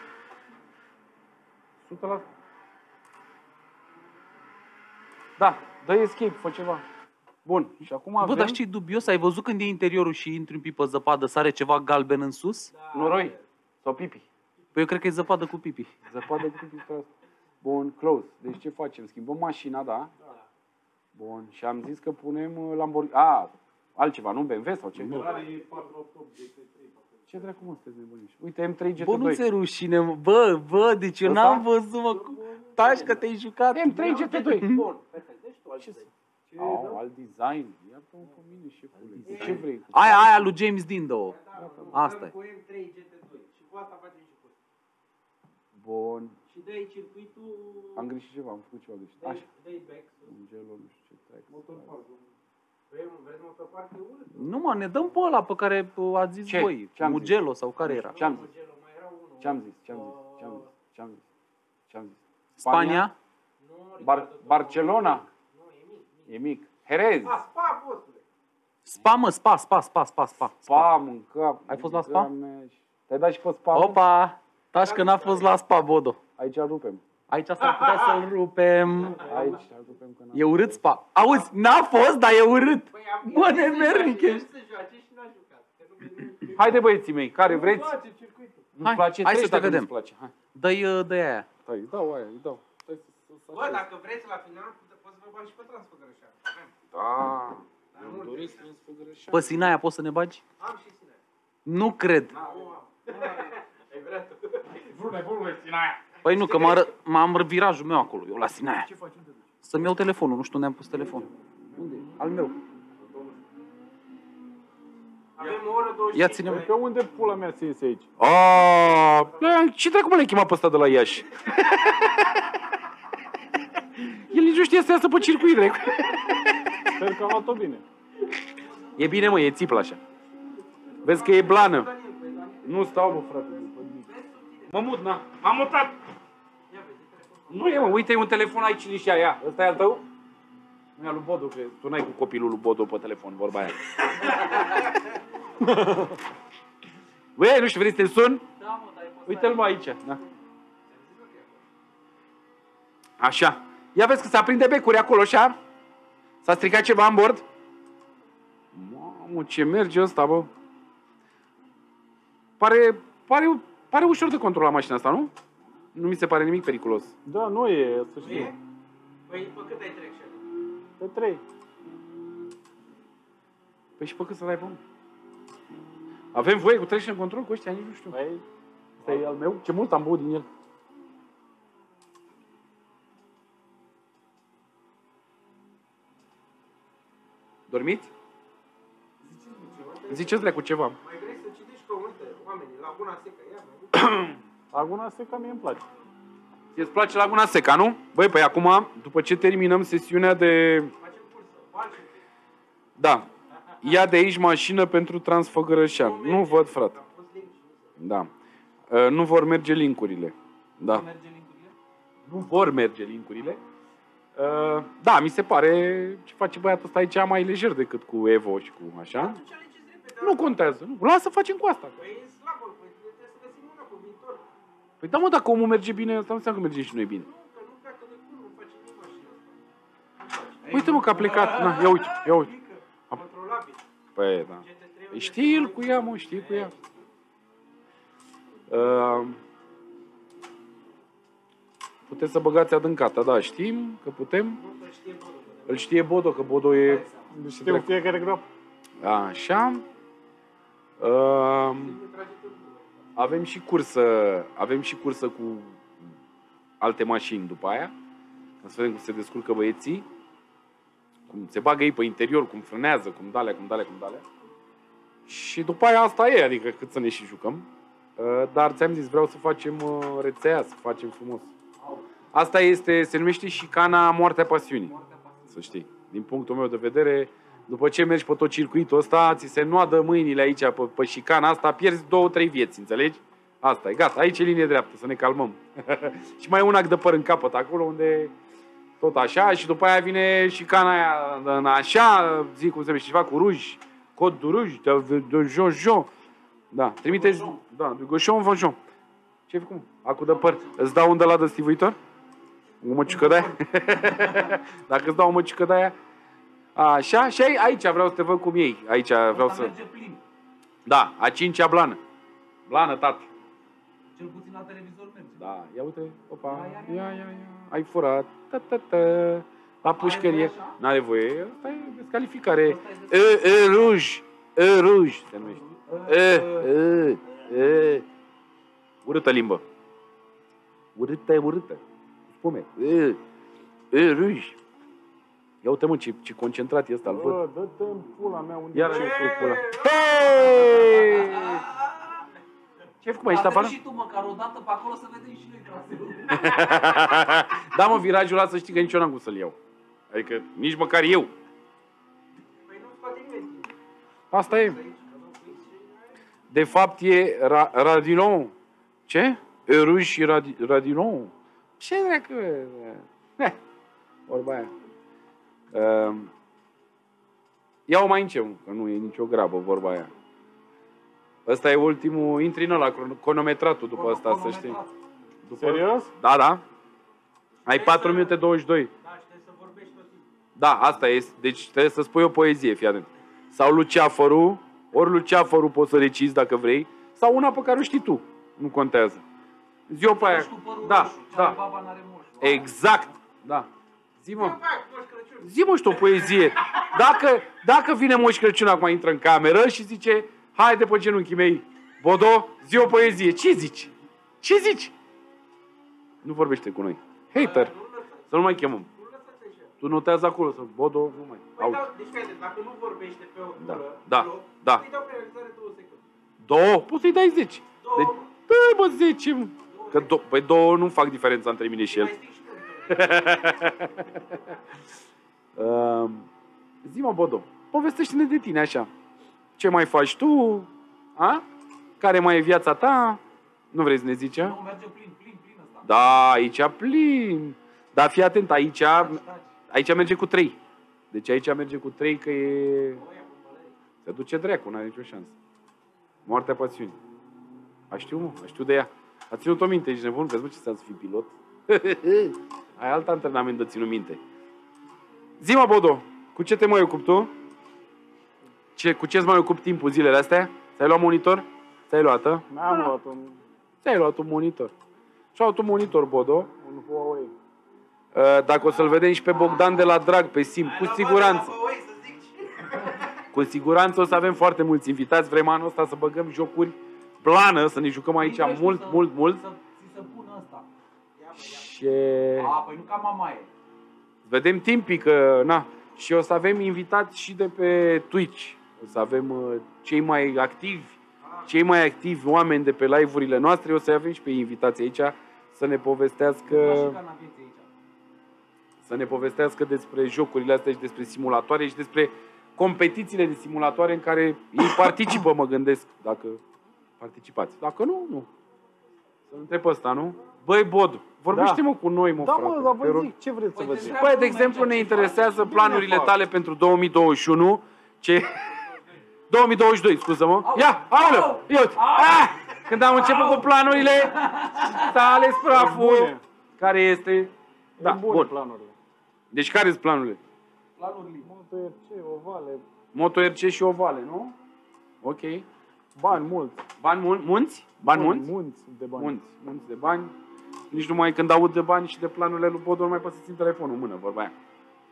S1: 100%. Da, dă escape, fă ceva. Bun, și acum
S5: Bă,
S1: avem...
S5: dar știi dubios? Ai văzut când e interiorul și intri un pic pe zăpadă, sare ceva galben în sus?
S1: Noroi sau pipi.
S5: Păi eu cred că e zăpadă cu pipi.
S1: Zăpadă cu pipi asta. Bun, close. Deci ce facem? Schimbăm mașina, da? Bun, și am zis că punem Lamborghini. Altceva, nu BMW sau ce? Ce dracu mă sunteți nebuniși? Uite, M3 GT2.
S5: Bă, nu ți rușine, mă. Bă, deci eu
S1: Ăsta?
S5: n-am văzut, mă. Taci că te-ai jucat.
S1: M3 GT2.
S2: Bun, perfect. Deci tu
S1: Ce
S2: ce
S1: alt design. Ia pe mine, șefule. Ce vrei?
S5: Aia lui James Dean, două. Asta e.
S2: Cu M3 GT2 și cu asta facem și cu asta.
S1: Bun.
S2: Și dai circuitul,
S1: Am greșit ceva, am făcut ceva greșit. Așa.
S2: dai back.
S1: Gelo, nu știu ce track.
S2: Vreți motopark de urât?
S5: Nu, mă, ne dăm pe ăla pe care ați zis
S1: Ce?
S5: voi.
S1: Ce-am zis?
S5: Mugello sau care era?
S1: Ce-am zis?
S2: Mai era unul.
S1: Ce-am zis? Ce-am zis?
S5: Spania?
S2: Nu,
S1: Barcelona?
S2: Nu, e mic.
S1: E mic. Jerez.
S2: Spa, postule.
S5: Spa, mă, spa.
S1: Spa, mânca.
S5: Ai fost la Spa?
S1: Te-ai dat și pe Spa? mă?
S5: Opa! Taci că n-a fost la Spa, Bodo.
S1: Aici rupem.
S5: Aici s-ar putea să-l rupem.
S1: Aici rupem că n-am.
S5: E urât Spa. Auzi, n-a fost, dar e urât. Bă, nemernic ești.
S2: să joace și n-a jucat. Că nu vede.
S1: Haide băieții mei, care vreți? Nu-ți
S5: Hai,
S1: place?
S5: hai să
S1: Treci
S5: te
S1: dacă
S5: vedem.
S1: nu-ți place. Hai.
S5: Dă-i aia.
S1: Stai, îi dau aia, îi dau. Stai să
S2: Bă, dacă vreți la final, poți să vă bagi și pe Transfăgărășan. Avem.
S1: Da. Îmi doresc Transfăgărășan.
S5: Pe Sinaia poți să ne bagi?
S2: Am și Sinaia.
S5: Nu cred.
S2: Nu am. Ai vrea tu.
S1: Vune, Sinaia.
S5: Păi nu, că m-am virajul meu acolo, eu la Sinaia.
S1: Ce faci? Unde duci?
S5: Să-mi iau telefonul, nu știu unde am pus telefonul. Unde? Al meu.
S2: Avem o oră 25.
S5: Ia ține-mă.
S3: Pe unde pula mea se iese aici?
S1: Ce dracu mă le-ai chemat pe ăsta de la Iași? El nici nu știe să iasă pe circuit, dracu.
S3: Sper că am luat-o bine.
S1: E bine, mă, e țiplă așa. Vezi că e blană. Nu stau, bă, frate. Mă mut, na. M-am mutat. Nu e, mă, uite, e un telefon aici nici ia. Ăsta e al tău? Nu e al lui Bodo, cred. Tu n-ai cu copilul lui Bodo pe telefon, vorba aia. Băi, nu știu, vrei să te sun?
S5: Da, mă, dar e pe
S1: Uite-l, mă, aici. Da. Așa. Ia vezi că se aprinde becuri acolo, așa? S-a stricat ceva în bord? Mamă, ce merge ăsta, bă. Pare ușor de controlat mașina asta, nu? Nu mi se pare nimic periculos.
S3: Da, nu e, să știi.
S2: Păi, pe cât ai traction?
S3: Pe 3.
S1: Păi și pe cât să dai, bă? Avem voie cu traction control cu ăștia, nici nu știu.
S3: Păi,
S1: Ăsta e al meu? Ce mult am băut din el. Dormiți? Ziceți-le cu ceva.
S2: Mai vrei să citești că uite, oamenii, Laguna Seca, ia mai
S3: Laguna Seca mie îmi place.
S1: Îți place Laguna Seca, nu? Băi, păi acum, după ce terminăm sesiunea de...
S2: facem cursă, face.
S1: Da. Ia de aici mașină pentru Transfăgărășan. Nu văd, frate.
S2: Am pus link și nu se
S1: Da. Nu vor merge linkurile. Da.
S5: merge linkurile?
S1: Nu vor merge linkurile. Da, mi se pare ce face băiatul ăsta aici mai lejer decât cu Evo și cu așa.
S2: Atunci alegeți repede.
S1: Nu contează. Nu. Lasă, facem cu asta.
S2: Păi e slab, păi trebuie să găsim una pe viitor.
S1: Păi da, mă, dacă omul merge bine, asta nu înseamnă că mergem și noi bine.
S2: Nu, că nu pleacă de cum, nu face nici mașina asta.
S1: Uite, mă, că a plecat. Na, ia uite, ia uite.
S2: Controlabil.
S1: Păi, da.
S2: GT3
S1: Păi știi el cu ea, mă, știi cu ea. Puteți să băgați adâncata, da, știm că putem.
S2: Nu să știe Bodo.
S1: Îl știe Bodo, că Bodo e...
S3: Știu fiecare groapă.
S1: Așa. Avem și cursă cu alte mașini după aia. Ca să vedem cum se descurcă băieții. Cum se bagă ei pe interior, cum frânează, cum dalea. Și după aia asta e, adică cât să ne și jucăm. Dar ți-am zis, vreau să facem rețea, să facem frumos. Asta este, se numește șicana Moartea Pasiunii. Să știi. Din punctul meu de vedere, după ce mergi pe tot circuitul ăsta, ți se noadă mâinile aici pe șicana asta, pierzi 2-3 vieți, înțelegi? Asta e, gata, aici e linie dreaptă, să ne calmăm. Și mai un ac de păr în capăt acolo, unde tot așa, și după aia vine șicana aia în așa, zic cum se numește, ceva cu ruj, cod de ruj, de jojo. Da, trimiteți, da, de goșon, vanjon. Ce ai făcut? Acu de păr. Îți dau un de la dăstivuitor? O măciucă de aia? Dacă îți dau o măciucă de aia, Așa, și aici vreau să te văd cum iei. Aici vreau
S4: Asta
S1: să...
S4: merge plin.
S1: Da, a 5-a blană. Blană, tată.
S4: Cel puțin la televizor merge.
S1: Da, ia uite, opa,
S4: Ia.
S1: ia. Ai furat, la pușcărie.
S4: așa?
S1: N-are voie, asta e descalificare.
S4: Asta e
S1: Ruj, se numește. Urâtă limbă. Urâtă. Spume. Ruj. Ia uite, mă, ce concentrat e ăsta, îl văd.
S3: Bă, dă-te în pula mea unde
S1: Iar
S3: e.
S1: ce pula. Hei! Ce ai făcut, mai ești
S4: Dar te
S1: afară?
S4: duci și tu măcar o dată pe acolo să vedem și noi traseul.
S1: Da, mă, virajul ăla să știi că nici eu n-am cum să-l iau. Adică nici măcar eu.
S2: Păi nu scoate nimeni.
S1: Asta e. De fapt e Radilon. Ce? Eruj și Radilon. Ce dracu? Vorba aia. Ia-o mai încet, că nu e nicio grabă vorba aia. Ăsta e ultimul, intri în ăla, cronometratul după ăsta, să știi.
S3: Serios?
S1: Da. Ai 4 minute 22.
S2: Da, și trebuie să vorbești tot timpul.
S1: Da, asta e. Deci trebuie să spui o poezie, fii atent. Sau Luceafărul, ori Luceafărul poți să decizi dacă vrei, sau una pe care o știi tu. Nu contează. Zi-o pe aia. Da.
S4: Baba n-are moș.
S1: Exact. Da. Zi-mă.
S2: Moș Crăciun.
S1: Zi-mă și tu o poezie. Dacă vine Moș Crăciun acum, intră în cameră și zice, hai de pe genunchii mei, Bodo, zi o poezie. Ce zici? Ce zici? Nu vorbește cu noi. Hater. Să nu mai chemăm.
S2: Nu lăsați așa.
S1: Tu notează acolo, să Bodo, nu mai.
S2: Păi dau, deci fii atent, dacă nu vorbește pe o
S1: Da,
S2: tură,
S1: da,
S2: loc,
S1: da.
S2: îi dau pe realizare 2 secunde.
S1: 2? Poți să-i dai 10.
S2: Două,
S1: Deci,
S2: mă.
S1: dă-i mă 10. Mă. Că păi 2 nu fac diferența între mine și el.
S2: Mai stic și tu.
S1: Zi-mă, Bodo, povestește-ne de tine așa. Ce mai faci tu? A? Care mai e viața ta? Nu vrei să ne zici?
S4: Nu, merge plin ăsta.
S1: Da, aici plin. Dar fii atent, aici merge cu 3. Deci aici merge cu 3 că e... Se duce dracu, n-are nicio șansă. Moartea pasiunii. Știu de ea. A ținut-o minte, ești nebun? Vezi, mă, ce să fii pilot? Ai alt antrenament de ținut minte. Zi-mă, Bodo, cu ce te mai ocupi tu? Cu ce-ți mai ocupi timpul zilele astea? Ți-ai luat monitor? Ți-ai luat, a?
S3: Mi-am luat
S1: Ți-ai luat un monitor. Și-a luat un monitor, Bodo.
S3: un Huawei.
S1: Dacă o să-l vedem și pe Bogdan de la Drag, pe Sim, cu siguranță. Cu siguranță o să avem foarte mulți invitați. Vrem anul ăsta să băgăm jocuri blană, să ne jucăm aici mult.
S4: Să ți se pună ăsta.
S1: Și
S4: Păi nu ca mamaie.
S1: vedem timpii că, na, și o să avem invitați și de pe Twitch. O să avem cei mai activi oameni de pe live-urile noastre. O să avem și pe invitații aici să ne povestească despre jocurile astea și despre simulatoare și despre competițiile de simulatoare în care ei participă, mă gândesc, dacă participați. Dacă nu, nu. Să-l întreb pe ăsta, nu? Băi, Bod, vorbește-mă cu noi, mă,
S3: Da,
S1: frate.
S3: mă, dar
S1: te
S3: vă
S1: rog.
S3: zic, ce vreți să vă zic?
S1: Băi, de exemplu, ne interesează planurile tale pentru 2021. Ce... 2022, scuză-mă. Ia, aoleu, ia uite. Când am început cu planurile, s-a ales praful.
S3: Bune.
S1: Care este... Da,
S3: Bune
S1: bun.
S3: planurile.
S1: Deci care sunt planurile?
S4: Planurile.
S3: Moto RC, ovale,
S1: Moto RC și ovale, nu? Ok.
S3: bani mulți.
S1: Bani munți? Bani munți?
S3: Munți de bani.
S1: Munți de bani. Nici numai când aud de bani și de planurile lui Bodo, nu mai pot să țin telefonul în mână, vorba aia.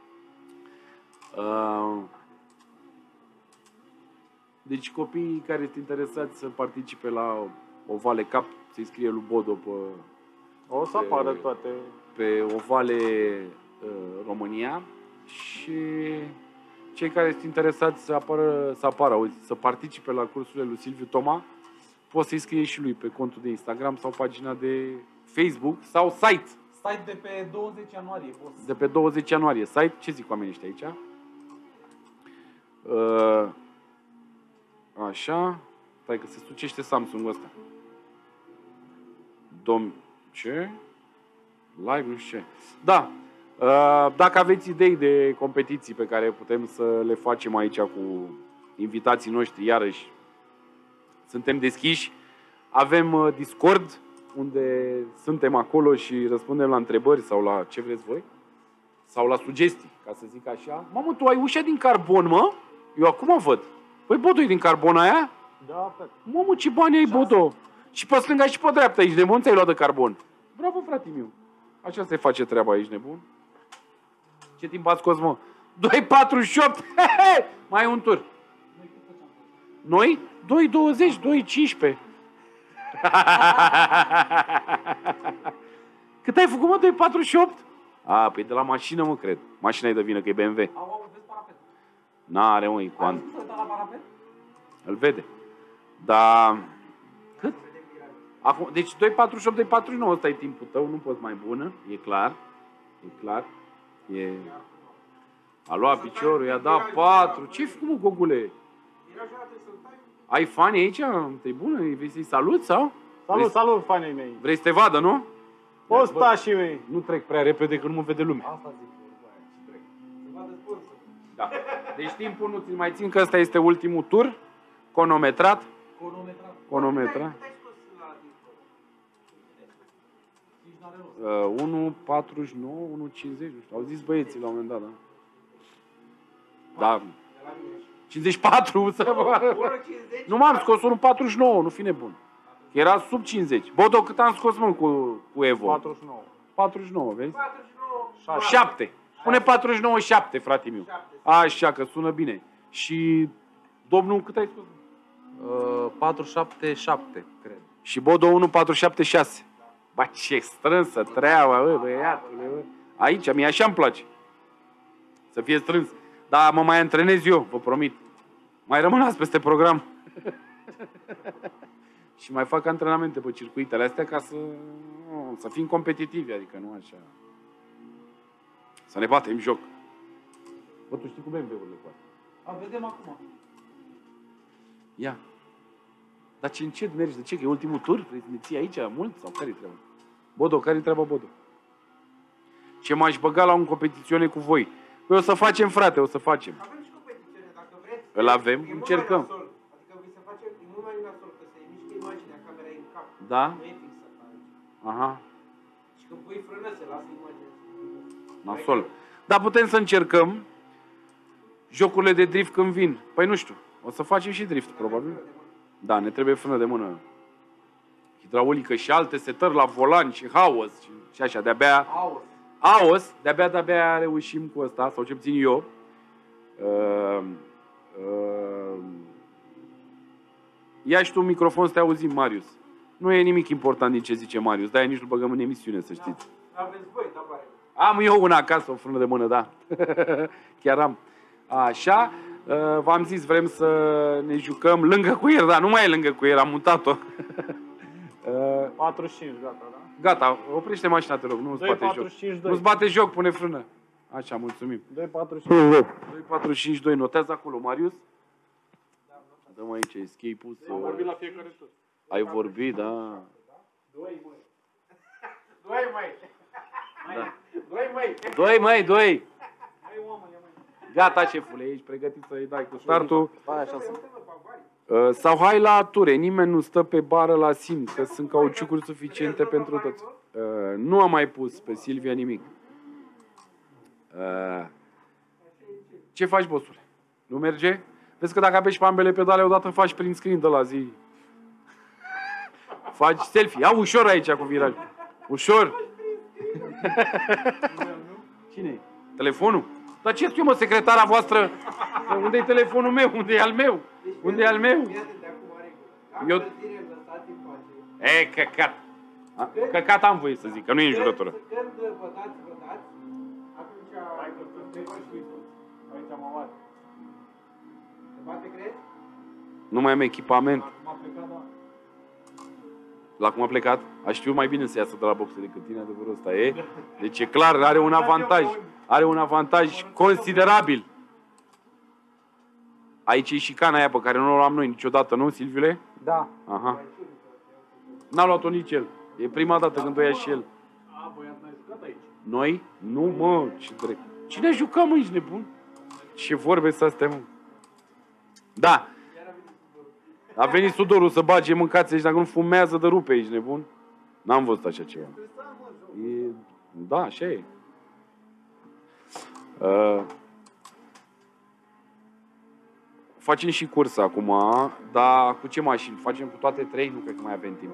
S1: Deci copiii care sunt interesați să participe la Ovale Cup, să-i scrie lui Bodo
S3: O să apară toate.
S1: pe Ovale România și cei care sunt interesați să participe la cursurile lui Silviu Toma, pot să-i scrie și lui pe contul de Instagram sau pagina de Facebook sau site.
S4: Site de pe 20 ianuarie. Poți.
S1: De pe 20 ianuarie. Site, ce zic oamenii ăștia aici? Așa. Stai că se sucește Samsung-ul ăsta. Ce? Live, nu știu ce. Da. Dacă aveți idei de competiții pe care putem să le facem aici cu invitații noștri, iarăși, suntem deschiși. Avem Discord, unde suntem acolo și răspundem la întrebări sau la ce vreți voi. sau la sugestii, ca să zic așa. Mamă, tu ai ușa din carbon, mă? Eu acum văd. Păi, Bodo, e din carbon aia?
S3: Da, frate.
S1: Mamă, ce bani ai, Bodo? Și pe stânga și pe dreapta, ești nebun, ți-ai luat de carbon. Bravo, frate meu. Așa se face treaba, ești nebun. Ce timp ați scos, mă? 2,48. Mai e un tur. Noi? 2,20, 2,15. Cât ai făcut, mă, 2,48? A, păi de la mașină, mă, cred. Mașina e de vină, că e BMW.
S4: Vezi parapet?
S1: N-are, mă, e cu
S4: Ai văzut la parapet?
S1: Îl vede. Dar... Cât? Acum, deci 2,48, 2,49, ăsta e timpul tău, nu poți mai bună, e clar. E clar. E... A luat piciorul, i-a dat 4. Ce-ai făcut, mă, gogule? Ai fani aici, în tribună? Vrei să-i salut sau?
S3: Salut, salut, fanii mei.
S1: Vrei să te vadă, nu?
S3: Ostașii mei.
S1: Nu trec prea repede, că nu mă vede lumea.
S4: Asta zic, vorba aia, și trec. Să vadă sponsor.
S1: Da. Deci timpul nu ți mai țin, că ăsta este ultimul tur. Cronometrat.
S4: Cronometrat.
S1: Cronometrat. 1,49, 1,50, nu știu. Au zis băieții la un moment dat, da? Da. 54, să vă... Nu m-am scos 1,49, nu fi nebun. Era sub 50. Bodo, cât am scos, mă, cu Evo?
S3: 49.
S1: 49, vezi?
S2: 49.
S1: 7. Pune 49, 7, frate meu. Așa, că sună bine. Și domnul, cât ai scos?
S5: 477, cred.
S1: Și Bodo 1476. Ba, ce strânsă treaba, bă, băiatule, bă. Aici, mie așa îmi place. Să fie strâns. Dar mă mai antrenez eu, vă promit. Mai rămânați peste program. Și mai fac antrenamente pe circuitele astea ca să fim competitivi, adică nu așa. Să ne batem joc. Bă, tu știi cu BMW-urile cu astea.
S4: Vedem acum.
S1: Ia. Dar ce încet mergi? De ce? Că e ultimul tur? Vrei să ne ții aici mult? Sau care-i treaba? Bodo, care-i treaba, Bodo? Ce m-aș băga la un competițiune cu voi? Păi o să facem, frate, o să facem.
S2: Avem și competițiune, dacă vreți.
S1: Îl avem,
S2: E mult
S1: încercăm.
S2: mai nasol. Adică vi se face mult mai nasol, că se mișcă imaginea, camera e în cap.
S1: Da?
S2: Nu e fixată aici.
S1: Aha,
S2: Și când pui frână, se lasă imaginea.
S1: nasol. Dar putem să încercăm jocurile de drift când vin. Păi nu știu, o să facem și drift, probabil. Da, ne trebuie frână de mână. Hidraulică și alte setări la volan și haos și așa, de-abia... Aos, de-abia reușim cu ăsta, sau ce puțin eu. Ia și tu un microfon să te auzim, Marius. Nu e nimic important din ce zice Marius, de-aia nici nu băgăm în emisiune, să știți.
S2: Aveți voi, da, pare.
S1: Am eu una acasă, o frână de mână, da. Chiar am. Așa, v-am zis, vrem să ne jucăm lângă cuier, da, nu mai e lângă cuier, am mutat-o.
S3: 45, gata, da?
S1: Gata, oprește mașina, te rog, nu-ți bate joc.
S3: 2,45,
S1: Nu-ți bate joc, pune frână. Așa, mulțumim.
S3: 2,45.
S1: 2,42, notează acolo, Marius. Dăm aici escape-ul.
S3: Am vorbit la fiecare tur.
S1: Ai vorbit, da.
S2: 2, măi.
S1: Da.
S2: 2, măi.
S1: 2. Gata, șefule, ești pregătit să-i dai cu startul. Sau hai la ture, nimeni nu stă pe bară la sim, că sunt cauciucuri suficiente pentru toți. Nu am mai pus pe Silvia nimic. Ce faci, bossule? Nu merge? Vezi că dacă apeși pe ambele pedale, odată faci prin screen de la zi. Faci selfie. Ia ușor aici cu viraj. Ușor. Cine e? Telefonul? Dar ce știu, mă, secretara voastră? Unde-i telefonul meu? Unde e al meu? Unde e al meu? Eu... E, căcat. Căcat am voie să zic, că nu e în jurătură.
S2: Când vă dați, atunci...
S3: Aici am avat.
S2: Se bate, crezi?
S1: Nu mai am echipament.
S3: M-a plecat, da.
S1: La cum a plecat? A știut mai bine să iasă de la boxe decât tine, adevărul ăsta e. Deci e clar, are un avantaj. Are un avantaj considerabil. Aici e șicana aia pe care nu o luam noi niciodată, nu, Silviule?
S3: Da.
S1: Aha. N-a luat-o nici el. E prima dată când o ia și el.
S3: A, băiat, n-ai jucat aici?
S1: Noi? Nu, mă, ce drept. Cine a jucat, mă, ești nebun? Ce vorbe să astea, mă? Da. A venit Sudorul să bage mâncați aici, dacă nu fumează de rupe, ești nebun? N-am văzut așa ceva. E... Da, așa e. Facem și cursă acum, dar cu ce mașini? Facem cu toate trei? Nu cred că mai avem timp.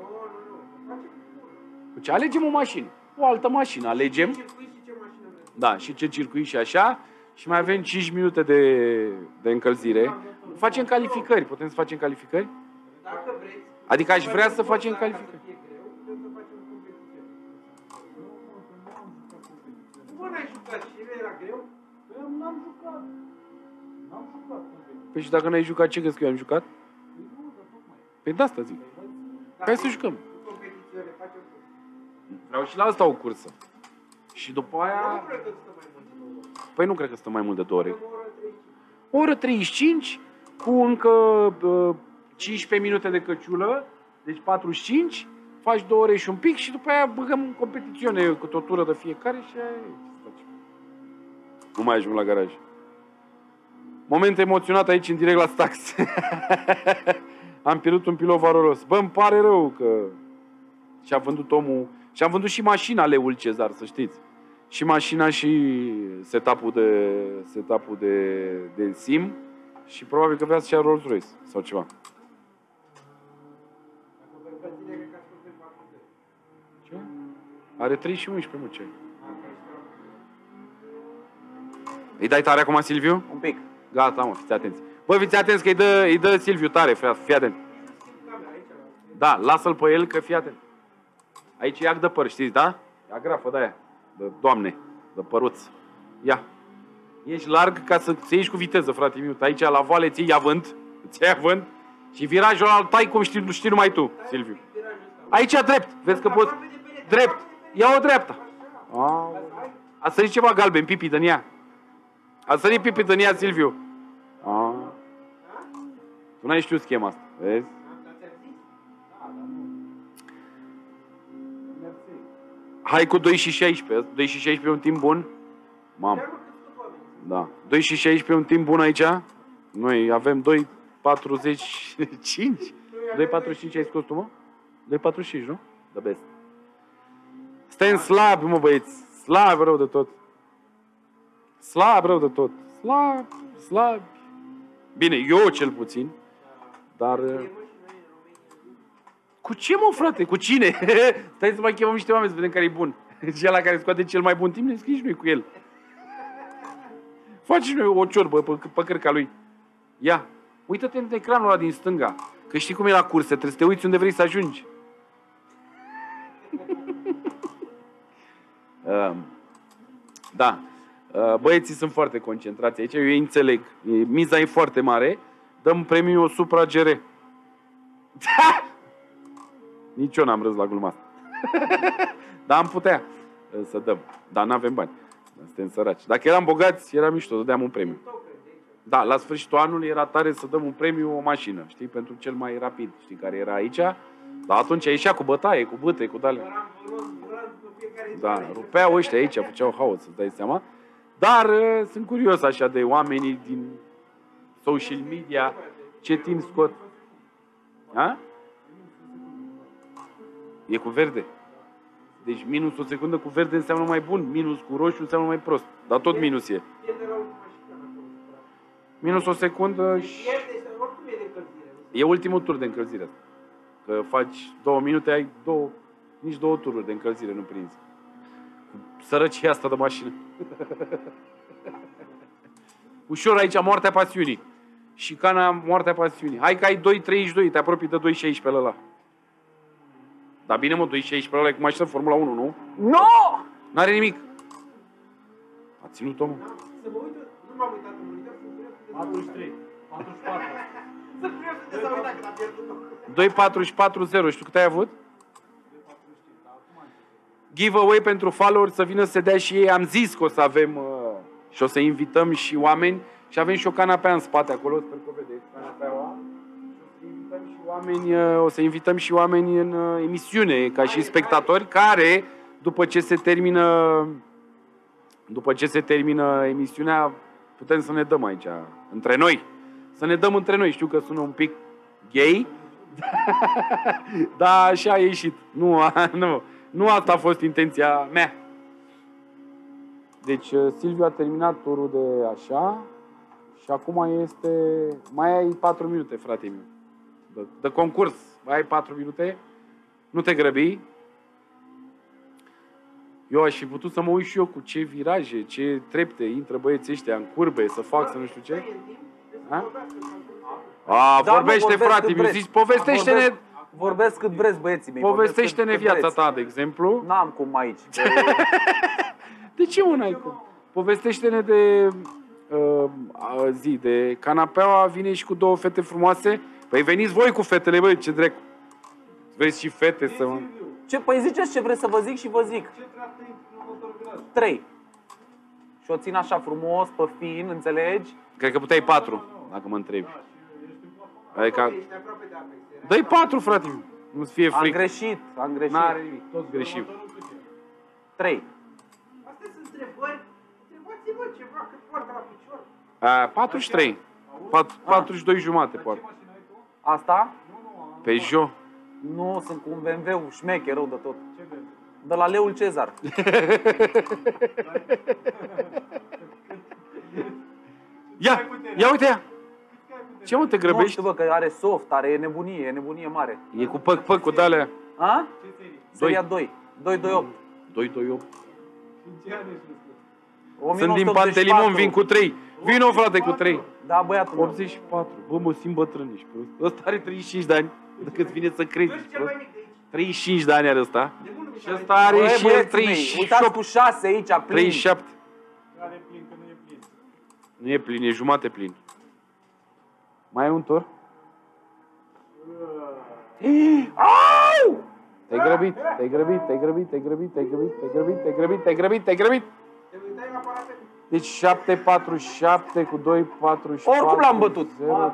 S1: Cu ce? Alegem o mașină. O altă mașină. Alegem. Da, și ce circuit și așa. Și mai avem 5 minute de încălzire. Facem calificări. Putem să facem calificări?
S2: Dacă vreți.
S1: Adică aș vrea să facem calificări.
S2: Cum n-ai jucat? Și el era greu?
S3: N-am jucat. N-am jucat.
S1: Păi și dacă n-ai jucat, ce crezi că eu am jucat? Păi de asta zic. Hai să jucăm. Vreau și la asta o cursă. Și după aia... Păi nu cred că stă mai mult de 2 ore. O oră 35 cu încă 15 minute de căciulă, deci 45, faci 2 ore și un pic și după aia băgăm în competițiune cu o tură de fiecare și aia nu mai ajung la garaj. Moment emoționat aici în direct la Stax. Am pierdut un pilot varolos. Bă, îmi pare rău că și-a vândut omul. Și-am vândut și mașina Leul Cezar, să știți. Și mașina și setup-ul de sim. Și probabil că vrea să-și ia Rolls-Royce sau ceva. Ce? Are 3 și 11, mă, ce? Îi dai tare acum, Silviu?
S4: Un pic.
S1: Gata, mă, fiți atenți. Bă, fiți atenți că îi dă Silviu tare, frate, fii atent. Da, lasă-l pe el, că fii atent. Aici e ac de păr, știți, da? E agrafă de aia, de doamne, de păruț. Ia. Ești larg ca să ieși cu viteză, frate miu. Aici la vale ți-i avânt, ți-ai avânt. Și virajul ăla îl tai cum știi numai tu, Silviu. Aici drept, vezi că poți... Drept, ia-o dreapta. A sărit ceva galben, pipi din ea. A sărit pipi din ea, Silviu. Tu n-ai știut schema asta, vezi? Hai cu 2 și 16. 2 și 16 e un timp bun? Mamă. Da. 2 și 16 e un timp bun aici? Noi avem 2,45. 2,45 ai scos tu, mă? 2,45, nu? The best. Stai slab, mă, băieți. Slab rău de tot. Slab rău de tot. Slab. Bine, eu cel puțin. Dar... Cu ce, mă, frate? Cu cine? Stai să mai chemăm niște oameni să vedem care e bun. Și ăla care scoate cel mai bun timp, ne scrii și noi cu el. Faci și noi o ciorbă pe cărca lui. Ia, uită-te în ecranul ăla din stânga. Că știi cum e la curse, trebuie să te uiți unde vrei să ajungi. Da. Băieții sunt foarte concentrați aici, eu îi înțeleg. Miza e foarte mare. Dăm premiul Supra GR. Nici eu n-am râs la gluma asta. Dar am putea să dăm. Dar n-avem bani. Suntem săraci. Dacă eram bogați, era mișto, dădeam un premiu. Da, la sfârșitul anului era tare să dăm un premiu, o mașină, știi, pentru cel mai rapid, știi, care era aici. Dar atunci ieșea cu bătaie, cu bâte, cu dale. Da, rupeau ăștia aici, făceau haos, să-ți dai seama. Dar sunt curios așa de oamenii din social media, ce timp scot. Ha? E cu verde. Deci minus o secundă cu verde înseamnă mai bun, minus cu roșu înseamnă mai prost. Dar tot minus e. Minus o secundă și... E ultimul tur de încălzire. Că faci 2 minute, ai nici 2 tururi de încălzire, nu prinzi. Sărăcia asta de mașină. Ușor aici, moartea pasiunii. Și cana moartea pasiunii. Hai că ai 2.32, te apropii de 2.16 pe ăla. Dar bine, mă, 2.16 pe ăla e cu mașină Formula 1, nu?
S4: No!
S1: N-are nimic. A ținut omul.
S2: Să mă uit, nu m-am uitat în monitor, sunt curios de
S3: 43, 44.
S2: Sunt curios de s-a uitat când a pierdut.
S1: 2.44.0, știu cât ai avut? Giveaway pentru followers, să vină să dea și ei. Am zis că o să avem și o să invităm și oameni. Și avem și o canapea în spate acolo, sper că o vedeți, canapeaua. O să invităm și oameni în emisiune, ca și spectatori, care, după ce se termină emisiunea, putem să ne dăm aici, între noi. Să ne dăm între noi. Știu că sună un pic gay, dar așa a ieșit. Nu asta a fost intenția mea. Deci Silviu a terminat turul de așa și acum este... Mai ai 4 minute, frate meu. De concurs. Mai ai 4 minute. Nu te grăbi. Eu aș fi putut să mă uit și eu cu ce viraje, ce trepte intră băieții ăștia în curbe, să fac, să nu știu ce. Vorbește, frate meu, zici, povestește-ne...
S5: Vorbesc cât vreți, băieții mei.
S1: Povestește-ne viața ta, de exemplu.
S5: N-am cum aici.
S1: De ce, mă, n-ai cum? Povestește-ne de zi, de canapeaua vine și cu 2 fete frumoase. Păi veniți voi cu fetele, băi, ce drecu. Vezi și fete să mă...
S5: Ce? Păi ziceți ce vreți să vă zic și vă zic. 3. Și o țin așa frumos, pe fin, înțelegi?
S1: Cred că puteai 4, dacă mă întrebi. Adică... Dă-i 4, frate, nu-ți fie frică.
S5: Am greșit.
S1: N-are nimic, toți greșim.
S5: 3.
S2: Astea sunt întrebări. Întrebați-vă ceva, cât poartă la picior.
S1: 43. 42 jumate poartă.
S5: Asta?
S1: Peugeot.
S5: Nu, sunt cu un BMW șmecher rău de tot. De la Leul Cezar.
S1: Ia uite ea. Ce mă te
S5: Nu
S1: grăbești?
S5: știu, bă, că are soft, e nebunie mare.
S1: E cu păc cu de-alea.
S5: A? Seria 2. 228.
S1: 228. Sunt
S5: 1984.
S1: din Pantelimon, vin cu 3. Vino, frate, cu 3.
S5: Da, băiatul meu.
S1: 84. Bă, mă simt bătrân, ești prost. Ăsta are 35 de ani. Dacă-ți vine să crezi.
S2: Tu ești cel mai mic de aici.
S1: 35 de ani are ăsta.
S2: De bun nu
S1: Și ăsta are
S5: Băi,
S1: și el
S5: băieții mei, uitați
S1: 38.
S5: cu 6 aici, plin.
S1: 37.
S3: Care plin, că nu e plin.
S1: Nu e plin, e jumate plin. Mai ai un tur?
S5: Au!
S1: Te-ai grăbit, te-ai grăbit, te-ai grăbit, te-ai grăbit, te-ai grăbit, te-ai grăbit, te-ai grăbit, te-ai grăbit, te-ai grăbit.
S2: Te uitai la aparate.
S1: Deci 7, 47 cu 2, 44.
S5: Oricum l-am bătut.
S1: 0,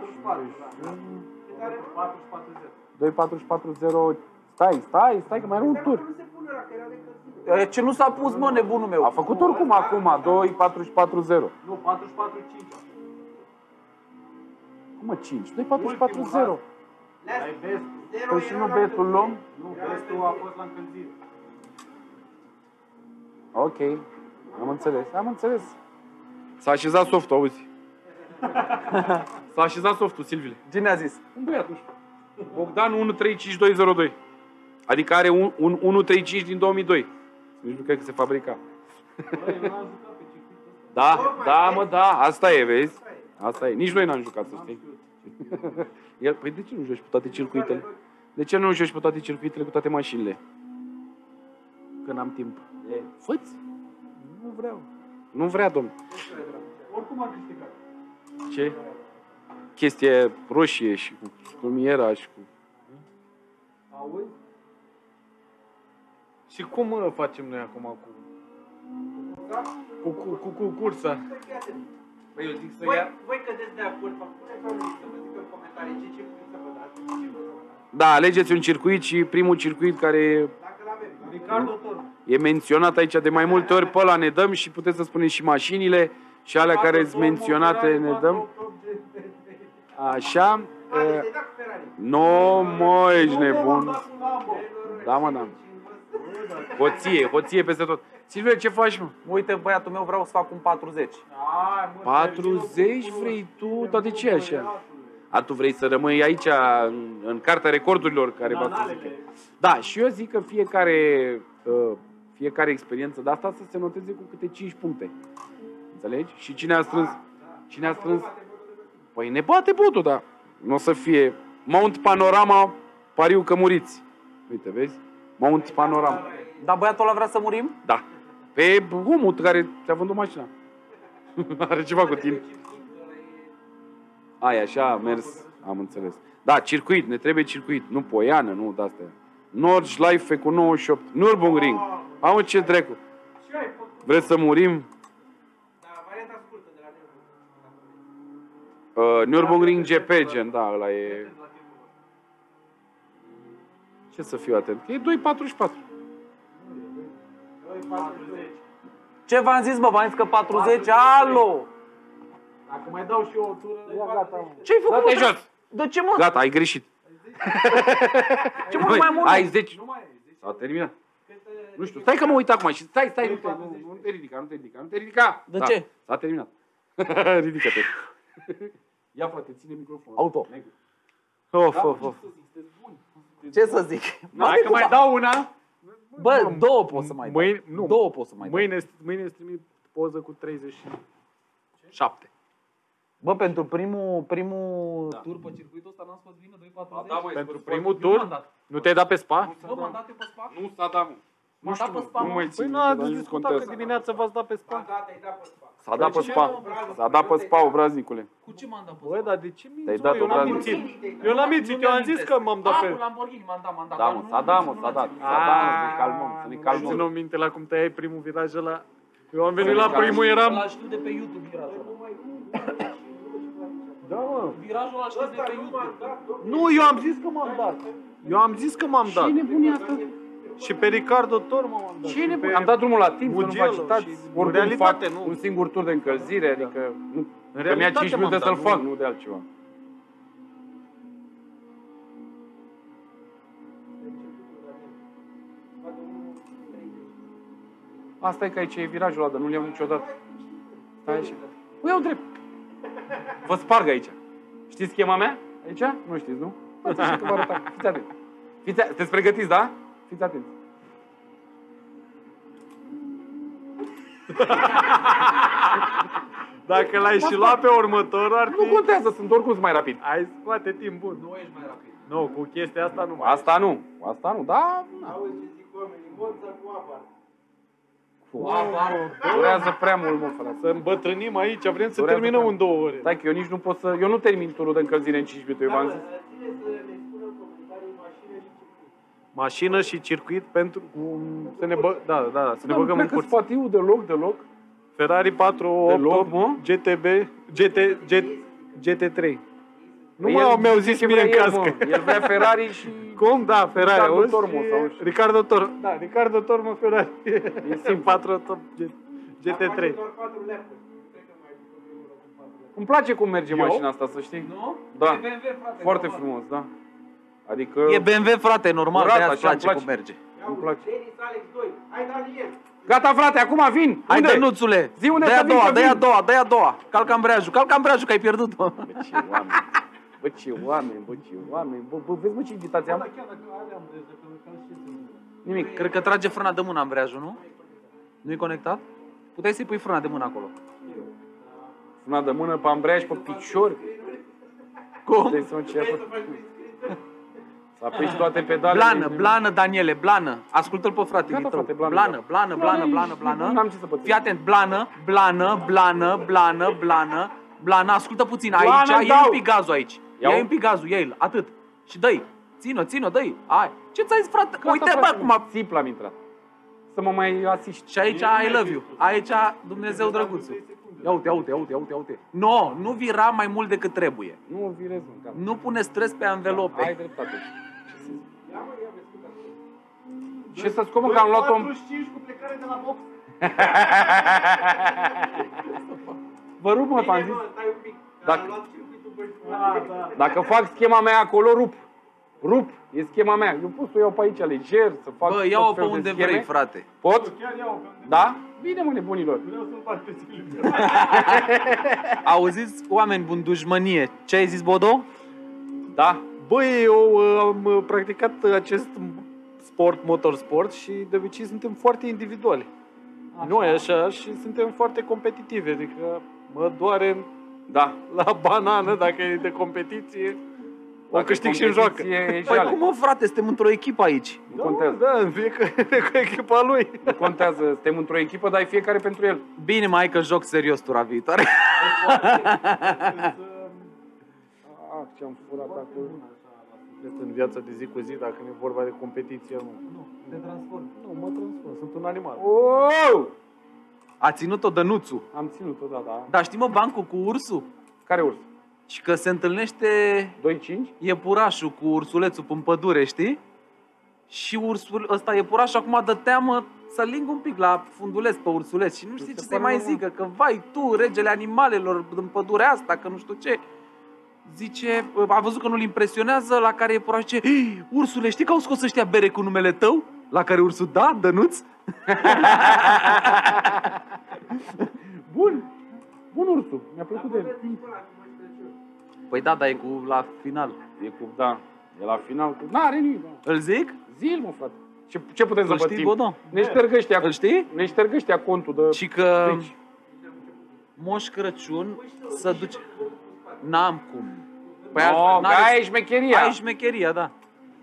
S1: 2, 44, 0. Stai, că mai are un tur.
S2: Nu se pune la că era de încălzire.
S5: Ce nu s-a pus, mă, nebunul meu?
S1: A făcut oricum acum, 2, 44, 0.
S3: Nu, 44, 5.
S1: Cum mă, 5? 2, 44, 0.
S3: Ai vest.
S1: Păi și nu betul luăm?
S3: Nu, vestul a fost la încălzire.
S1: Ok, am înțeles. S-a așezat softul, auzi. S-a așezat softul, Silvile.
S5: Cine a zis?
S1: Un băiat, nu știu. Bogdan 135202. Adică are un 135 din 2002. Nici nu cred că se fabrica. Da, asta e, vezi? Asta e. Nici noi n-am jucat, să știi. Păi de ce nu joci pe toate circuitele? De ce nu joci pe toate circuitele cu toate mașinile? Că n-am timp. Fă-ți. Nu vreau. Nu vrea, domnule.
S3: Oricum am câștigat.
S1: Ce? Chestie roșie și cu lumiera și cu...
S3: Auzi? Și cum facem noi acum cu cursa?
S4: Păi eu zic să
S2: Voi cădeți de acord, puneți o listă, vă zic în comentarii ce circuit să vă dați, ce vă dați.
S1: Da, alegeți un circuit și primul circuit care
S2: Dacă l-avem.
S3: Ricardo Toro.
S1: e menționat aici de mai multe ori, pe ăla ne dăm și puteți să spuneți și mașinile și alea care sunt menționate ne dăm. Așa.
S2: Te-ai dat cu Ferrari.
S1: Nu, mă, ești nebun. Da, mă, da. Hoție peste tot. Silviu, ce faci, mă?
S5: Uite, băiatul meu, vreau să fac un 40.
S1: 40 vrei tu? Dar de ce așa? A, tu vrei să rămâi aici în cartea recordurilor care va să zică. Da, și eu zic că fiecare experiență de asta să se noteze cu câte 5 puncte. Înțelegi? Și cine a strâns? Cine a strâns? Păi ne bate botul, da. Nu o să fie Mount Panorama, pariu că muriți. Uite, vezi? Mount Panorama.
S5: Dar băiatul ăla vrea să murim?
S1: Da. Pe omul care ți-a vândut mașina. Are ceva cu tine. Ai, așa a mers, am înțeles. Da, circuit, ne trebuie circuit, nu Poiană, nu de-astea. Nordschleife cu 98, Nürburgring. Am ce dracu. Vreți să murim?
S2: Da, varianta scurtă de la
S1: Nürburgring GP, gen, da, ăla e... Ce să fiu atent? E 2,44.
S5: Ce v-am zis, mă? V-am zis că 40? Alo!
S3: Dacă mai dau și eu o tură, gata.
S5: Ce-ai făcut?
S1: Dă-te jos!
S5: De ce, mă?
S1: Gata, ai greșit.
S5: Ce mă, nu mai mult?
S1: Ai 10. S-a terminat. Nu știu, stai că mă uit acum și stai, nu te ridica, nu te ridica, nu te ridica!
S5: De ce?
S1: S-a terminat. Ridică-te. Ia, frate, ține microfonul.
S5: Auto.
S1: Negru.
S3: Of,
S1: Da,
S3: of,
S1: ce
S3: of.
S1: să zic, sunteți buni.
S5: Ce să zic?
S3: Hai că mai dau una.
S5: Bă, două pot să mai dau.
S3: Mâine, nu,
S5: Două pot să mai dau.
S3: mâine îți trimit poză cu 37.
S5: Bă, pentru primul
S1: Da.
S5: tur pe circuitul ăsta n-am spus bine 2.40?
S1: Ba, da, măi,
S3: Pentru
S1: spus
S3: primul
S1: foarte bine.
S3: tur, nu te-ai dat pe spa?
S5: Bă, m-am dat eu pe spa?
S1: Nu s-a dat, mă.
S5: M-am dat pe spa,
S1: Nu
S5: mă.
S1: mai
S3: Păi
S1: țin.
S3: nu
S1: dar
S3: ați
S1: nici
S3: discutat
S1: contează.
S3: că dimineața v-ați dat pe
S2: Ba,
S3: spa?
S2: da, te-ai dat pe spa.
S1: S-a dat pe spa. S-a dat pe spa, obraznicule.
S5: Cu ce m-am dat pe
S3: Bă,
S5: spa?
S3: dar de ce
S1: Te-ai
S3: minți,
S1: dat
S3: mă? Eu n-am
S1: obraznic.
S3: mințit.
S2: Lamborghini,
S3: Eu n-am mințit, eu am zis că m-am dat
S5: Cu
S3: pe...
S5: Lamborghini m-am dat.
S1: Da, mă, s-a dat, mă, s-a dat. S-a dat, mă, să ne calmăm, să ne
S3: Nu
S1: calmăm.
S3: țin minte la cum tăiai primul viraj ăla. Eu am venit la primul, eram...
S5: Ăla știu de pe YouTube virajul ăla.
S3: Da, mă.
S5: Virajul ăla știu de
S2: Ăsta
S5: pe
S2: nu
S5: YouTube.
S2: m-a dat, domnule.
S3: Nu, eu am zis că m-am dat. Eu am zis că m-am dat.
S1: Ce nebunia asta?
S3: Și pe Ricardo Tormo m-am dat.
S1: Ce
S3: Și
S1: nebunia?
S3: pe
S1: Am dat drumul la timp, să nu vă
S3: Mugello
S1: agitați.
S3: și în
S1: Oricum
S3: realitate,
S1: fac
S3: nu.
S1: un singur tur de încălzire, adică nu.
S3: În
S1: Că mi-a 5
S3: realitate
S1: minute
S3: m-am
S1: să-l
S3: dat,
S1: fac,
S3: nu.
S1: nu de altceva. Asta e că aici e virajul ăla, dar nu-l iau niciodată. Stai așa. O iau drept. Vă sparg aici. Știți schema mea? Aici? Nu știți, nu? Uite așa că vă arăta. Fiți atenți. Sunteți pregătiți, da? Fiți atenți.
S3: Dacă l-ai și luat pe următor, ar
S1: Nu
S3: fi...
S1: contează, sunt oricum mai rapid.
S3: Ai scoate timp bun.
S2: Nu ești mai rapid.
S3: Nu, cu chestia asta nu mai.
S1: Asta nu. Asta nu, da?
S2: Auzi ce zic oamenii, Monza cu Abar.
S1: Durează prea mult, mă, frate.
S3: Să îmbătrânim aici, vrem să
S1: Durează
S3: terminăm
S1: prea
S3: în 2 ore.
S1: Stai că eu nici nu pot să... Eu nu termin turul de încălzire în 5 minute, eu v-am zis.
S2: Ține să ne spună în comentarii mașină și circuit.
S3: Mașină și circuit pentru... Să ne bă... Da, să ne băgăm în curți.
S1: spațiu deloc.
S3: Ferrari 488,
S1: Deloc, mă?
S3: GTB, GT3. Nu
S1: Păi
S3: mă,
S1: el
S3: mi-au
S1: zice
S3: zis
S1: ce
S3: mie în
S1: vrea el,
S3: cască.
S1: mă. El vrea Ferrari și...
S3: Cum? Da, Ferrari,
S1: Ricardo
S3: auzi?
S1: Tormo
S3: Și
S1: sau așa.
S3: Ricardo Tormo. Da, Ricardo Tormo, Ferrari.
S1: E simplu.
S3: 488
S2: Dar face
S3: GT3.
S2: doar 4 lapturi. Cred că mai ducă primul loc cu 4 lapturi.
S1: Îmi place cum merge
S3: Eu?
S1: mașina asta, să știi.
S5: Nu?
S1: Da.
S5: E BMW, frate.
S1: Foarte
S5: normal.
S1: frumos, da. Adică...
S5: E BMW, frate, normal,
S1: Curat,
S5: de-aia
S1: așa
S5: îți
S1: îmi
S5: place
S1: place.
S5: cum merge.
S2: Ia
S1: Îmi
S2: uite,
S1: place.
S2: Denis Alex 2. Hai, Daniel.
S1: Gata, frate, acum vin!
S5: Hai,
S1: Unde?
S5: Dănuțule!
S1: Zi unde
S5: dă-i
S1: să
S5: a
S1: vin,
S5: doua,
S1: că
S5: dă-i a
S1: vin.
S5: doua, dă-i a doua! Calcă ambreiajul, că ai pierdut-o.
S1: Bă, ce oameni, bă, vezi, mă, ce invitație am? Nimic.
S5: Cred că trage frâna de mână ambreiajul, nu? Nu-i conectat? Puteai să-i pui frâna de mână acolo.
S1: Frâna de mână pe ambreiaj, pe picior.
S5: Cum?
S1: Dai seama ce a făcut. S-a prins toate pedalele.
S5: Blană, Daniele, blană. Ascultă-l pe frate,
S1: Gata,
S5: Mitro.
S1: frate, blană.
S5: Blană.
S1: N-am ce să pățesc.
S5: Fii atent, blană. Ascultă puțin,
S1: Blană,
S5: aici,
S1: dau.
S5: ia un pic gazul aici.
S1: Iau.
S5: Ia un pic gazul, ia-l, atât. Și dă-i. Țină, dă-i. Hai. Ce ți-ai zis, frate?
S1: Gata,
S5: Uite, bă,
S1: frate,
S5: acum.
S1: țip l-am intrat. Să mă mai asiști.
S5: Și aici I love you. Aici Dumnezeu drăguțul. Ia uite. Nu vira mai mult decât trebuie.
S1: Nu virez în cap.
S5: Nu pune stres pe
S1: Ai
S5: anvelope.
S1: dreptate. Ce să zic? Ce să scopă că am luat-o...
S3: 45 cu plecare de la box.
S1: Vă rup, mă, v-am
S2: Bine,
S1: zis.
S2: mă, stai un pic.
S1: Dacă-
S2: Am luat circuitul pe
S3: Da.
S1: Dacă fac schema mea acolo, rup. E schema mea. Eu pot să o iau pe aici leger, să fac
S5: Bă,
S1: tot
S5: ia-o pe
S1: felul de
S5: unde
S1: scheme.
S5: vrei, frate.
S1: Pot?
S3: Chiar iau pe unde
S1: Da? Bine, mă, nebunilor.
S3: vreau să-l fac pe Silviu.
S5: Auziți, oameni buni, dușmănie. Ce ai zis, Bodo?
S1: Da?
S3: Băi, eu am practicat acest sport, motorsport și de obicei suntem foarte individuali. Noi așa și suntem foarte competitivi, adică mă doare
S1: Da.
S3: la banană dacă e de competiție. O
S1: Dacă
S3: câștig și în joacă.
S1: competiție e
S5: Păi
S1: jale.
S5: cum, mă, frate, suntem într-o echipă aici.
S1: Nu contează.
S3: Da, fiecare cu echipa lui.
S1: Nu contează. Suntem într-o echipă, dar e fiecare pentru el.
S5: Bine, mai că joc serios tura viitoare.
S1: Ah, ce-am furat acolo.
S3: În viața de zi cu zi, dacă nu e vorba de competiție, nu.
S5: Te transform.
S3: Nu, mă transform, sunt un animal.
S1: Oh!
S5: A ținut-o Dănuțu.
S1: Am ținut-o, da.
S5: Dar știi, mă, bancul cu ursul?
S1: Care urs?
S5: Și că se întâlnește
S1: 2-5?
S5: iepurașul cu ursulețul în pădure, știi? Și ursul ăsta iepurașul acum dă teamă să ling un pic la funduleț pe ursuleț și nu știi ce să-i mai zică, că vai tu, regele animalelor în pădurea asta, că nu știu ce. Zice, a văzut că nu-l impresionează, la care iepurașul zice: "Ei, ursule, știi că au scos ăștia bere cu numele tău?" La care ursul da, Dănuț?
S1: Bun. Bun ursul. Mi-a plăcut de el.
S5: Păi da, dar e cu la final.
S1: E cu, da. E la final cu... N-are nimic.
S5: Îl zic?
S1: Zi-l, mă, frate. Ce putem să
S5: Îl știi,
S1: pătim?
S5: Bodo?
S1: Ne șterg ăștia.
S5: Îl știi?
S1: Ne șterg ăștia contul de...
S5: Și că
S1: Twitch.
S5: Moș Crăciun să duce... N-am cum. Păi
S1: No,
S5: n-are-
S1: aia e șmecheria.
S5: Aia e șmecheria, da.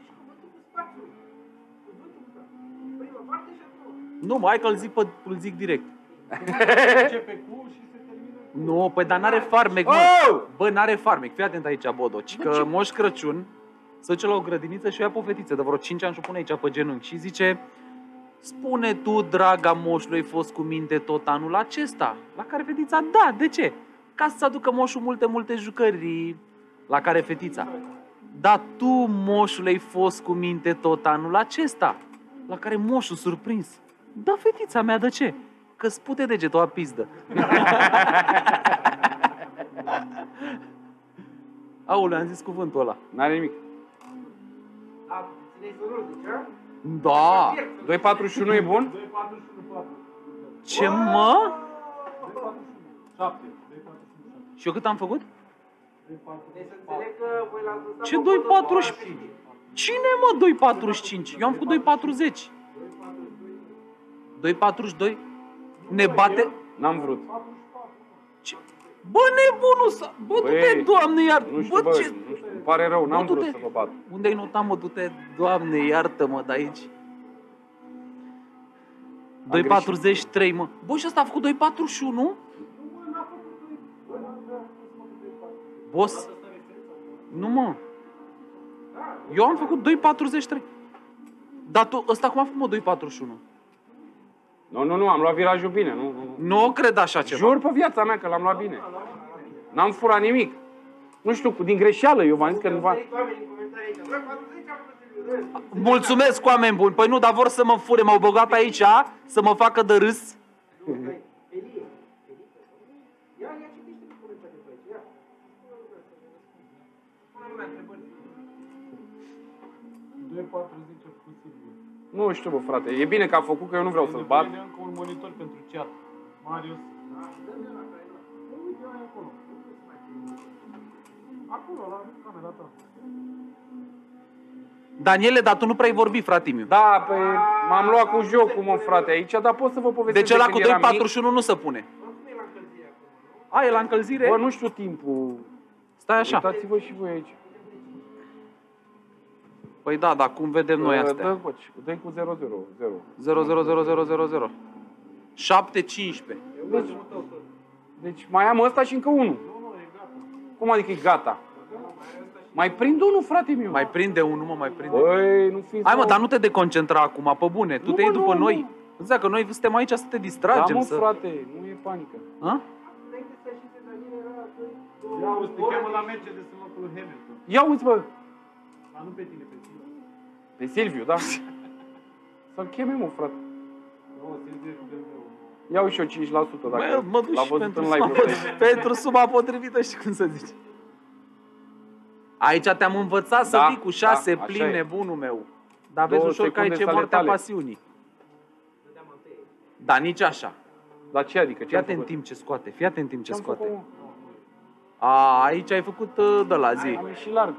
S5: Nu, mă, hai că îl zic direct.
S3: Începe cu și se termină.
S5: Nu, păi dar n-are farmec, mă.
S1: Oh!
S5: Bă, n-are farmec. Fii atent aici, Bodo. Ci că Moș Crăciun se duce la o grădiniță și o ia pe o fetiță de vreo 5 ani și o pune aici pe genunchi și zice: spune tu, draga moșului, ai fost cu minte tot anul acesta? La care fetița: da, de ce? Ca să-ți aducă moșul multe jucării. La care fetița: da, tu, moșule, ai fost cu minte tot anul acesta? La care moșul, surprins: da, fetița mea, de ce? Că spute degetul a pizdă. Aoleu, am zis cuvântul ăla.
S1: N-are nimic.
S2: A, țineai sonul, zicea?
S5: Da!
S1: 241 e bun?
S3: 2-4-1-4.
S5: Ce, mă?
S3: 7.
S5: Și eu cât am făcut?
S2: Deci să înțeleg că voi l-ați lăsat
S5: Ce
S2: pe
S5: 2,45? Cine, mă, 2,45? Eu am făcut 2,40. 2,42? Ne bate...
S1: N-am vrut.
S5: Ce? Bă, nebunul să... Bă, du-te,
S1: Băi,
S5: Doamne, iartă!
S1: Nu știu, bă,
S5: ce...
S1: nu știu, îmi pare rău, n-am
S5: Bă,
S1: vrut
S5: du-te.
S1: să vă bat.
S5: Unde ai notat, mă, du-te, Doamne, iartă-mă de aici. 2,43, mă. Bă, și ăsta a făcut 2,41? Boss? Nu, mă. Eu am făcut 2,43. Dar tu, ăsta cum a făcut, mă, 2,41?
S1: Nu, am luat virajul bine, nu.
S5: Nu cred așa ceva.
S1: Jur pe viața mea că l-am luat bine. N-am furat nimic. Nu știu, din greșeală, eu v-am zis că nu va...
S2: oameni în comentarii aici. Bă, 40 am făcut.
S5: Mulțumesc, oameni buni. Păi nu, dar vor să mă fure. M-au băgat aici să mă facă de râs.
S2: Elie. Ia citește comentarii pe aici, ia. Pune lumea întrebări.
S3: 2-4-10 a făcut Silviu.
S1: Nu știu, bă, frate. E bine că a făcut, că eu nu vreau să-l bat.
S3: Trebuie încă un monitor pentru chat. Marius. Uite, ai acolo. Acolo, la camera ta.
S5: Daniele, dar tu nu prea ai vorbit, frate meu.
S1: Da, pe, m-am luat cu jocul, mă, frate, aici, dar pot să vă povestesc.
S5: Deci ăla
S1: de
S5: cu
S1: când eram mic.
S5: 2,41 nu se pune. A, e la încălzire?
S1: Bă, nu știu timpul.
S5: Stai așa.
S1: Uitați-vă și voi aici.
S5: Păi da, dar cum vedem noi astea?
S1: Dă-i cu 0, 0, 0.
S5: 7,15.
S1: Deci mai am ăsta și încă unul. Cum adică e gata? Mai prind unul, frate meu.
S5: Mai prinde unul, mă, mai prinde.
S1: Băi, nu fiți...
S5: Hai, mă, dar nu te deconcentra acum, pe bune. Tu
S1: Nu,
S5: te iei
S1: mă,
S5: după
S1: nu,
S5: noi.
S1: nu.
S5: Îți zic că noi suntem aici să te
S1: Da,
S5: distragem.
S1: mă,
S5: să...
S1: frate, nu e panică.
S5: A?
S3: Ia uite, te cheamă la Mercedes în locul lui Hamilton.
S1: Ia uite, bă.
S3: Dar nu pe tine, pe tine.
S1: Pe Silviu, da? Să-l cheme, mă, frate.
S3: Nu, Silviu e cu BMW.
S1: Iau și eu 5% dacă
S5: Bă, mă duc
S1: l-a
S5: și
S1: văzut
S5: pentru
S1: în
S5: suma,
S1: live.
S5: pentru suma potrivită, știi cum să zici. Aici te-am învățat să
S1: Da,
S5: vii cu 6
S1: da, așa
S5: pline,
S1: e.
S5: bunul meu. Dar vezi
S1: 2
S5: ușor că aici e
S1: secunde
S5: moartea
S1: sale tale.
S5: pasiunii. Dar nici așa.
S1: Dar ce adică?
S5: Fii
S1: Ce am
S5: atent în
S1: făcut?
S5: timp ce scoate, fii atent în timp ce
S1: Ce-am
S5: scoate.
S1: făcut, mă?
S5: A, aici ai făcut de la zi.
S1: Am ieșit larg.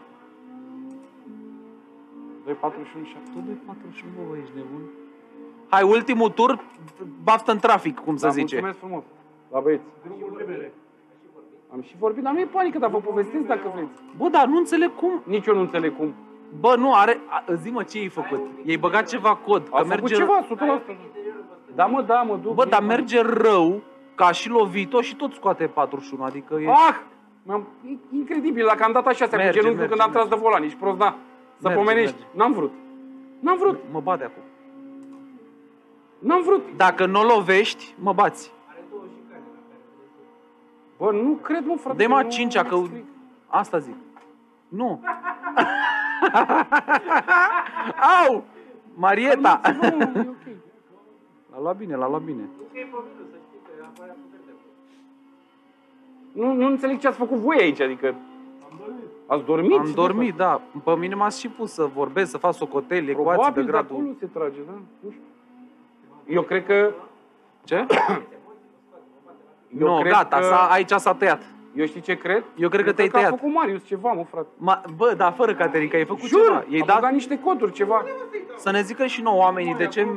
S1: 2,41,7.
S5: Tot 2,41, bă, ești nebun. Hai, ultimul tur, baftă în trafic, cum să
S1: Da,
S5: zice.
S1: mulțumesc frumos. La băieți.
S3: Drumul libere.
S1: Am și vorbit, dar nu e panică, dar vă povestesc dacă vreți.
S5: Bă, dar nu înțeleg cum.
S1: Nici eu nu înțeleg cum.
S5: Bă, nu, are... Zi-mă, ce ai făcut? I-ai băgat ceva cod,
S1: A
S5: că
S1: făcut
S5: merge...
S1: ceva, 100%. Da, mă duc.
S5: Bă,
S1: nu
S5: dar
S1: e
S5: merge rău, ca și lovit-o și tot scoate 41, adică e...
S1: Ah! E incredibil, dacă am dat așa cu
S5: Merge,
S1: genunchiul
S5: merge,
S1: când am tras de
S5: merge.
S1: volan, nici prost, da. Să
S5: Merge,
S1: pomenești.
S5: merge.
S1: N-am vrut. N-am vrut.
S5: Mă bate acum.
S1: N-am vrut.
S5: Dacă nu o lovești, mă bați.
S1: Bă, nu cred, mă, frate.
S5: Dă-i mă
S1: nu
S5: 5-a, că...
S1: explic.
S5: Asta zic. Nu. Au! Marieta!
S1: Bă, e ok.
S5: L-a luat bine, l-a luat bine.
S1: Nu înțeleg ce ați făcut voi aici, adică... Ați dormit?
S5: Am dormit, da. Pe mine m-ați și pus să vorbesc, să fac socoteli, ecuații de
S1: Probabil de
S5: gradul.
S1: acolo se trage, da? Nu știu. Eu cred că...
S5: Ce?
S1: Eu
S5: Nu,
S1: cred
S5: gata,
S1: că...
S5: aici s-a tăiat.
S1: Eu știi ce cred?
S5: Eu cred că te-ai
S1: a
S5: tăiat.
S1: făcut Marius ceva, mă, frate.
S5: Bă, da, fără Caterinca, ai făcut
S1: Jur,
S5: ceva. Ei
S1: a
S5: dat
S1: băgat niște coduri, ceva.
S5: să ne zică și nouă oamenii de ce...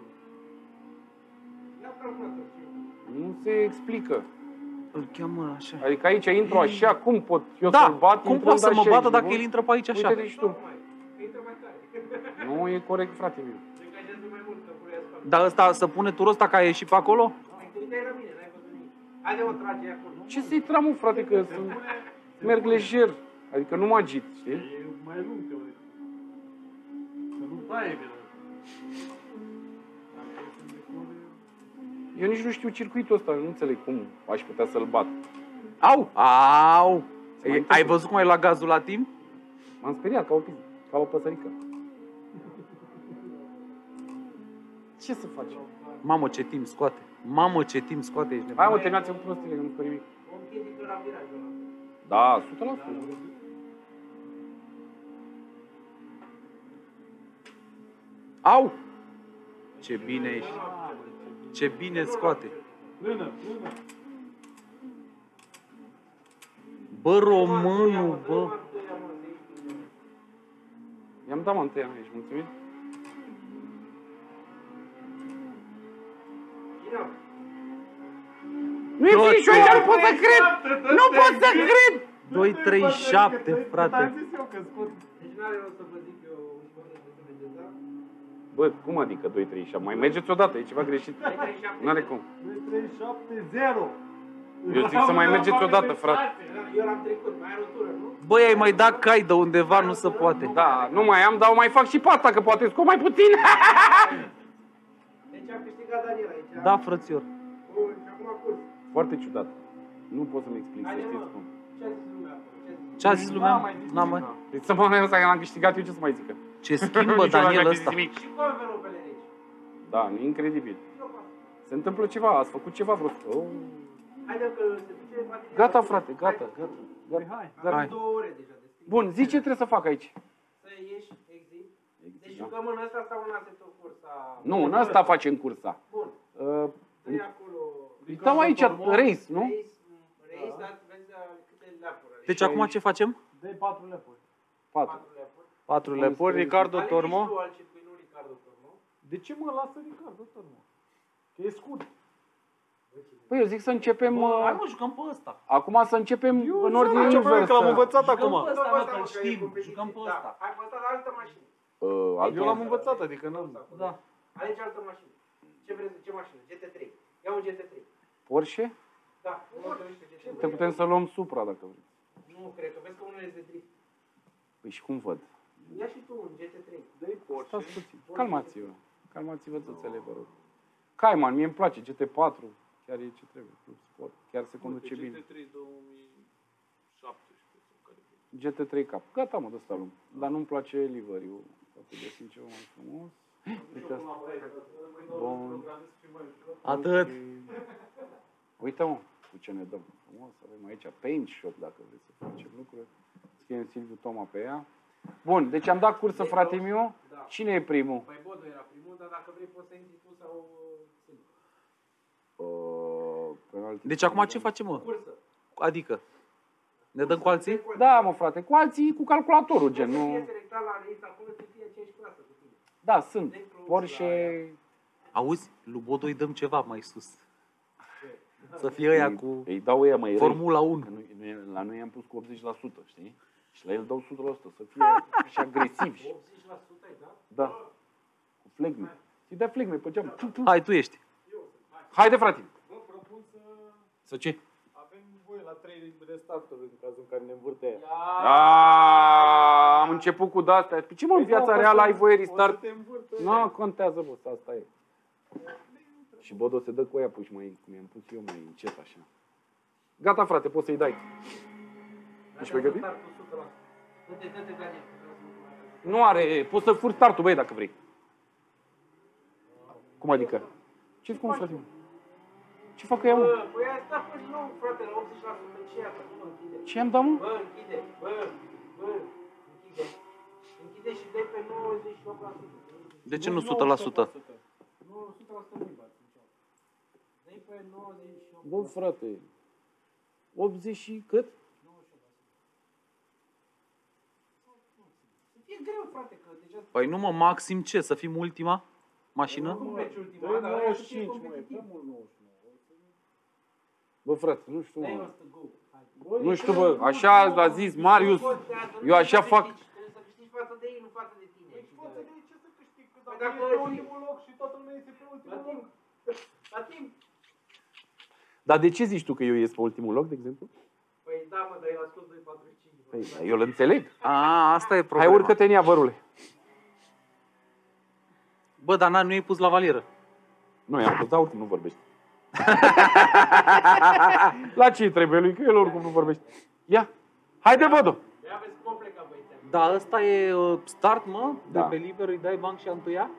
S1: Nu se explică.
S5: Îl cheamă așa.
S1: Adică aici intru așa, cum pot eu
S5: Da,
S1: să-l bat?
S5: cum
S1: intrând
S5: poate să mă
S1: așa
S5: bată
S1: aici,
S5: dacă
S1: nu?
S5: el intră pe aici așa?
S1: Uite-te și tu.
S2: Intră mai tare.
S1: Nu e corect, frate meu.
S2: Degajează mai mult, că purea spate.
S5: Dar ăsta, să pune turul ăsta că a ieșit pe acolo?
S2: Mai te uitai la mine, n-ai văzut nimic. Haide, o trage acolo.
S1: Ce să-i tramă, frate, că sunt... merg lejer. Adică nu mă agit, știi?
S3: E mai lung teoretic. Să nu taie bine.
S1: Eu nici nu știu circuitul ăsta, nu înțeleg cum aș putea să-l bat.
S5: Au! Au!
S1: mai
S5: Ai
S1: întâmplă.
S5: văzut cum ai luat gazul la timp?
S1: M-am speriat ca o păsărică. Ce să faci?
S5: Mamă, ce timp scoate. Mamă, ce timp scoate, ești nebun.
S1: Hai mă, terminați-vă cu prostile, că nu scot nimic.
S2: O împiedică la virajul ăla.
S1: Da, 100%.
S5: Au! Ce bine ești. Ce bine scoate.
S3: Până.
S5: Bă, românul, bă.
S1: I-am dat mă întâia, ești mulțumit? Nu e finish aici, nu pot să cred! Nu pot să cred!
S5: 2, 3, 7, frate.
S3: Am zis eu că scot.
S2: Deci n-are rost să vă zic eu un scurt de mergeți, da?
S1: Bă, cum adică 2, 3, 7? Mai mergeți odată, e ceva greșit. N-are cum.
S3: 2, 3, 7, 0.
S1: Eu zic să mai mergeți odată, frate.
S2: Eu l-am trecut, mai are o tură, nu?
S5: Băi, ai mai dat cai de undeva, nu se poate.
S1: Da, nu mai am, dar o mai fac și pe asta, că poate scot mai puțin.
S2: Deci a câștigat Daniel aici.
S5: Da, frățior.
S2: Bun, și acum curs.
S1: Foarte ciudat. Nu pot să-mi explic, să
S2: Haide,
S1: știți
S2: mă.
S1: cum.
S2: Ce a zis lumea acolo?
S5: Ce a zis lumea? N-am mai...
S1: Deci să mă ăsta că l-am câștigat eu, ce să mai zică?
S5: Ce schimbă
S1: Nici eu n-am
S5: Daniel
S1: mai
S5: ăsta.
S1: zis nimic.
S2: Și cu envelopele de aici.
S1: Da, e incredibil. Se întâmplă ceva, ați făcut ceva vreo... Oh.
S2: Haide că se duce bateria.
S1: Gata, frate, gata. Gata.
S2: Am 2 ore deja de scris.
S1: Bun, zi ce trebuie să fac aici.
S2: Să ieși, exit. Deci
S1: da.
S2: jucăm în ăsta sau în asetul cursa?
S1: Nu, în ăsta facem cursa.
S2: Bun. Dă-i acolo.
S1: Îi dau aici race, nu?
S2: Reis, dar vezi câte leapuri are.
S5: Deci acum ce facem?
S3: Dă-i 4 lepuri.
S1: 4.
S2: 4 leapuri.
S3: 4 lepuri, Ricardo
S2: Alegi
S3: Tormo.
S2: tu al circuitului, nu Ricardo Tormo.
S3: De ce mă lasă Ricardo Tormo? Că e scurt.
S1: Păi eu zic să începem...
S5: Hai mă, jucăm pe ăsta.
S1: Acum să începem în ordine
S3: Ce probleme, că l-am
S1: inversă.
S3: învățat
S5: Jucăm
S3: acum.
S5: pe ăsta,
S2: Dă
S5: mă,
S2: ăsta,
S5: că
S2: mă,
S5: știm.
S2: că e competitiv.
S5: Jucăm pe
S2: Da.
S5: ăsta.
S2: Hai pe ăsta, dar altă mașină.
S3: Eu l-am învățat, adică n-am...
S5: Da.
S2: Alegi altă mașină. Ce vrei, ce mașină? GT3. Ia un GT3.
S1: Porsche?
S2: Da, uite GT3.
S1: Te putem să luăm Supra dacă vrei.
S2: Nu, cred că vezi că unele de drift.
S1: Păi și cum văd?
S2: Ia și tu un GT3.
S3: Dă-i Porsche.
S1: Stați puțin. Calmați-vă. Calmați-vă țățele, vă rog. Cayman, mie îmi place. GT4. Chiar e ce trebuie. Club Sport. Chiar se conduce bine. GT3 cap. Gata, mă, de ăsta luăm. Dar nu-mi place livery-ul. Poate găsim ceva mai frumos. Uite asta. Bun.
S5: Atât.
S1: Uite, mă, cu ce ne dăm. Frumos. Avem aici paint shop, dacă vreți să facem lucruri. Scriem Silviu Toma pe ea. Bun, deci am dat cursă, frate meu.
S2: Da.
S1: Cine e primul?
S2: Păi Bodo era primul, dar dacă vrei poți să intri tu sau Silviu.
S1: Penalti.
S5: Deci acum ce facem, mă?
S2: Cursă.
S5: Adică? Ne dăm cu alții?
S1: Da, mă, frate, cu alții, cu calculatorul, gen,
S2: Să
S1: nu...
S2: fie selectat la reis acolo, să fie aceeași clasă cu tine.
S1: Da, sunt. Porsche...
S5: Auzi, lui Bodo îi dăm ceva mai sus. Să fie ăia cu
S1: Îi dau ăia mai răi.
S5: Formula 1.
S1: Că la noi am pus cu 80%, știi? Și la el dau 100%, să fie și agresivi.
S2: 80% ai, da?
S1: Da. Cu flegme. Să-i dea flegme pe geam.
S5: Hai, tu ești.
S1: Haide, frate.
S3: Vă propun să
S1: Să ce?
S3: avem voie la 3 restarturi în cazul în care ne învârte aia.
S1: Am început cu de-astea. Ce mă, în viața reală ai voie restart? Nu contează, bă, asta e. Și Bodo se dă cu aia puși mai, cum i-am pus eu, mai încet așa. Gata, frate, poți să-i dai. Ești pregătit?
S2: Dă-te, Daniel.
S1: Nu are, poți să furi startul, băi, dacă vrei. Cum adică? Ce cum, frate? Ce fac ea, mă?
S2: Păi ai stat până nou, frate, la 80%. Ce ia, nu mă închide.
S1: Ce am dat, mă?
S2: Bă, închide, bă.
S5: De ce nu 100%?
S3: Nu, 100% nu-i bați niciodată.
S2: Dă-i pe 98.
S1: Bă, frate, 80 și cât?
S2: Să fie greu, frate, că deja...
S5: Păi nu mă, maxim ce? Să fim ultima mașină?
S2: Nu pleci ultima,
S3: Dă-i
S2: dar aia să fie
S3: 95, măi,
S2: competitiv.
S3: prea mult 99.
S1: Bă, frate, nu știu,
S2: Dai
S1: mă.
S2: 100 go. Hai.
S3: Bă,
S1: Nu
S3: e
S1: știu,
S3: greu,
S1: bă, așa a zis Marius. Eu așa fac.
S2: Trebuie să câștigi față de ei, nu față de tine.
S3: Păi față de ce să câștig? Că
S2: Păi
S3: dacă
S2: dacă
S3: e pe
S2: și-
S3: ultimul loc și toată lumea este pe
S2: La
S3: ultimul
S2: timp.
S3: loc.
S2: La timp.
S1: Dar de ce zici tu că eu ies pe ultimul loc, de exemplu?
S2: Păi da, mă, dar el a scos 2,45.
S1: Păi, eu îl înțeleg.
S5: A, asta e
S1: Hai,
S5: problema.
S1: urcă-te în ea, vărule.
S5: Bă, dar nu i-ai pus la valieră.
S1: Nu, i-am pus, da, oricum nu vorbești. La ce trebuie lui? Că el oricum nu vorbește. Ia, haide, văd-o.
S2: Ia vezi cum o pleca băiețea.
S5: Da, ăsta e start, mă?
S1: Da.
S5: De pe liber îi dai banc și întâia?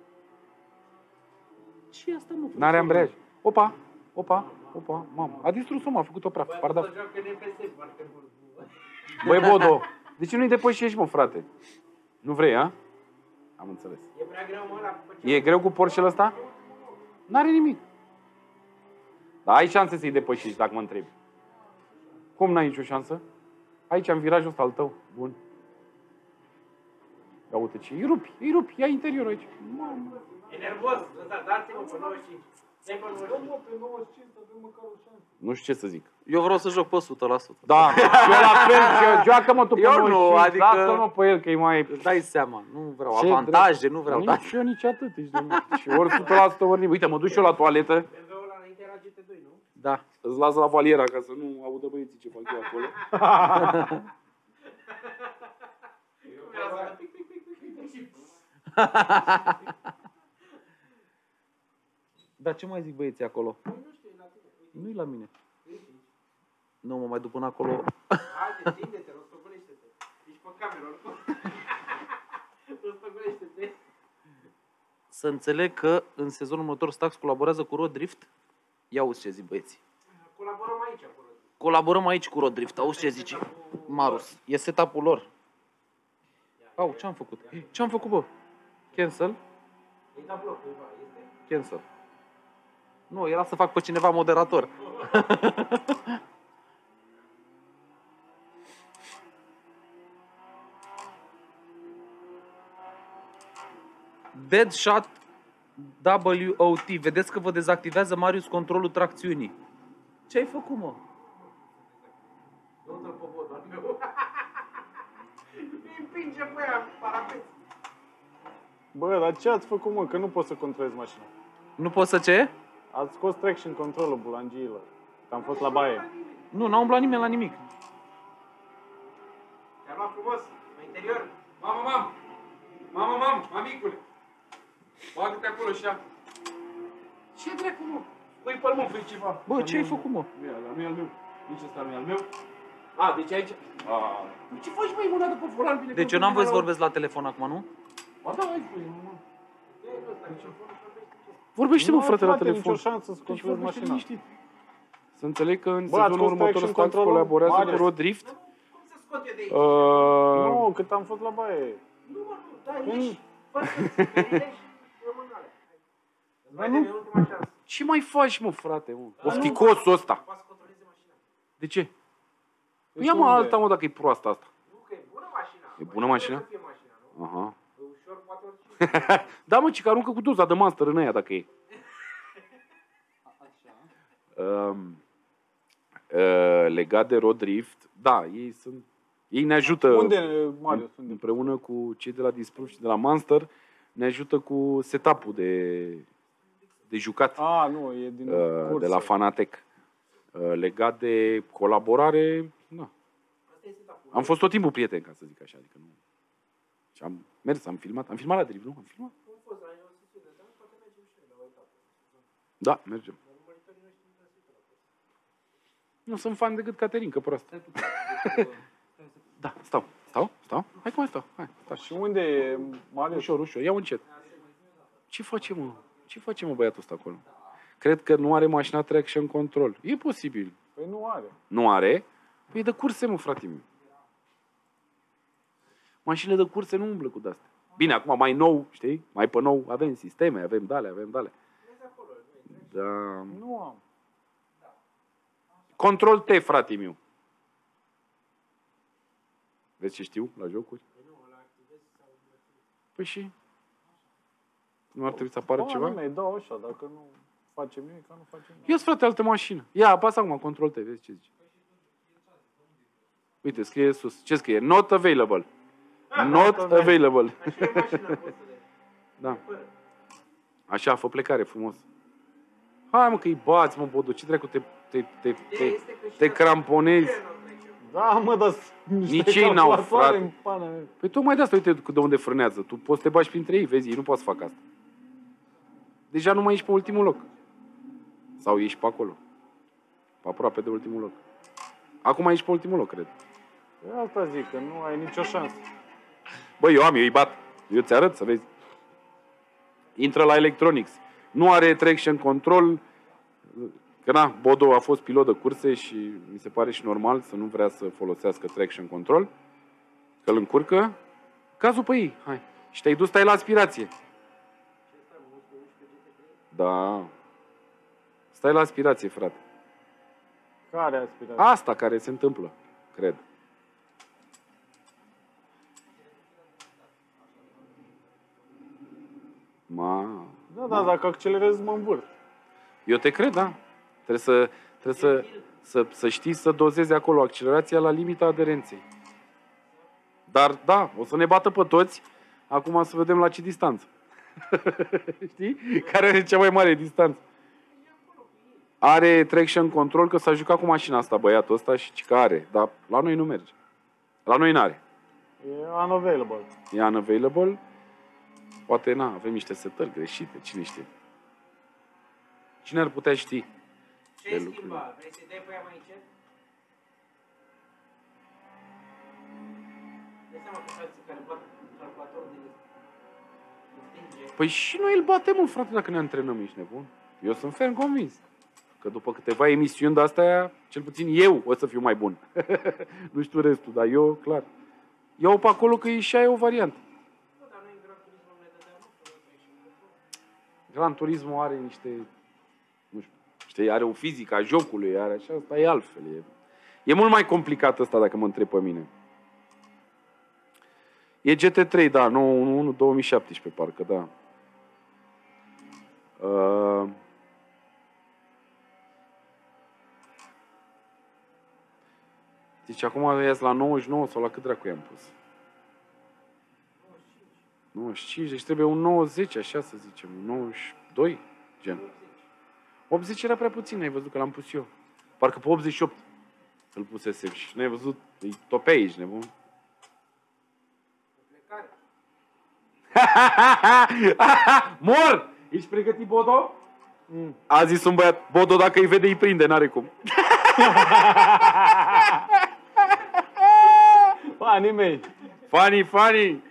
S5: Ce e asta, mă?
S1: N-are ambreiaj. Opa, opa, opa, mamă. A distrus-o, m-a făcut-o praf.
S2: Băi,
S1: Pardon.
S2: asta joacă NPS foarte mult.
S1: Băi, Bodo, de ce nu-i depășești, mă, frate? Nu vrei, a? Am înțeles.
S2: E prea greu, mă, ăla. După ce-
S1: E greu cu Porsche-ul ăsta? N-are nimic. Dar ai șanse să-i depășești, dacă mă întrebi. Cum n-ai nicio șansă? Aici, în virajul ăsta al tău. Bun. Ia uite ce, îi rupi, ia interiorul aici. Mamă.
S2: E nervos. Dați-mă pe 95. Dai pe 95.
S3: Mă, pe 95 să avem măcar o șansă.
S1: Nu știu ce să zic.
S5: Eu vreau să joc pe 100%.
S1: Da, și eu la fel, și eu, joacă-mă tu pe
S5: Eu nu,
S1: 95,
S5: adică-
S1: lasă-mă pe el că e mai...
S5: Îți dai seama, nu vreau
S1: Ce
S5: avantaje, nu vreau, da.
S1: Nici eu, nici atât. Ești de... Și ori 100%, ori nimic. Uite, mă duc și eu la toaletă,
S2: BMW-ul ăla înainte era GT2, nu?
S5: Da.
S1: îți las la valiera ca să nu audă băieții ce fac eu acolo.
S2: Cum era să pic, pic, pic, pic, pic, și...
S5: Dar ce mai zic băieții acolo?
S2: Păi nu știu, e la tine. Uite,
S5: Nu-i la mine.
S2: uite.
S5: Nu, mă mai duc până acolo.
S2: Haide, tinde-te, rostogolește-te. Ești pe cameră, oricum. Rostogolește-te.
S5: Să înțeleg că în sezonul următor Stax colaborează cu Road Drift. Ia auzi ce zic băieții.
S2: Colaborăm aici, acolo.
S5: Colaborăm aici cu Road Drift. Auzi ce zice Marus. E setup-ul lor. Au, ce-am făcut? Ce-am făcut, bă? Cancel?
S2: Îi da bloc, cuiva, este.
S5: Cancel. Nu, era să fac pe cineva moderator. Deadshot WOT. Vedeți că vă dezactivează Marius controlul tracțiunii. Ce ai făcut, mă?
S2: Nu-l pe bodul al meu. Îi împinge pe aia, parapet.
S3: Bă, dar ce ați făcut, mă? Că nu poți să controlezi mașina.
S5: Nu poți să ce?
S3: Ați scos traction control-ul bulangiilor. Că am fost la baie.
S5: Nu, n-a umblat nimeni la nimic.
S2: Te-am luat frumos, pe interior.
S1: Mamă, mamicule. Bagă-te acolo și ia. Ce dracu, mă? Păi pe mă, fă ceva.
S5: Bă, ce ai făcut, mă?
S1: Nu e ala, nu e al meu. Nici ăsta nu e al meu. A, deci aici... A, ce faci, măi, mâna după volan? Bine,
S5: Deci
S1: că
S5: eu n-am voie să
S1: la-
S5: vorbesc la telefon acum, nu?
S1: Ba da, hai, spune, mă.
S2: Ce e ăsta, microfonul și vorbește ce?
S1: Vorbește, mă,
S3: Nu ai,
S1: frate, la
S3: frate,
S1: telefon.
S3: nicio șansă să
S1: Deci
S3: controlezi
S1: vorbește
S3: mașina.
S1: liniștit. Să înțeleg că în
S3: Bă, ați
S1: sezonul
S3: scos
S1: următor
S3: traction
S1: Stax
S3: control-ul?
S1: colaborează cu
S3: Marius.
S1: Road Drift.
S2: Cum să scot eu de aici?
S3: Nu, cât am fost la baie.
S2: Nu, mă, nu, da,
S3: Când?
S2: ieși. Fă să ieși, rămân alea. Îți mai
S3: nu.
S2: trebuie ultima șansă.
S1: Ce mai faci, mă, frate, mă? Ofticosul ăsta.
S2: Poți să controleze mașina.
S1: De ce?
S3: Deci
S1: Ia mă
S3: unde?
S1: alta, mă, dacă e proastă asta.
S2: Nu, că e bună mașina.
S1: E bună mașina?
S2: Trebuie să fie mașina, nu?
S1: Aha.
S2: E ușor, poate orice.
S1: Da, mă, ci că aruncă cu doza de Monster în aia, dacă e. Legat de Road Drift, da, ei ne ajută
S3: Unde, Marius? Unde?
S1: împreună cu cei de la Disproof și de la Monster, ne ajută cu setup-ul de jucat
S3: A, nu, e din cursă.
S1: de la Fanatec. Legat de colaborare, da.
S2: Asta e setup-ul.
S1: Am fost tot timpul prieten, ca să zic așa, adică nu. Și am mers, am filmat la drift, nu? Am filmat?
S2: Cum a fost la o sesiune, dar poate mergem și noi la o etapă.
S1: Da, mergem.
S2: Dar monitorii noștri nu trebuie să uită la post.
S1: Nu sunt fan decât Caterin, că proastă. Da, stau. Hai că mai stau. Hai, stau.
S3: Și unde e Marius?
S1: Ușor, ușor, ia încet. Ce face, mă? Ce face, mă, băiatul ăsta acolo? Cred că nu are mașina traction control. E posibil.
S3: Păi nu are.
S1: Nu are? Păi e de curse, mă, frate meu. Mașinile de curse nu umblă cu de-astea. Bine, acum mai nou, știi? Mai pe nou avem sisteme, avem dale. Da.
S3: Nu am.
S1: Control T, frate meu. Vezi ce știu la jocuri? Păi și? Nu ar trebui să apară ceva?
S3: Nu, dau așa, dacă nu facem nimic, nu facem nimic.
S1: Ia-ți, frate, altă mașină. Ia, apasă acum Control T, vezi ce zice. Uite, scrie sus. Ce scrie? Not available. Not available. Da. Așa, fă plecare frumos. Hai, mă, că-i bați, mă, Bodo. Ce dracu te cramponezi?
S3: Da, mă, dar
S1: nici ei n-au, frate. Păi tocmai de asta, uite de unde frânează. Tu poți să te bagi printre ei, vezi, ei nu poți să facă asta. Deja nu mai ești pe ultimul loc. Sau ești pe acolo. Pe aproape de ultimul loc. Acum ești pe ultimul loc, cred.
S3: Eu asta zic, că nu ai nicio șansă.
S1: Băi, eu îi bat. Eu ți arăt să vezi. Intră la Electronics. Nu are traction control. Că na, Bodo a fost pilot de curse și mi se pare și normal să nu vrea să folosească traction control. Că îl încurcă. Cazul pe ei. Hai. Și te-ai dus, stai la aspirație. Da. Stai la aspirație, frate.
S3: Care aspirație?
S1: Asta care se întâmplă, cred.
S3: Da, dacă accelerez, mă învârt.
S1: Eu te cred, da. Trebuie să știi să dozezi acolo accelerația la limita aderenței. Dar, da, o să ne bată pe toți. Acum să vedem la ce distanță. Știi? Care are cea mai mare distanță. Are traction control, că s-a jucat cu mașina asta, băiatul ăsta, și că are. Dar la noi nu merge. La noi n-are.
S3: E unavailable.
S1: E unavailable. Poate, avem niște setări greșite. Cine știe? Cine ar putea ști?
S2: Ce schimba? Vrei să-i dai pe ea mai încet? Dă seama că frații care bat calculatorul de stinge.
S1: Păi și noi îl batem, mă, frate, dacă ne antrenăm, ești nebun. Eu sunt ferm convins că după câteva emisiuni de astea, cel puțin eu o să fiu mai bun. Nu știu restul, dar eu, clar. Iau pe acolo că e și aia o variantă.
S2: Dar noi în Gran Turismo ne dădeam
S1: Gran Turismo are niște, nu știu, știi, are o fizică a jocului, are așa, asta e altfel. E mult mai complicat ăsta, dacă mă întreb pe mine. E GT3, da, 911 2017, parcă, da. Deci acum ies la 99 sau la cât dracu i-am pus? 95, deci trebuie un 90, așa să zicem, un 92, gen. 80 era prea puțin, ai văzut că l-am pus eu. Parcă pe 88 îl pusesem și n-ai văzut, e topea aici, nebun. Mor! Ești pregătit, Bodo? A zis un băiat, Bodo, dacă îi vede, îi prinde, n-are cum.
S3: Fanii mei.
S1: Funny.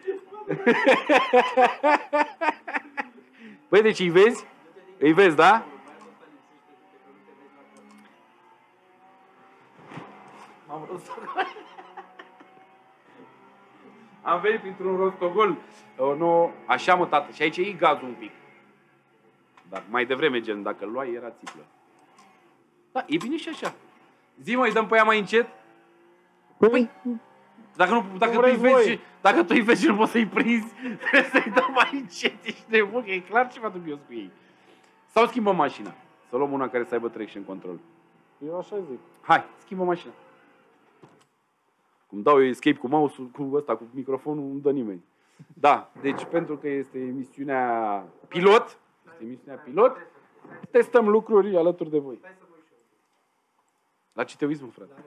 S1: Băi, deci îi vezi? Îi vezi, da? Am venit printr-un rostogol. Așa, mă, tată. Și aici e gazul un pic. Dar mai devreme, gen, dacă îl luai, era țiplă. Da, e bine și așa. Zi-mă, îi dăm pe ea mai încet? Păi, dacă tu îi vezi și nu poți să-i prinzi, trebuie să-i dăm mai încet. Ești nebun, că e clar ceva dubios cu ei. Sau schimbăm mașina. Să luăm una care să aibă traction control.
S3: Eu așa zic.
S1: Hai, schimbăm mașina. Cum dau eu escape cu mouse-ul, cu ăsta, cu microfonul, nu dă nimeni. Da, deci pentru că este emisiunea pilot, testăm lucruri alături de voi. La ce te uiți, mă, frate?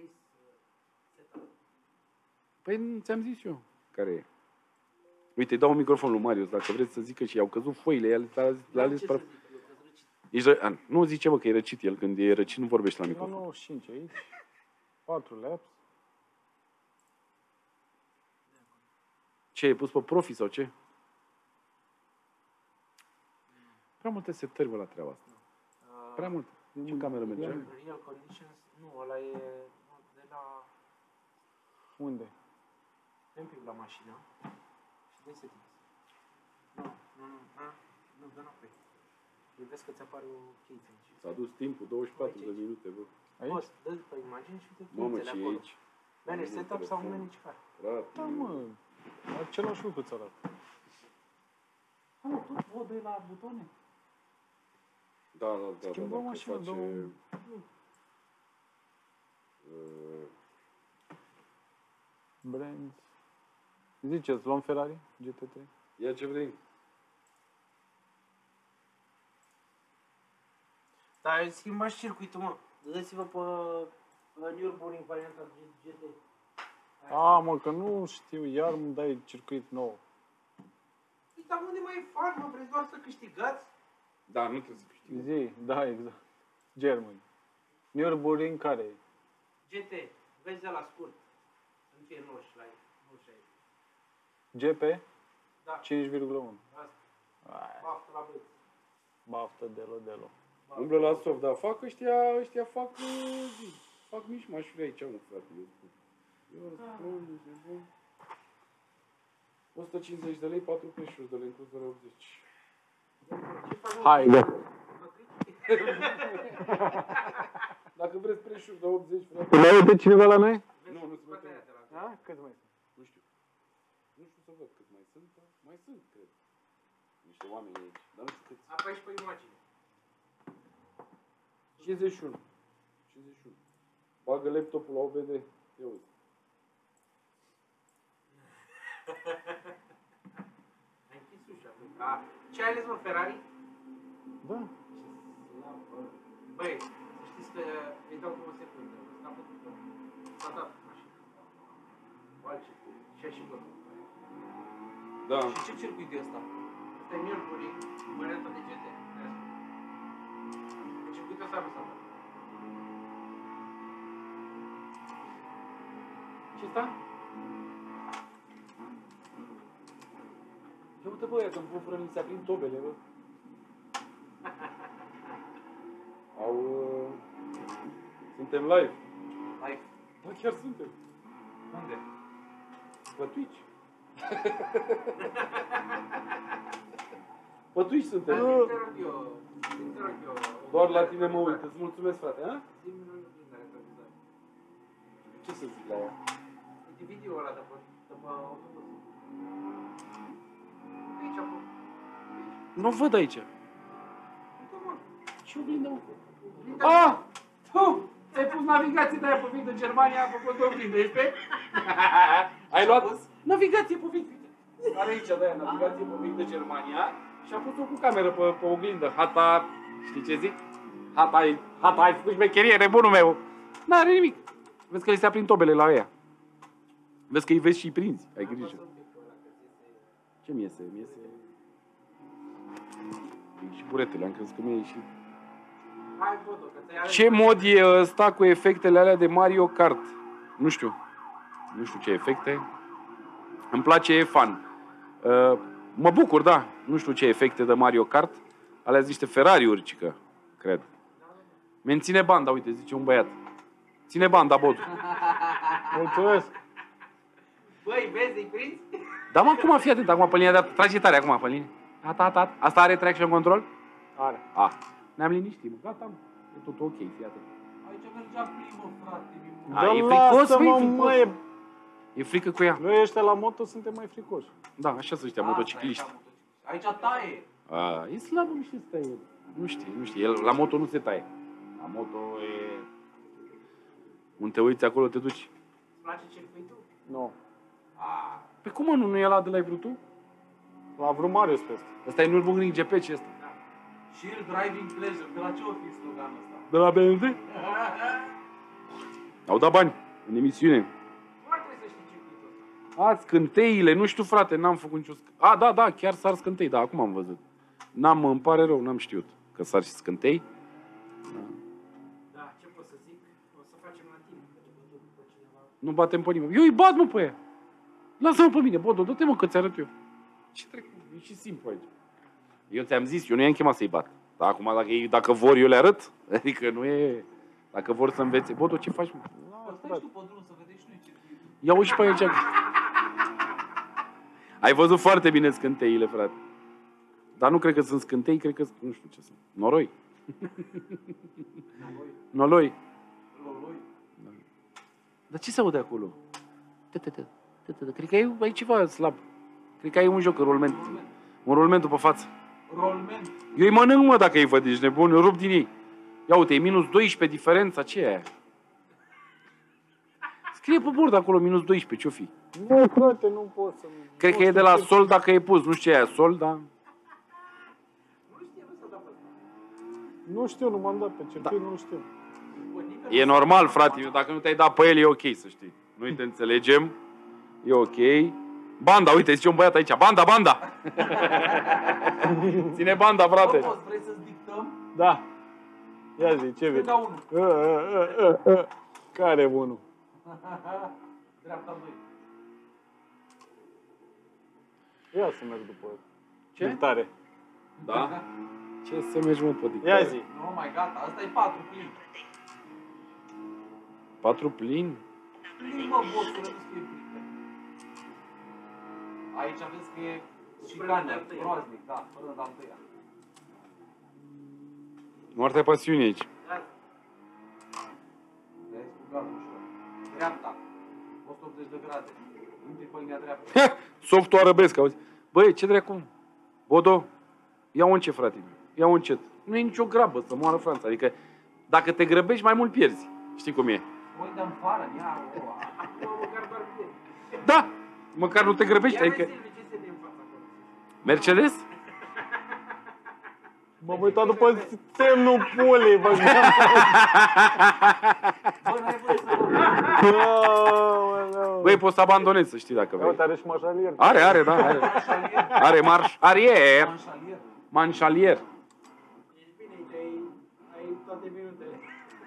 S1: Păi ți-am zis eu care e. Uite, îi dau un microfon lui Marius, dacă vreți să zică și i-au căzut foile, le-a ales nu zice, mă, că e răcit el, când e răcit nu vorbește la microfon.
S3: 95 aici, 4 laps.
S1: Ce, ai pus pe profi sau ce? Prea multe setări, bă, la treaba asta. Prea multe. Ce cameră merge?
S2: Real conditions, nu, ăla e de la...
S3: Unde?
S2: Dă-mi pic la mașină și dă settings. Nu, dă înapoi. Vezi că ți apare o cheiță aici.
S1: S-a dus timpul, 24 de minute, bă.
S2: Poți, dă-ți pe imagini și uite
S1: Mamă,
S2: cheițele
S1: ce e
S2: acolo.
S1: aici?
S2: Manage setup sau manage car?
S1: Frate.
S3: Da, mă, același lucru ți arată.
S5: Mă, tot vodă la butoane?
S1: Da, da, da.
S3: Schimbăm
S1: da,
S3: mașina,
S1: că face,
S3: domnul. Brands. Ziceți, luăm Ferrari GT3?
S1: Ia ce vrei.
S2: Dar ai schimbat și circuitul, mă. Dați-vă pe Nürburgring varianta GT.
S3: A, mă, că nu știu, iar îmi dai circuit nou.
S2: Păi, dar unde mai e fan, mă? Vreți doar să câștigați?
S1: Da, nu trebuie să câștigi.
S3: Zi, da, exact. Germany. Nürburgring care e?
S2: GT, vezi de la scurt. Să nu fie 90 la el, 96.
S3: GP?
S2: Da.
S3: 5,1.
S2: Asta,
S3: Ai,
S2: baftă la băieți.
S3: baftă, delo.
S1: Umblă la soft, dar fac ăștia fac mici mașini aici, mă, frate. Eu răspund, bun. 150 de lei, 4 preșuri de lei, inclus de la 80.
S3: hai, da.
S1: Dacă vreți preșuri de 80, frate.
S3: Mai uite cineva la noi?
S1: Nu, nu se mai trebuie.
S3: Da? Cât mai sunt?
S1: Nu știu. Nu știu să văd cât mai sunt, dar mai sunt, cred. Niște oameni aici, dar nu știu câți.
S2: Apași pe imagine.
S1: 51. 51. Bagă laptopul la OBD. Ia uite.
S2: Ai închis ușa. A, ce ai ales, mă, Ferrari?
S3: Da.
S2: Băi, să știți că îi dau o secundă. S-a dat mașina. O altceva. Și-a și bătut.
S1: Da.
S5: Și ce circuit e ăsta?
S2: Asta e Nürburgring, varianta de GT. Pe circuitul ăsta nu s-a dat.
S1: Ce sta? Ia uite, bă, ia că-mi pun frânii, se aprind tobele, bă. Suntem live.
S5: Live.
S1: Da, chiar suntem.
S5: Unde?
S1: Pe Twitch. Pe Twitch suntem.
S2: Te rog eu.
S1: Doar la tine mă uit. Îți mulțumesc, frate, a?
S2: Zi-mi în oglindă retrovizoare.
S1: Ce să zic la ea?
S2: Uite video ăla de pe autobuz. Aici, acum.
S1: Nu văd aici.
S2: Uite, mă.
S1: Ce oglindă, mă?
S2: Ah! Tu! Ți-ai pus navigație de aia pe Vic în Germania, a făcut o oglindă, este?
S1: Ai luat navigație pe Vic. Are aici de aia navigație pe Vic de Germania și a pus-o cu cameră pe oglindă. Hata, știi ce zic? Hata, ai făcut șmecherie, nebunul meu. N-are nimic. Vezi că li se aprind tobele la ea. Vezi că îi vezi și îi prinzi. Ai grijă. Ce mi iese? Mi iese... Și buretele, am crezut că mi-a ieșit.
S2: Hai, Bodo, că ți-ai ales.
S1: Ce mod e ăsta cu efectele alea de Mario Kart? Nu știu. Nu știu ce efecte. Îmi place, e fan. Mă bucur, da. Nu știu ce efecte de Mario Kart. Alea sunt niște Ferrari-uri, cică, cred. Menține banda, uite, zice un băiat. Ține banda, Bodu.
S3: Mulțumesc.
S2: Băi, vezi, îi prinzi?
S1: Da, mă, acum fii atent, acum pe linia de trage tare, acum pe linie. Asta are traction control?
S3: Are.
S1: Ne-am liniștit, mă. Gata, mă. E tot ok, fii atent.
S5: Aici mergea primă, frate.
S1: E fricos,
S3: lasă-mă,
S1: mă, e fricos.
S3: mă,
S1: E frică cu ea.
S3: noi ăștia la moto suntem mai fricoși.
S1: Da, așa sunt ăștia, motocicliști.
S5: Aici taie.
S1: E slabă, nu știu să taie. Nu știu, el, la moto nu se taie. La moto e... Unde te uiți acolo, te duci.
S2: Îți place circuitul?
S3: Nu.
S1: Pe cum, mă, nu e ăla de la ai vrut tu?
S3: L-a vrut Marius pe ăsta.
S1: Ăsta e Nürburgring GP, ce ăsta?
S5: Sheer Driving Pleasure. De la ce o fi sloganul ăsta?
S1: De la BMW? Au dat bani în emisiune.
S2: Nu ar trebui să știi circuitul ăsta.
S1: Scânteile, nu știu, frate, n-am făcut nicio da, chiar sar scântei, da, acum am văzut. Îmi pare rău, n-am știut că sar și scântei.
S2: Da, ce pot să zic? O să facem la timp, că te bătut după cineva.
S1: Nu batem pe nimeni. Eu îi bat, mă, pe ea. Lasă-mă pe mine, Bodo, dă-te, mă, că ți-arăt eu. Ce trecut? E și simplu aici. Eu ți-am zis, eu nu i-am chemat să-i bat. Dar acum, dacă vor, eu le arăt. Adică nu e... Dacă vor să învețe. Bodo, ce faci, mă?
S5: Stai și tu pe drum să vedeți și noi circuitul.
S1: Ia-o și pe aici. Ai văzut foarte bine scânteile, frate. Dar nu cred că sunt scântei, cred că nu știu ce sunt. Noroi. Noloi. Da. Dar ce se aude acolo? Cred că ai ceva slab. Cred că ai un joc în rolment. Un rolmentul pe față.
S4: Rolment.
S1: Eu îi mănânc, mă, dacă îi văd, ești nebun, eu rup din ei. Ia uite, e minus 12 diferența, ce e aia? Scrie pe bord acolo, minus 12, ce-o fi?
S3: Nu, frate, nu pot să...
S1: Cred că e de la sol dacă e pus, nu știu ce e aia, sol, dar...
S3: Nu știu, nu m-am dat pe circuit, nu știu.
S1: E normal, frate, eu, dacă nu te-ai dat pe el, e ok, să știi. Noi te înțelegem, e ok. Banda, uite, zice un băiat aici, banda, banda! Ține banda, frate.
S4: Frumos, vrei să-ți dictăm?
S3: Da. Ia zi, ce vezi?
S4: Stânga 1.
S3: Care e bunul?
S4: Dreapta 2.
S3: Ia să merg după
S1: Ce?
S3: dictare.
S1: Da? Ce să mergi, mă, pe dictare?
S3: Ia zi.
S4: Nu, mai gata, asta e 4 plin.
S1: 4 plin?
S4: Plin, mă, bossule, nu scrie plică. Aici vezi că e șicană, groaznic, da, fără de întâia.
S1: Moartea pasiunii aici.
S4: Vezi, cu gardul ușor. Dreapta, 180 de grade. Intri pe linia dreaptă.
S1: Softul arăbesc, auzi? Băi, ce dracu? Bodo, ia-o încet, frate. Ia-o încet. Nu e nicio grabă să moară Franța. Adică, dacă te grăbești, mai mult pierzi. Știi cum e?
S4: Voi de-n fară, ia,
S2: Măcar doar bine.
S1: Da! Măcar nu te grăbești.
S2: Ia
S1: Adică...
S2: vezi, ce se de în fața acolo.
S1: Mercedes?
S3: M-am uitat după semnul pulei, bă.
S4: Bă, n-ai voie să
S1: Băi, poți să abandonezi, să știi dacă vrei.
S3: Uite, are și mașalier.
S1: Are, da, are. Are marș, arier,
S4: manșalier.
S1: manșalier.
S2: Ești bine aici, ai toate minutele.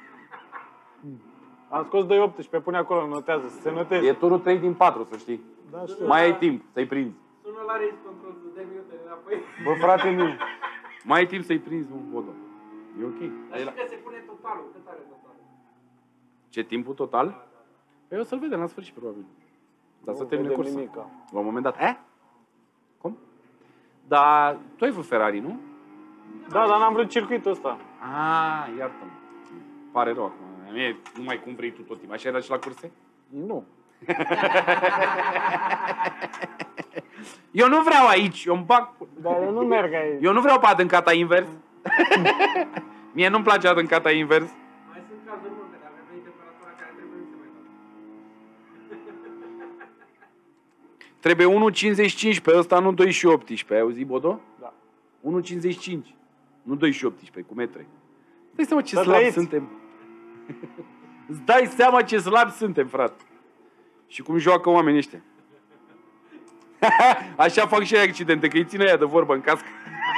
S3: Am scos 2.18, pune acolo, notează, să se noteze.
S1: E turul 3 din 4, să știi.
S3: Da, știu.
S1: Mai ai timp să-i prinzi.
S2: Sună la race control, să dai minutele înapoi.
S1: Bă, frate meu, mai ai timp să-i prinzi un Bodo. E ok.
S2: Dar știi că se pune totalul, cât are totalul?
S1: Ce timpul total? Păi o să-l vedem la sfârșit, probabil. Dar să termine cursa.
S3: Nimica.
S1: La un moment dat. Cum? Dar tu ai vrut Ferrari, nu?
S3: Da, dar n-am vrut circuitul ăsta.
S1: Iartă-mă. Pare rău acum. Mie, numai cum vrei tu tot timpul. Așa era și la curse?
S3: Nu.
S1: Eu nu vreau aici, eu îmi bag...
S3: Dar eu nu merg aici.
S1: Eu nu vreau pe adâncata invers. Mie nu-mi place adâncata invers.
S2: Mai sunt cazuri multe, dar avem vrei temperatura care trebuie să mai dau.
S1: Trebuie 1,55 pe ăsta, nu 2 și 18. Ai auzit, Bodo?
S3: Da.
S1: 1,55. Nu 2 și 18, cu metre. Dai seama ce
S3: Să
S1: slabi
S3: trăiți.
S1: suntem. Îți dai seama ce slabi suntem, frate. Și cum joacă oamenii ăștia. Așa fac și ei accidente, că îi ține aia de vorbă în cască.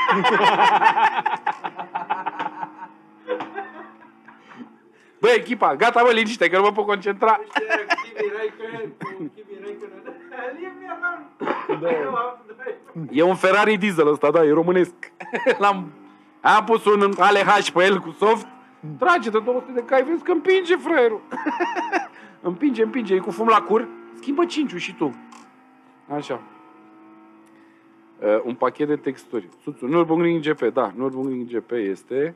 S1: Bă, echipa, gata, bă, liniște, că nu mă pot concentra.
S2: Kimi Räikkönen, Kimi Räikkönen. Leave me alone.
S1: E un Ferrari diesel ăsta, da, e românesc. Am pus un ALH pe el cu soft. Trage de 200 de cai, vezi că împinge, fraierul. împinge, e cu fum la cur. Schimbă 5-ul și tu. Așa. Un pachet de texturi. Nürburgring GP, da, Nürburgring GP este...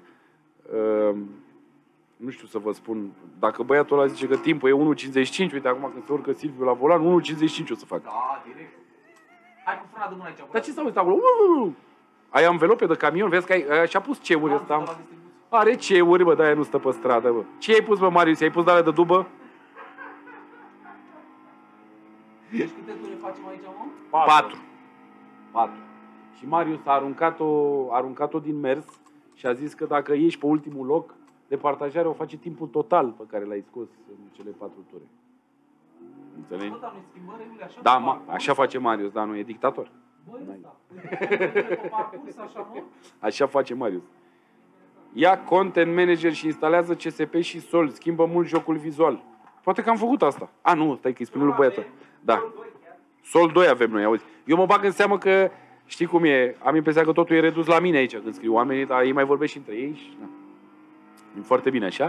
S1: nu știu să vă spun, dacă băiatul ăla zice că timpul e 1,55, uite acum când se urcă Silviu la volan, 1,55 o să fac.
S4: Da, direct. Hai cu frâna de mână aici.
S1: Dar ce s-a uitat acolo? Ai anvelope de camion? Vezi că și-a pus ceuri ăsta. Are ceuri, bă, de-aia nu stă pe stradă, bă. Ce ai pus, bă, Marius? I-ai pus de alea de dubă?
S4: Deci câte ture facem aici, mă?
S1: 4. Și Marius a aruncat-o din mers și a zis că dacă ieși pe ultimul loc, departajarea o face timpul total pe care l-ai scos în cele 4 ture. Înțelegi?
S4: Bă, dar noi schimbăm regulile așa?
S1: Da,
S4: pe parcurs?
S1: așa face Marius, da, nu e dictator.
S4: Băi, ăsta. Pe parcurs, așa, mă?
S1: Așa face Marius. Ia Content Manager și instalează CSP și Sol. Schimbă mult jocul vizual. Poate că am făcut asta. Nu, stai că îi spune lui băiatul. Da. Sol 2 avem noi, auzi. Eu mă bag în seamă că, știi cum e, am impresia că totul e redus la mine aici când scriu oamenii, dar ei mai vorbesc și între ei și... Da. E foarte bine așa.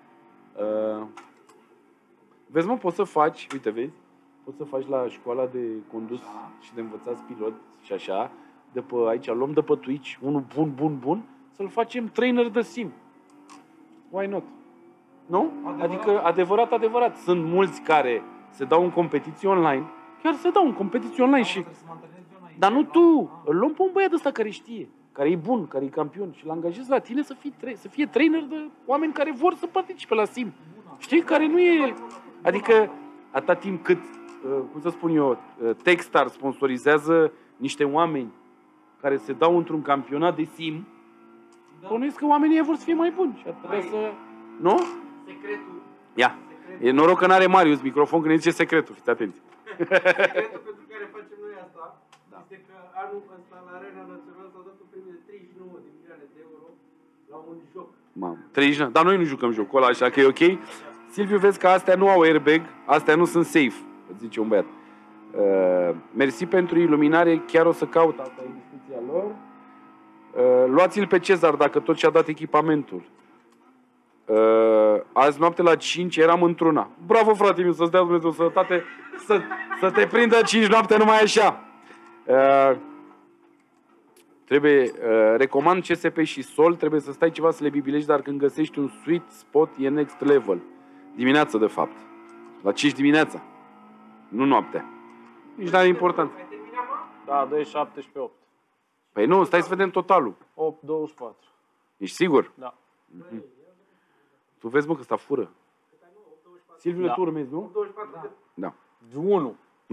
S1: Vezi, mă, poți să faci, uite, vezi? Poți să faci la școala de condus și de învățați pilot și așa, de pe aici, luăm de pe Twitch, unul bun, să-l facem trainer de sim. Why not? Nu? Adică, adevărat. Sunt mulți care se dau în competiții online, chiar se dau în competiții online și... Dar nu tu, îl luăm pe un băiat ăsta care știe, care e bun, care e campion și îl angajezi la tine să fie trainer de oameni care vor să participe la sim. Știi? Care nu e... Adică, atâta timp cât, cum să spun eu, Techstar sponsorizează niște oameni care se dau într-un campionat de sim, bănuiesc că oamenii vor să fie mai buni și ar putea să... Nu?
S2: Secretul.
S1: Ia. E noroc că n-are Marius microfon când ne zice secretul, fiți atenți.
S2: Secretul pentru care facem noi asta este că anul ăsta la Arena Națională s-au dat un premiu de 39 de milioane de euro la un joc.
S1: Mamă, 39. Dar noi nu jucăm jocul ăla, așa că e ok. Silviu, vezi că astea nu au airbag, astea nu sunt safe, zice un băiat. Mersi pentru iluminare, chiar o să caut, asta e discuția lor. Luați-l pe Cezar dacă tot și-a dat echipamentul. Azi noapte la 5 eram într-una. Bravo, frate meu, să-ți dea Dumnezeu sănătate, să te prindă 5 noapte numai așa. Recomand CSP și Sol, trebuie să stai ceva să le bibilești, dar când găsești un sweet spot e next level. Dimineața, de fapt. La 5 dimineața. Nu noaptea. Nici n-are important.
S2: Ai terminat, mă?
S3: Da, 2,78.
S1: Păi nu, stai să vedem totalul.
S3: 8,24.
S1: Ești sigur?
S3: Da.
S1: Tu vezi, mă, că ăsta fură. Silviu,
S3: Da.
S1: tu urmezi, nu?
S2: 24 cât?
S1: Da.
S3: 1.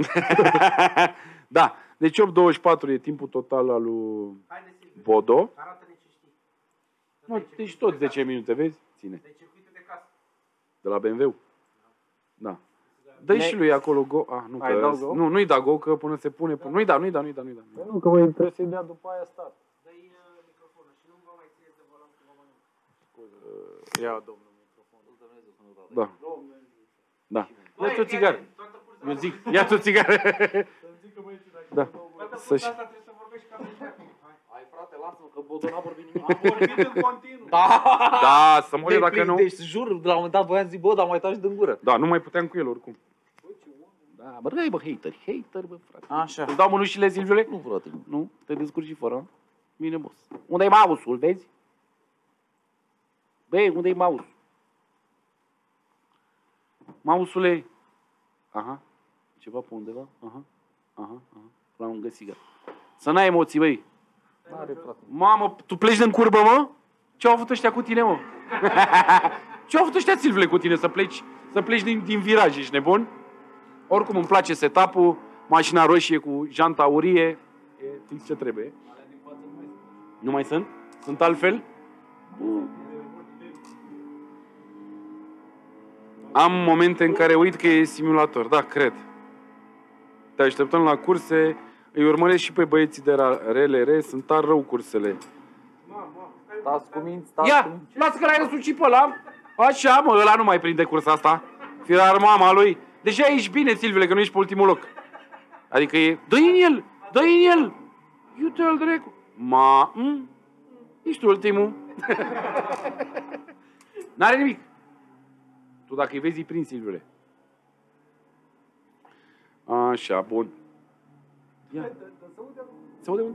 S1: Da. Deci 8,24 e timpul total al lui
S2: Haide, Silviu.
S1: Bodo.
S2: Arată-ne ce știi.
S1: Nu, deci tot 10 minute, vezi? Ține.
S2: De circuitul de casă.
S1: De la BMW. Da. Dă-i și lui acolo go. Ah, nu,
S3: Ai
S1: că...
S3: dau go?
S1: Nu-i da go, că până se pune... Nu-i da.
S3: Nu, că mă trebuie să-i dea după aia start.
S2: Dă-i microfonul și nu va mai ține de volan cu mama mea.
S3: Ia, domnul, microfonul.
S1: Da. Da.
S2: Băi,
S1: Ia-ți o țigară.
S2: toată cursa
S1: Eu
S2: asta-
S1: zic, ia-ți o țigară. Da.
S2: Toată
S1: Să-și...
S2: cursa asta trebuie să vorbești ca mine acum. Hai.
S5: Hai, frate, lasă-mă, că Bodo n-a vorbit nimic.
S2: Am vorbit în continuu.
S1: Da, să mori dacă nu...
S5: Deci, jur, de la un moment dat voiam să zic, bă, dar mai taci din gură.
S1: Da, nu mai puteam cu el oricum. Da, bă, dai, bă, hateri, bă, frate.
S5: Așa.
S1: Îți dau mânușile, Silviule?
S5: Nu, frate.
S1: Nu? Te descurci și fără? Bine, boss. Unde-i mouse-ul, vezi? Băi, unde-i mouse? Mouse-ule. Aha. Ceva pe undeva? Aha. L-am găsit, gata. Să n-ai emoții, băi.
S3: N-are, frate.
S1: Mamă, tu pleci din curbă, mă? Ce-au avut ăștia cu tine, mă? Ce-au avut ăștia, Silvule, cu tine? Să pleci din viraj, ești nebun? Oricum îmi place setup-ul, mașina roșie cu janta aurie. E fix ce trebuie. Nu mai sunt? Sunt altfel? Am momente în care uit că e simulator. Da, cred. Te așteptăm la curse. Îi urmăresc și pe băieții de RLR. Sunt tare rău cursele.
S5: Stați cu minți, stați
S1: Ia,
S5: cu minți.
S1: lasă că l-ai răsucit pe ăla. Așa, mă, ăla nu mai prinde cursa asta. Firar mama lui. Deja ești bine, Silviule, că nu ești pe ultimul loc. Adică e... Dă-i în el! Iute-l drecu. Ești ultimul. N-are nimic. Tu dacă îi vezi, îi prinzi, Silviule. Așa, bun. Ia. Se aude un...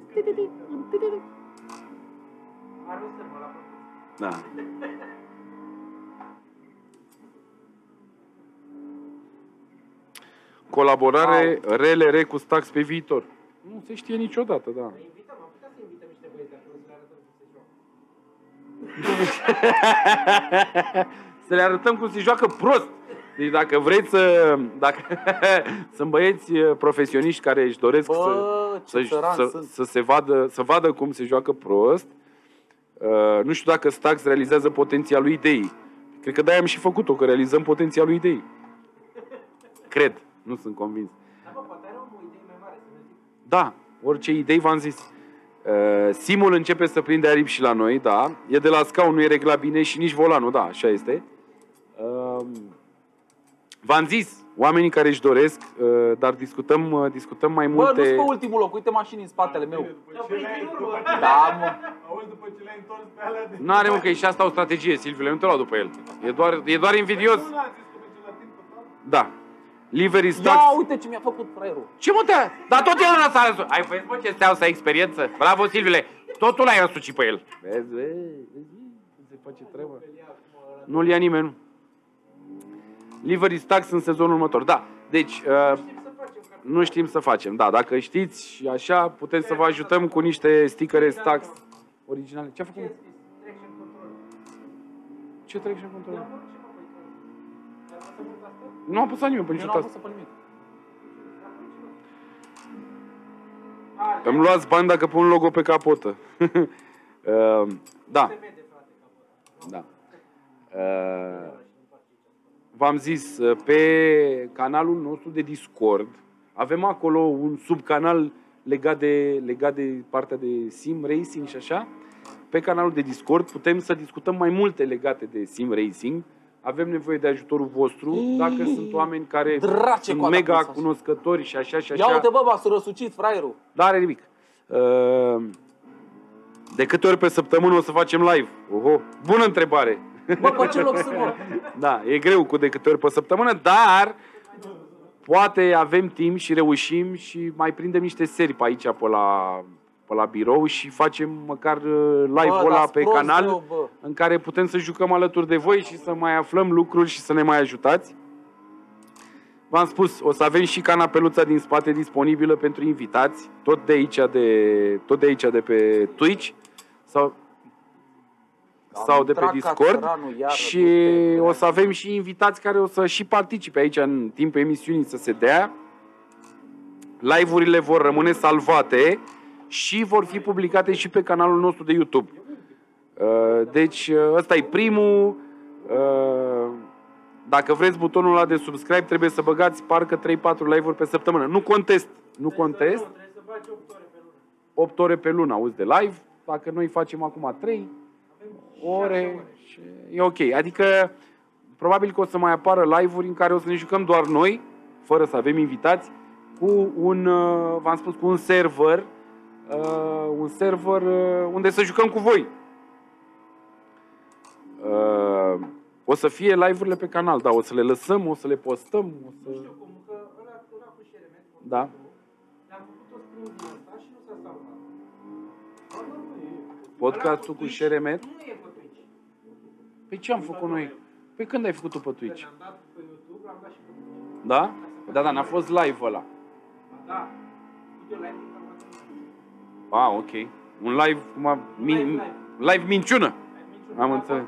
S2: Arunță-mă la propus.
S1: Da. Colaborare RLR cu Stax pe viitor. Nu se știe niciodată, da.
S2: Îi invităm, am putea să invităm niște băieți de acolo să le arătăm cum se joacă.
S1: Să le arătăm cum se joacă prost. Deci dacă vreți sunt băieți profesioniști care își doresc
S5: Bă, ce țărani sunt.
S1: să vadă cum se joacă prost. Nu știu dacă Stax realizează potențialul ideii. Cred că de-aia am și făcut-o, că realizăm potențialul ideii. Cred, nu sunt convins.
S2: Dar bă, poate are o idee mai mare să ne zic.
S1: Da, orice idei v-am zis. Simul începe să prinde aripi și la noi, da. E de la scaun, nu e reglat bine și nici volanul, da, așa este. V-am zis, oamenii care își doresc, dar discutăm mai
S5: Bă,
S1: multe...
S5: nu-s pe ultimul loc, uite mașini în spatele meu.
S2: Da, păi, din urmă.
S5: Da, mă.
S3: Auzi, după ce le-ai întors pe alea de...
S1: N-are, mă, că e și asta o strategie, Silviule, nu te lua după el. E doar invidios.
S3: Nu l-a zis că merge la timp total?
S1: Da. Livery Stacks.
S5: Ia uite ce mi-a făcut fraierul.
S1: Ce mă te-a? Dar tot el s-a răsucit. Ai văzut, mă, ce steau să ai experiență? Bravo, Silviule. Totul l-ai răsucit pe el. Vezi, se face treaba. Nu-l ia nimeni, nu. Livery Stacks în sezonul următor. Da, deci... nu știm să facem, da. Dacă știți și așa, putem să vă ajutăm cu niște stickere Stacks originale. Ce-a făcut? Ce traction control? Nu a apăsat nimeni pe nicio tastă. Îmi luați bani dacă pun logo pe capotă. Da. Da. V-am zis, pe canalul nostru de Discord avem acolo un subcanal legat de partea de sim racing și așa. Pe canalul de Discord putem să discutăm mai multe legate de sim racing. Avem nevoie de ajutorul vostru. Dacă sunt oameni care sunt mega cunoscători și așa și așa.
S5: Ia uite, bă, m-a răsucit fraierul.
S1: Da, are nimic. De câte ori pe săptămână o să facem live? Oho, bună întrebare.
S5: Bă, pe ce loc sunt, mă?
S1: Da, e greu cu de câte ori pe săptămână, dar poate avem timp și reușim și mai prindem niște serii pe aici, pe la birou și facem măcar live-ul ăla pe canal în care putem să jucăm alături de voi și să mai aflăm lucruri și să ne mai ajutați. V-am spus, o să avem și canapeluța din spate disponibilă pentru invitați, tot de aici de pe Twitch sau de pe Discord și o să avem și invitați care o să și participe aici în timpul emisiunii să se dea. Live-urile vor rămâne salvate și vor fi publicate și pe canalul nostru de YouTube. Deci ăsta e primul. Dacă vreți butonul ăla de subscribe, trebuie să băgați parcă 3-4 live-uri pe săptămână. Nu contest.
S2: Trebuie să faci 8 ore pe lună.
S1: 8 ore pe lună, auzi, de live. Dacă noi facem acum 3 ore, e ok. Adică, probabil că o să mai apară live-uri în care o să ne jucăm doar noi, fără să avem invitați, cu un, v-am spus, cu un server unde să jucăm cu voi. O să fie live-urile pe canal, da, o să le lăsăm, o să le postăm, o să...
S2: Nu știu cum, că ăla cu Șeremet,
S1: da.
S2: le-am făcut-o prin din ăsta și nu s-a salvat.
S1: Podcastul cu Șeremet?
S2: Nu e pe Twitch.
S1: Păi ce am făcut noi? Păi când ai făcut-o pe Twitch?
S2: L-am dat pe YouTube, l-am dat și pe Twitch.
S1: Da? Da, n-a fost live ăla.
S2: Da. Video live din informație.
S1: Ah, ok. Un live, live minciună. Am înțeles.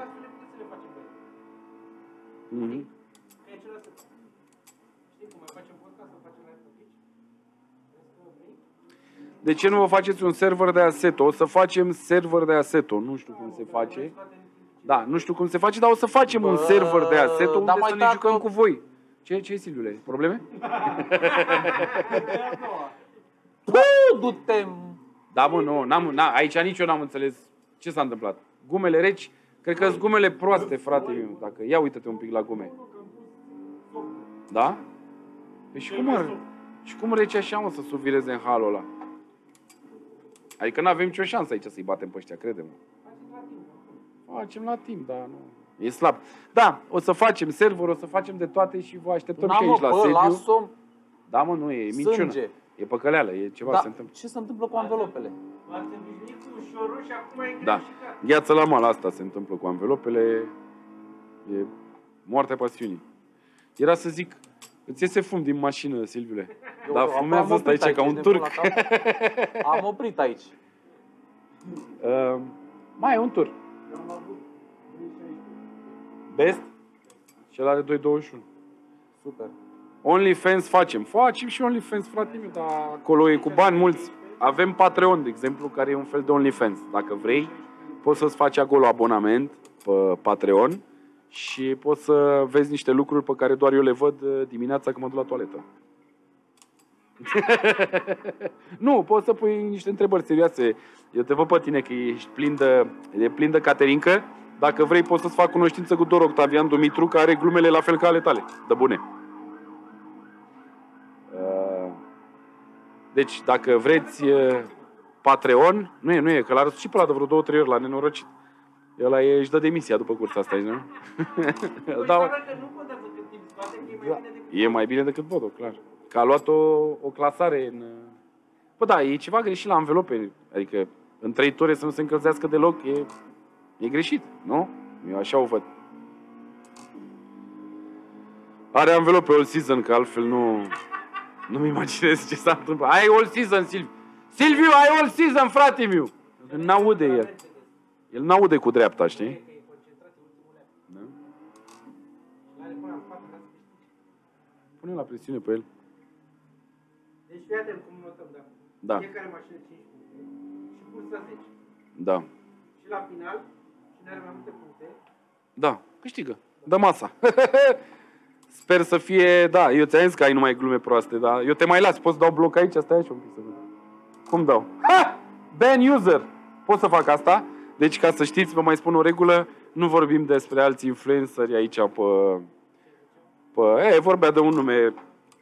S1: De ce nu vă faceți un server de Assetto? O să facem server de Assetto. Nu știu cum se face. Da, nu știu cum se face, dar o să facem un server de Assetto unde să ne jucăm cu voi. Ce e, Silviule? Probleme?
S5: Du-te!
S1: Da, mă, nu, aici nici eu n-am înțeles ce s-a întâmplat. Gumele reci, cred că sunt gumele proaste, frate meu. Dacă ia uite-te un pic la gume. Da? Păi și cum rece așa, mă, să subvireze în halul ăla? Adică n-avem nicio șansă aici să-i batem pe ăștia, crede-mă. Facem la timp, dar nu. E slab. Da, o să facem server, o să facem de toate și vă așteptăm și aici la sediu. Da, mă, nu e minciună. E păcăleală, e ceva se întâmplă.
S5: Ce se întâmplă cu anvelopele?
S2: V-ați îmbijuit cu ușorul și acum e
S1: da. Gheață la mal, asta se întâmplă cu anvelopele. E moartea pasiunii. Era să zic, îți iese fum din mașină, Silviule. Dar fumează ăsta aici ca un turc.
S5: Am oprit aici.
S1: Mai e un turc. Best? Și el are 2,21.
S5: Super.
S1: OnlyFans facem și OnlyFans, frate meu, dar acolo e cu bani mulți. Avem Patreon, de exemplu, care e un fel de OnlyFans. Dacă vrei, poți să-ți faci acolo abonament pe Patreon și poți să vezi niște lucruri pe care doar eu le văd dimineața când mă duc la toaletă. Nu, poți să pui niște întrebări serioase. Eu te văd pe tine că ești plin de caterincă. Dacă vrei, poți să-ți fac cunoștință cu Dor Octavian Dumitru, care are glumele la fel ca ale tale. De bune. Deci, dacă vreți Patreon, nu e, că l-a răsucit pe ăla de vreo 2-3 ori, l-a nenorocit. Ăla își dă demisia după cursa asta, nu?
S2: Păi, nu contează cât timp scoate, că e mai bine decât
S1: E mai bine decât Bodo, clar. Că a luat o clasare în... Bă, da, e ceva greșit la anvelope. Adică în 3 ture să nu se încălzească deloc, e greșit, nu? Eu așa o văd. Are anvelope all season, că altfel nu-mi imaginez ce s-a întâmplat. Ai all season, Silviu. Silviu, ai all season, frate meu. N-aude el. El n-aude cu dreapta, știi? Da? Pune la presiune pe el.
S2: Deci fii atent cum notăm, da?
S1: Da.
S2: Fiecare mașină 5 puncte și cursa 10.
S1: Da.
S2: Și la final, cine are mai multe puncte,
S1: Da, câștigă. Dă masa. Sper să fie, da, eu ți-am zis că ai numai glume proaste, da. Eu te mai las, poți să dau bloc aici, stai aici un pic să văd. Cum dau? Ha! Ban user! Pot să fac asta? Deci, ca să știți, vă mai spun o regulă, nu vorbim despre alți influenceri aici vorbea de un nume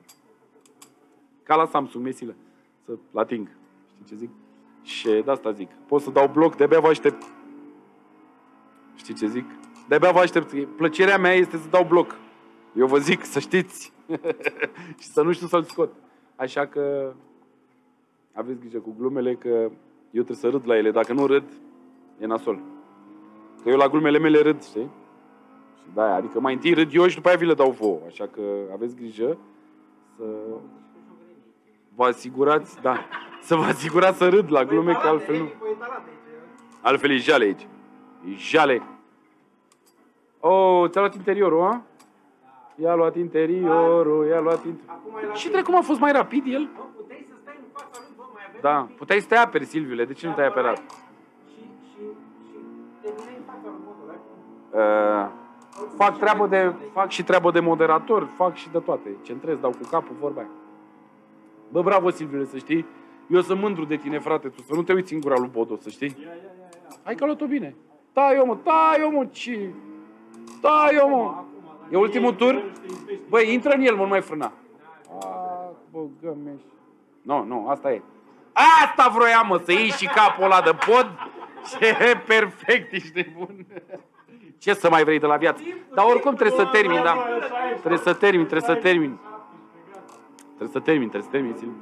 S1: ca la Samsung, Mesilă, să-l ating. Știi ce zic? Și de asta zic. Pot să dau bloc, de-abia vă aștept. Știi ce zic? De-abia vă aștept. Plăcerea mea este să dau bloc. Eu vă zic, să știți. Și să nu știu să-l scot. Așa că aveți grijă cu glumele, că eu trebuie să râd la ele. Dacă nu râd, e nasol. Că eu la glumele mele râd, știi? Și de-aia, adică mai întâi râd eu și după aia vi le dau vouă. Așa că aveți grijă să vă asigurați, da, să vă asigurați să râd la glume, că altfel nu. Altfel e jale aici. E jale. Oh, ți-a luat interiorul, a? I-a luat interiorul, i-a luat interiorul. Și cum a fost mai rapid el?
S2: bă, puteai să stai în fața lui, bă, mai aveai
S1: Da, puteai să te aperi, Silviule, de ce nu te-ai aperat?
S2: Și terminai în fața lui Bodo,
S1: Fac și treabă de moderator, fac și de toate. Centrez, dau cu capul, vorba aia. Bă, bravo, Silviule, să știi. Eu sunt mândru de tine, frate, tu să nu te uiți în gura lui Bodo, să știi. Hai că a luat-o bine. Tai-o, mă, ce... Tai-o, mă. E ultimul tur? Băi, intră în el, mă, nu mai frâna. Bă, gămeș. Nu, asta e. Asta vroiam, mă, să iei și capul ăla de pod. Ce perfect, ești nebun. Ce să mai vrei de la viață? Dar oricum trebuie să termin, da. Trebuie să termin. Silviu.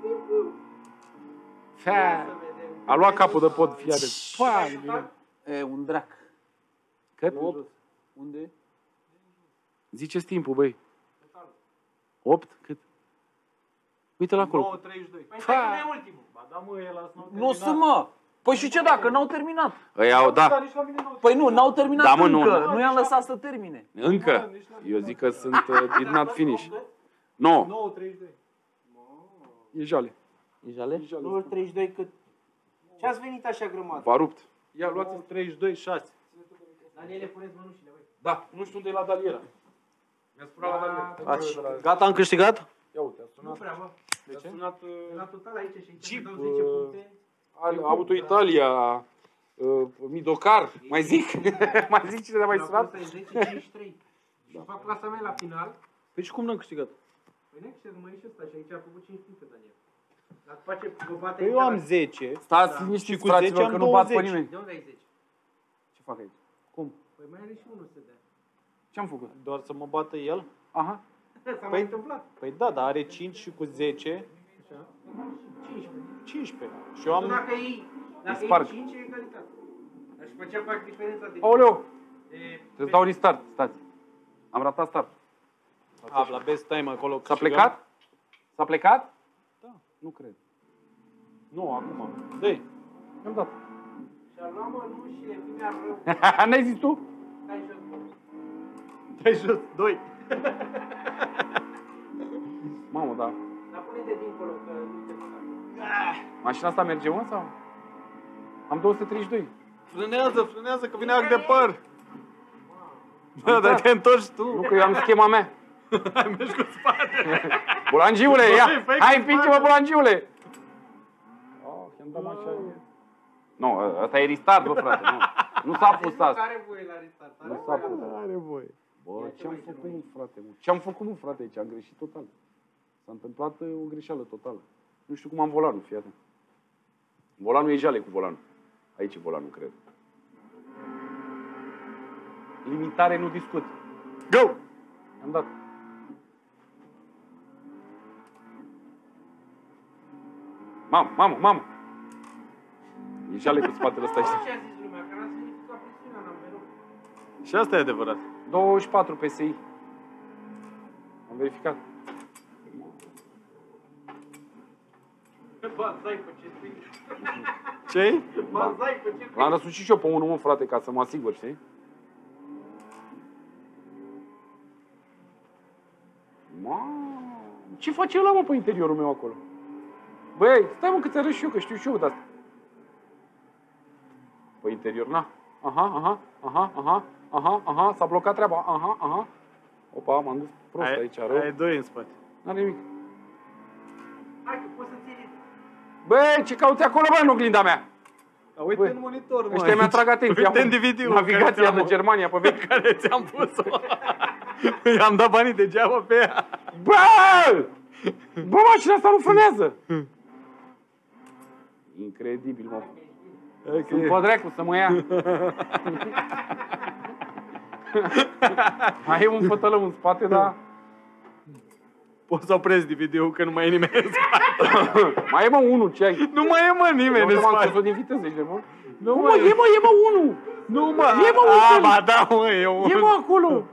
S1: A luat capul de pod, fii atent.
S5: E, un drac.
S1: Cât?
S5: Unde?
S1: Ziceți timpul, băi. 8? Cât? Uite-l acolo.
S3: 9:32.
S2: Păi stai că nu e ultimul.
S3: Ba da, mă, el asta
S5: Nu o să, mă! Păi și ce dacă n-au terminat?
S1: Ăia, da.
S5: Păi nu, n-au terminat
S1: Da, mă, nu.
S5: încă. Nu i-am lăsat să termine.
S1: Încă. Eu zic că sunt did not finish. 9.
S3: 9:32.
S1: E jale.
S5: E jale?
S2: 32 cât? Ce ați venit așa grămadă?
S1: V-a rupt.
S3: Ia, luați 32:6.
S2: Daniele, puneți mănușile, băi.
S1: Da, nu știu unde e la Daliera. Mi-a spus la Daliera.
S3: Gata, am câștigat?
S1: Ia uite, a
S2: Nu
S1: sunat.
S2: prea, bă.
S1: De ce? A sunat
S2: La total aici și aici
S1: Jeep,
S2: dau 10 puncte.
S1: Auto Italia, Midocar, mai zic? Mai zic cine mai sunat?
S2: 10-53. Și fac clasament la final.
S3: Păi și cum n-am câștigat?
S2: Păi nu știu, mai e și ăsta și aici a făcut 5 puncte, Daniel. Dar după ce vă bate
S3: Păi eu am 10.
S1: Stați
S3: Și
S1: liniștiți,
S3: cu 10
S1: fraților,
S3: am
S1: că nu bat pe
S3: 20.
S1: nimeni.
S2: De unde ai 10?
S1: Ce fac aici?
S3: Cum?
S2: Păi mai are și unul să dea.
S1: Ce-am făcut?
S3: Doar să mă bată el?
S1: Aha.
S2: S-a mai întâmplat.
S3: Păi da, dar are 5 și cu 10,
S2: Așa. 15.
S3: 15. Și eu am...
S2: Dacă e
S1: sparg.
S2: 5, e egalitate. Dar și pe ce fac diferența de...
S1: Aoleu!
S2: de-
S1: Trebuie să dau restart, stați. Am ratat start.
S3: La best time acolo.
S1: S-a plecat? S-a plecat?
S3: Da.
S1: Nu cred.
S3: Nu, acum. Dă-i.
S1: I-am dat.
S2: Și-a luat mănușile, vine rău.
S1: N-ai zis tu?
S2: Stai jos, bă.
S3: Dă-i jos. 2.
S1: Mamă, da.
S2: Dar pune-te dincolo, că nu te fac.
S1: Mașina asta merge, mă, sau? Am 232.
S3: Frânează, că vine arc de păr. Da, dar te întorci tu.
S1: Nu, că eu am schema mea.
S3: Mergi cu spate.
S1: Bulangiule, ia!
S3: Fai
S1: Hai,
S3: cu
S1: împinge-mă,
S3: spate.
S1: bulangiule! Oh, i-am dat așa. Nu, ăsta e restart, bă, frate. Nu s-a pus asta.
S2: Are voie la restart.
S1: Nu s-a pus.
S3: Are voie.
S1: Bă, ce-am făcut, mă, frate? Ce-am făcut, mă, frate, aici? Am greșit total. S-a întâmplat o greșeală totală. Nu știu cum am volanul, fii atent. Volanul e jale cu volanul. Aici e volanul, cred. Limitare, nu discut. Go! Am dat. Mamă! E jale cu spatele ăsta, știi?
S2: Ce a zis lumea? Că n-a semnificat presiunea în amberoc.
S3: Și asta e adevărat.
S1: 24 PSI. Am verificat.
S2: Banzai pe ce spui.
S3: Ce-i?
S2: Banzai pe ce spui.
S1: L-am răsucit și eu pe unul, mă, frate, ca să mă asigur, știi? Mamă, ce face ăla, mă, pe interiorul meu acolo? Băi, stai, mă, că ți arăt și eu, că știu și eu de asta. Pe interior, na. Aha, s-a blocat treaba, aha. Opa, m-am dus prost aici, rău.
S3: Ai doi în spate.
S1: N-are nimic.
S2: Hai că poți să ții.
S1: Băi, ce cauți acolo, bă, în oglinda mea?
S3: Uite
S1: Băi,
S3: în monitor, mă.
S1: Ăștia mi atrag atenția.
S3: Uite în DVD-ul
S1: Navigația de Germania pe vechi.
S3: care ți-am pus-o. I-am dat banii degeaba pe ea.
S1: Bă! Bă, mașina asta nu frânează! Incredibil, mă. Sunt pe dracu să mă ia. Mai e un fătălău în spate, dar...
S3: Poți să oprezi DVD-ul că nu mai e nimeni în spate.
S1: Mai e, mă, unul, ce ai?
S3: Nu mai e, mă, nimeni în
S1: Eu m-am
S3: spate.
S1: scos-o din viteză, ești de mult?
S3: Nu,
S1: Mă, e, mă, unul!
S3: Nu, mă.
S1: E, mă, uite-l!
S3: ba, da, mă, e un...
S1: E, mă, acolo!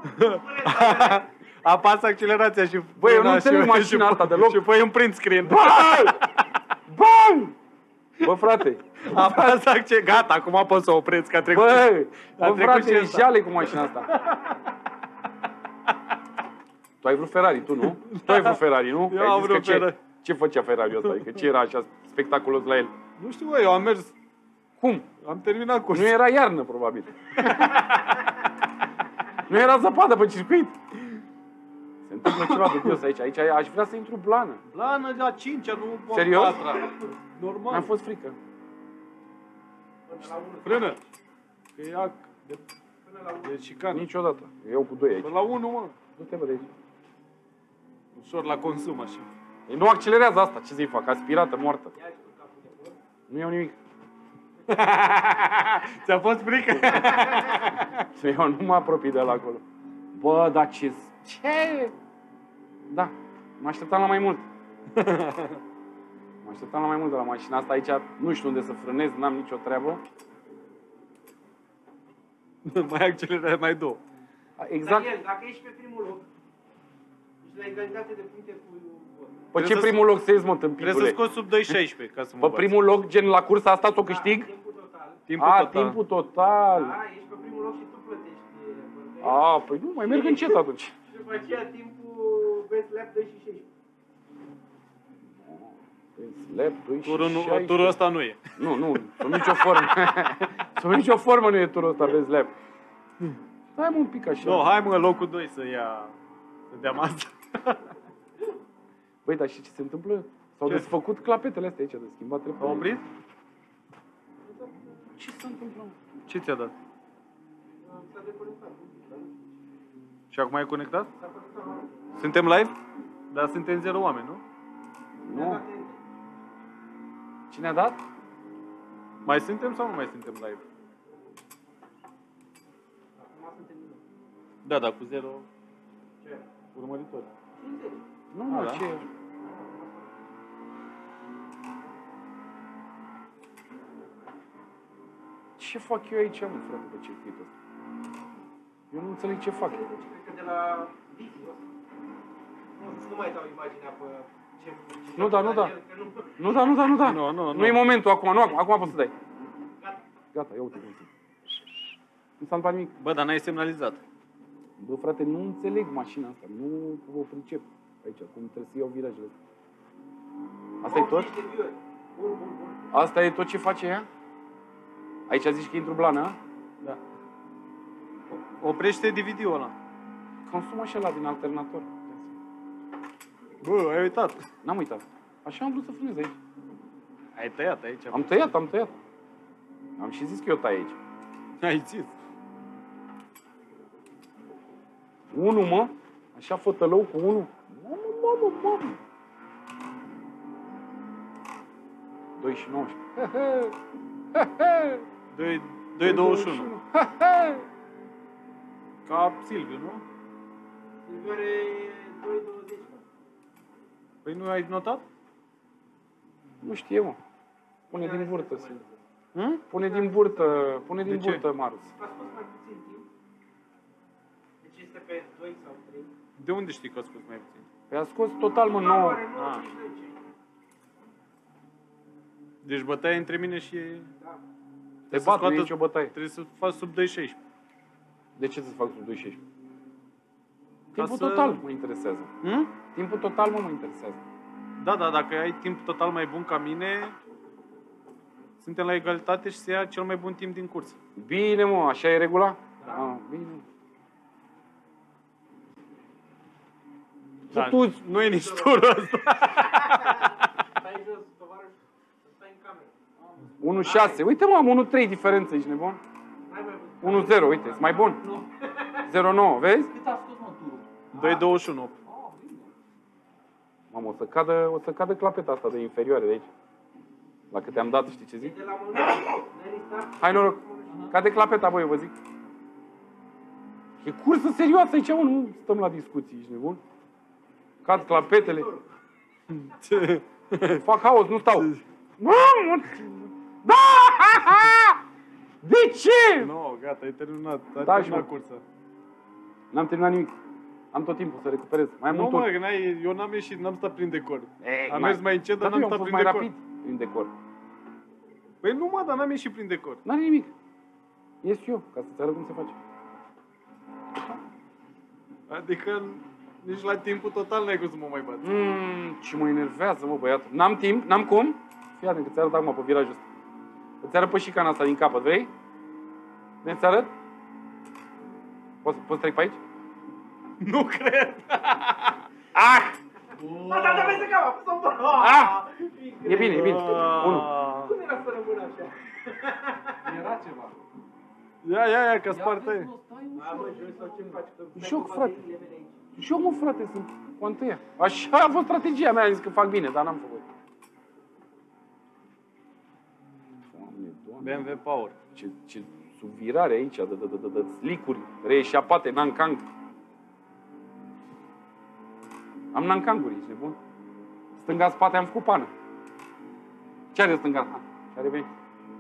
S3: Apasă accelerația și...
S1: Băi, eu nu
S3: frâna
S1: înțeleg
S3: și-
S1: mașina
S3: și-
S1: asta deloc.
S3: Și pui un print screen.
S1: Bă! Bă! Bă, frate!
S3: Apasă accelerația. Gata, acum poți să o opreți, că a trecut.
S1: Bă!
S3: A
S1: Bă,
S3: trecut
S1: frate,
S3: și
S1: e
S3: ăsta.
S1: jale cu mașina asta. Tu ai vrut Ferrari, tu, nu? Tu ai vrut Ferrari, nu?
S3: Eu
S1: Ai
S3: am
S1: zis
S3: vrut
S1: că
S3: Ferrari.
S1: Ce făcea Ferrari ăsta? Adică ce era așa spectaculos la el?
S3: Nu știu, bă, eu am mers.
S1: Cum?
S3: Am terminat cursul.
S1: Nu era iarnă, probabil. Nu era zăpadă pe circuit. Se întâmplă ceva dubios aici. Aici aș vrea să intru blană.
S3: Plană de a 5-a, nu
S1: Serios?
S3: a 4-a. Normal.
S1: Mi-a fost frică.
S3: Frână. Că e ac de chicană.
S1: Niciodată. Eu cu 2 aici.
S3: Până la 1, mă.
S1: Du-te, bă, de aici.
S3: Ușor la consum, așa.
S1: Ei, nu accelerează asta. Ce să-i fac? Aspirată, moartă. Nu iau nimic.
S3: Ți-a fost frică?
S1: Eu nu mă apropii de la acolo. Bă, dar ce... Ce? Da, mă așteptam la mai mult. Mă așteptam la mai mult de la mașina asta aici. Nu știu unde să frânez, n-am nicio treabă.
S3: Mai acceleră, mai două.
S1: Exact.
S2: Daniel, dacă ești pe primul loc, ești la egalitate de puncte cu...
S1: Pe ce
S3: Trebuie să-
S1: primul loc să ies, mă,
S3: Trebuie să
S1: tâmpitule?
S3: scoți sub 2.16 ca să mă
S1: Pe
S3: bați.
S1: primul loc, gen la cursa asta, o câștig?
S2: Timpul total.
S3: Timpul
S1: A,
S3: total.
S1: timpul total.
S2: Da, ești pe primul loc și tu plătești. bănuiesc.
S1: A, păi nu, mai merg încet atunci.
S2: Și după aceea timpul best lap 2 și 16.
S1: Slap, 2 și
S3: Turul,
S1: 16.
S3: turul ăsta nu e.
S1: Nu, sub nicio formă. Sub nicio formă nu e turul ăsta de slap. Hai, mă, un pic așa.
S3: No, hai mă, locul 2 să ia... Să dea asta.
S1: Băi, dar și ce se întâmplă? S-au
S3: Ce?
S1: desfăcut clapetele astea aici, de schimbat trepte.
S3: Am oprit?
S1: Ce se întâmplă?
S3: Ce ți-a dat?
S2: S-a deconectat.
S3: Și acum ai conectat? Suntem live? Dar suntem 0 oameni, nu?
S1: Nu. Cine a dat?
S3: Mai suntem sau nu mai suntem live?
S2: Acum suntem din nou.
S3: Da, da, cu 0
S2: Ce?
S3: urmăritori.
S1: Nu,
S3: A,
S1: mă,
S3: da?
S1: ce? Ce fac eu aici, mă, frate, pe circuitul ăsta? Eu nu înțeleg ce fac.
S2: Cred că de la video. Nu mai dau imaginea pe ce...
S1: Nu da, nu da.
S2: Daniel, că nu-
S1: Nu da, nu da, nu da.
S3: Nu.
S1: Nu e momentul acum, nu acum. Acum poți să dai.
S2: Gata.
S1: Gata, ia uite. Nu s-a întâmplat nimic.
S3: Bă, dar n-ai semnalizat.
S1: Bă, frate, nu înțeleg mașina asta. Nu o pricep aici, cum trebuie să iau virajele astea. Asta e tot?
S2: 80 de view-uri. Bun.
S1: Asta e tot ce face ea? Aici zici că intru blană, a?
S3: Da. Oprește DVD-ul ăla.
S1: Consum așa la din alternator.
S3: Bă, ai uitat.
S1: N-am uitat. Așa am vrut să frânez aici.
S3: Ai tăiat aici.
S1: Am tăiat. Am și zis că eu tai aici.
S3: Ai țis.
S1: Unu, mă? Așa fătălău cu unu. Mamă. 2 și 19.
S3: 2.21. Ca Silviu, nu?
S2: Silviu are 2.20.
S3: Păi nu ai notat?
S1: Nu știe, mă. Pune din burtă.
S5: Hm?
S1: Pune din burtă, Marius.
S2: A scos mai puțin timp. Deci este pe 2 sau 3.
S3: De unde știi că a scos mai puțin?
S1: Păi a scos total, mă, 9.
S3: Deci bătaia între mine și...
S2: Da.
S1: Te bat, nu e nicio bătaie.
S3: Trebuie să faci sub 2.16.
S1: De ce să-ți fac sub 2.16? Timpul
S3: să-
S1: total mă interesează.
S3: Hm?
S1: Timpul total mă interesează.
S3: Da, da, dacă ai timp total mai bun ca mine, suntem la egalitate și se ia cel mai bun timp din cursă.
S1: Bine, mă, așa e regula? Da. Bine.
S3: Da,
S1: Tu,
S3: nu e nici turul ăsta.
S2: Stai jos, tovarăș, stai în cameră.
S1: 1-6. Uite, mă, am 1-3 diferență, ești nebun?
S2: N-ai mai văzut.
S1: 1-0, uite, sunt mai bun. 0-9, vezi?
S5: Cât a scos, mă, turul?
S3: 2.21.
S1: Mamă, o să cadă clapeta asta de inferioare de aici. La câte am dat, știi ce zic?
S2: De la mână, n-ai restart.
S1: Hai noroc. Cade clapeta, băi, eu vă zic. E cursă serioasă aici, mă, nu stăm la discuții, ești nebun? Cad clapetele. Fac haos, nu stau. Mamă! Da! De ce?
S3: Nu, gata, ai terminat. Ai
S1: Da,
S3: terminat
S1: și-
S3: cursa.
S1: N-am terminat nimic. Am tot timpul să recuperez. Mai am
S3: Nu,
S1: un tur.
S3: mă, că eu n-am ieșit, n-am stat prin decor.
S1: Ei,
S3: Am mers mai încet, dar
S1: eu
S3: n-am
S1: am
S3: stat
S1: fost
S3: prin
S1: mai
S3: decor.
S1: rapid prin decor.
S3: Păi nu, mă, dar n-am ieșit prin decor.
S1: N-are nimic. Ies eu, ca să-ți arăt cum se face.
S3: Adică nici la timpul total n-ai cum să mă mai bat.
S1: Ce mă enervează, mă, băiatul. N-am timp, n-am cum. Fii atent, că ți arăt acum pe virajul ăsta. Îți arăt pe șicana asta din capăt, vrei? Vrei să arăt? Poți să trec pe aici?
S3: Nu cred!
S1: Ah!
S2: Da, da, da, vezi să cam, să mă...
S1: Ah! E bine, e bine. 1.
S2: Cum era să rămână așa?
S5: Era ceva.
S3: Ia, că spart aia.
S2: A, bă, jos sau ce faci? Că
S1: Joc,
S2: stai
S1: frate.
S2: cu bateriile mele aici.
S1: Și eu, mă, frate, sunt cu întâia. Așa a fost strategia mea, am zis că fac bine, dar n-am făcut. Doamne,
S3: BMW Power.
S1: ce subvirare aici, de slicuri, reeșapate, nankang. Am nankanguri, ești nebun? Stânga-spate am făcut pană. Ce are stânga? Ha, și are venit.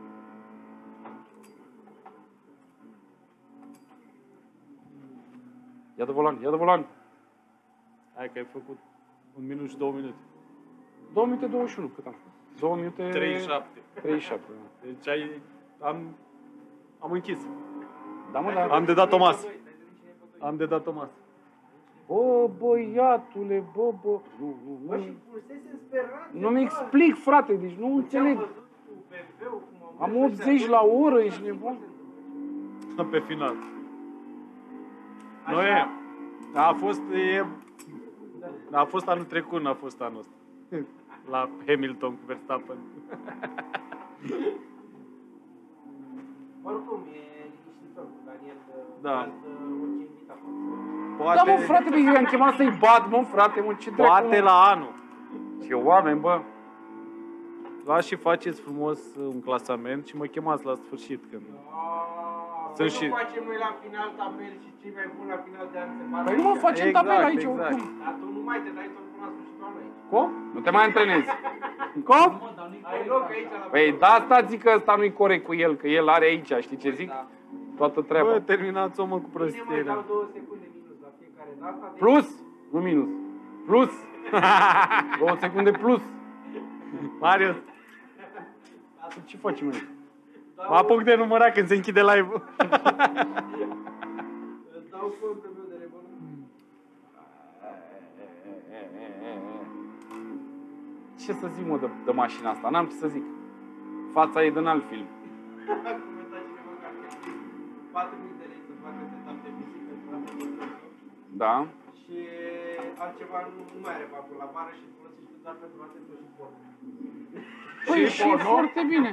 S1: Ia de volan, ia de volan.
S3: Hai că ai făcut 1 minut și 2 minute.
S1: 2 minute 21, cât am făcut? 2 minute...
S3: 37.
S1: 37, da.
S3: Deci am închis.
S1: Da, mă, dar...
S3: Am de dat Tomas. Am de dat Tomas.
S1: Bă, băiatule, bă...
S2: Bă, și pulsese în speranță.
S1: Nu-mi explic, frate, deci nu înțeleg.
S2: Am văzut cu BMW-ul, cum
S1: Am 80 la oră, ești nebun?
S3: Pe final.
S2: Așa?
S3: Nu e. A fost anul trecut, n-a fost anul ăsta. La Hamilton cu Verstappen.
S2: Oricum, e liniștitor cu Daniel,
S3: Da.
S2: orice invitat.
S3: Poate,
S1: Da, mă, frate, bă, eu i-am chemat să-i bat, mă, frate, mă, ce dracu,
S3: poate
S1: mă?
S3: la anul.
S1: Ce oameni, bă.
S3: Luați și faceți frumos un clasament și mă chemați la sfârșit când... Sunt
S2: Să
S3: și-
S2: nu facem noi la final tabel și cei mai buni la final de an se bată
S1: Păi nu mă
S2: aici.
S1: facem
S3: Exact,
S1: tabel aici,
S3: exact.
S1: oricum.
S2: Dar tu nu mai te dai tot până la sfârșitul anului.
S3: Cum?
S1: Nu te mai antrenezi. Cum?
S2: Ai loc aici la
S1: Păi da, asta zic că ăsta nu-i corect cu el, că el are aici, știi ce zic?
S2: Da.
S1: Toată
S3: Bă,
S1: treaba.
S3: terminați-o mă cu
S2: Bine, mai
S3: prostiile.
S2: dau 2 secunde minus la fiecare data. Deci
S1: Plus, nu minus. Plus. 2 secunde plus.
S3: Marius,
S1: Ce facem aici?
S3: mă apuc de numărat când se închide live-ul.
S2: îți dau contul meu de revolver.
S1: Ce să zic, mă, de mașina asta? N-am ce să zic. Fața e din alt film.
S2: A comentat cineva că ar cheltui 4.000 de lei să facă setup de muzică pentru asta de
S1: Da?
S2: și altceva nu mai are papul la bară și îl folosește doar pentru atentul și porno.
S1: Păi, și foarte bine.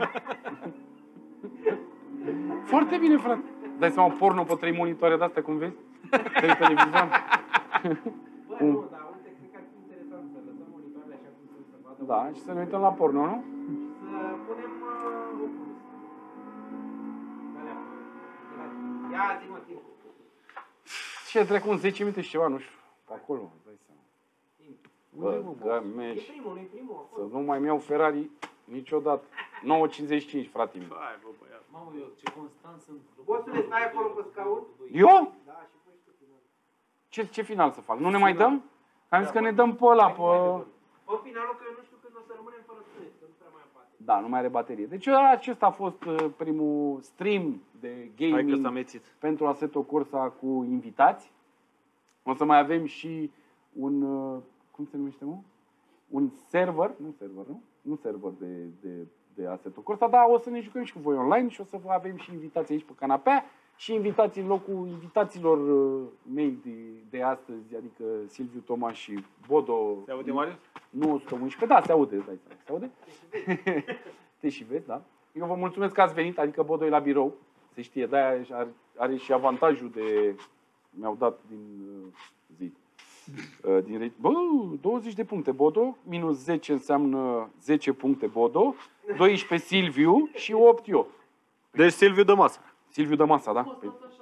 S1: Foarte bine, frate. Dai seama, porno pe 3 monitoare de-astea, cum vezi? 3 televizor.
S2: Bă, nu, dar uite, cred că ar fi interesant să lăsăm monitoarele așa cum sunt, să vadă.
S1: Da, și să ne uităm la porno, nu?
S2: Să punem Oculus. Alea, ia zi-mă timp.
S1: Ce, trec un 10 minute și ceva, nu știu. Pe acolo, îți dai seama.
S2: Timp.
S1: Bă,
S2: E
S1: gămeș.
S2: primul, nu-i primul.
S1: Să nu mai iau Ferrari niciodată. 9,55, frate meu.
S3: Hai, bă, băiat.
S5: Mamă, eu ce constant sunt.
S2: Bosule, stai acolo pe scaun?
S1: Eu?
S2: Da, și pui și tu final.
S1: Ce final să fac? Nu ne mai dăm? Am zis că ne dăm pe ăla, pe...
S2: Pe finalul, că eu nu știu când o să rămânem fără sunet, că nu prea mai apare.
S1: Da, nu mai are baterie. Deci acesta a fost primul stream de
S3: Hai că s-a
S1: gaming
S3: mețit.
S1: pentru Assetto Corsa cu invitați. O să mai avem și un, cum se numește, mă? Un server, nu server de Assetto Corsa, dar o să ne jucăm și cu voi online și o să vă avem și invitații aici pe canapea și invitații în locul invitaților mei de astăzi, adică Silviu Toma și Bodo.
S3: Se aude, Marius?
S1: Nu 111, da, se aude, dai seama, se aude? Te și vezi, da. Eu vă mulțumesc că ați venit, adică Bodo e la birou, se știe, de-aia are și avantajul de... Mi-au dat din zi. Bă, 20 de puncte Bodo, minus 10 înseamnă 10 puncte Bodo, 12 Silviu și 8 eu.
S3: Deci Silviu dă masă.
S1: Silviu dă masa, da?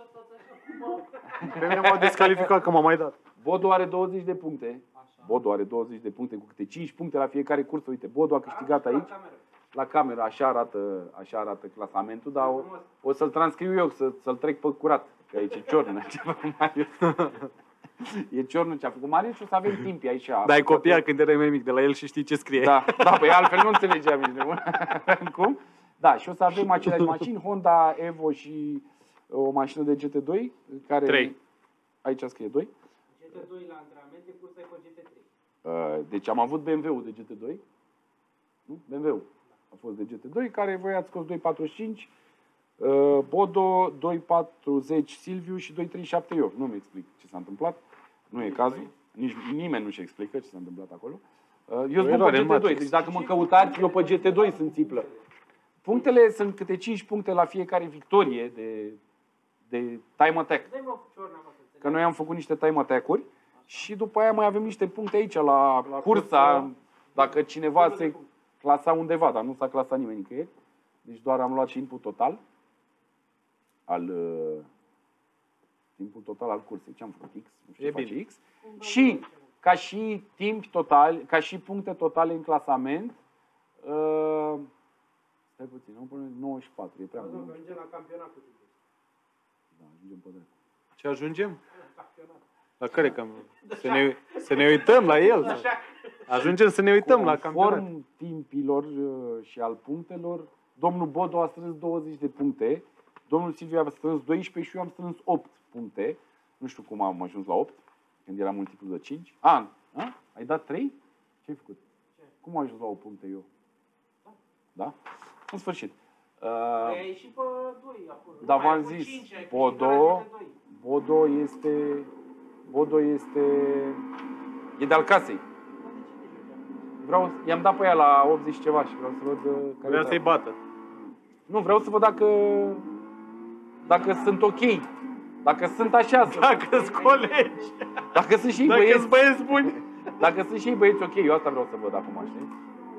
S3: Pe mine m-au descalificat că m-a mai dat.
S1: Bodo are 20 de puncte. Bodo are 20 de puncte cu câte 5 puncte la fiecare cursă. Uite, Bodo a câștigat aici. La cameră, așa arată clasamentul, dar o să-l transcriu eu, să-l trec pe curat. Că aici e ciornă ce a făcut Marius. E ciornă ce a făcut Marius și o să avem timp aici.
S3: Dar ai copiat când erai mai mic de la el și știi ce scrie.
S1: Da, păi altfel nu înțelegeam nici. Cum? Da, și o să avem aceleași mașini, Honda Evo și o mașină de GT2, care...
S3: 3.
S1: Aici scrie 2.
S2: GT2 la antrenamente, cursa e pe GT3.
S1: Deci am avut BMW-ul de GT2. Nu? BMW-ul a fost de GT2, care voi ați scos 245, Bodo 240 Silviu și 237 eu. Nu mi explic ce s-a întâmplat. Nu e cazul. Nici nimeni nu-și explică ce s-a întâmplat acolo. Eu spun pe GT2, deci dacă mă căutați, eu pe GT2 sunt țiplă. Punctele sunt câte 5 puncte la fiecare victorie de time attack. Că noi am făcut niște time attack-uri și după aia mai avem niște puncte aici la cursa, dacă cineva se clasa undeva, dar nu s-a clasat nimeni nicăieri. Deci doar am luat timpul total al cursei. Ce am făcut? X, nu știu ce face X. Și ca și timp total, ca și puncte totale în clasament, stai puțin, am până 94, e prea mult.
S2: Ajungem la campionat cu tine.
S1: Da, ajungem pe drept.
S3: Ce ajungem? La care campionat? Să ne uităm la el. Ajungem să ne uităm la campionat.
S1: Conform timpilor și al punctelor, domnul Bodo a strâns 20 de puncte, domnul Silviu a strâns 12 și eu am strâns 8 puncte. Nu știu cum am ajuns la 8, când era multiplu de 5. Ai dat 3? Ce ai făcut? Cum am ajuns la 8 puncte eu? Da? În sfârșit.
S2: Ai și pe 2 acolo.
S1: Dar v-am zis, Bodo este... E de-al casei. I-am dat pe ea la 80 și ceva și vreau să văd care
S3: Vreau să-i bată.
S1: Nu, vreau să văd dacă sunt ok. Dacă sunt așa.
S3: Dacă-s colegi.
S1: Dacă sunt și
S3: Dacă-s băieți buni.
S1: Dacă sunt și băieți ok, eu asta vreau să văd acum, știi?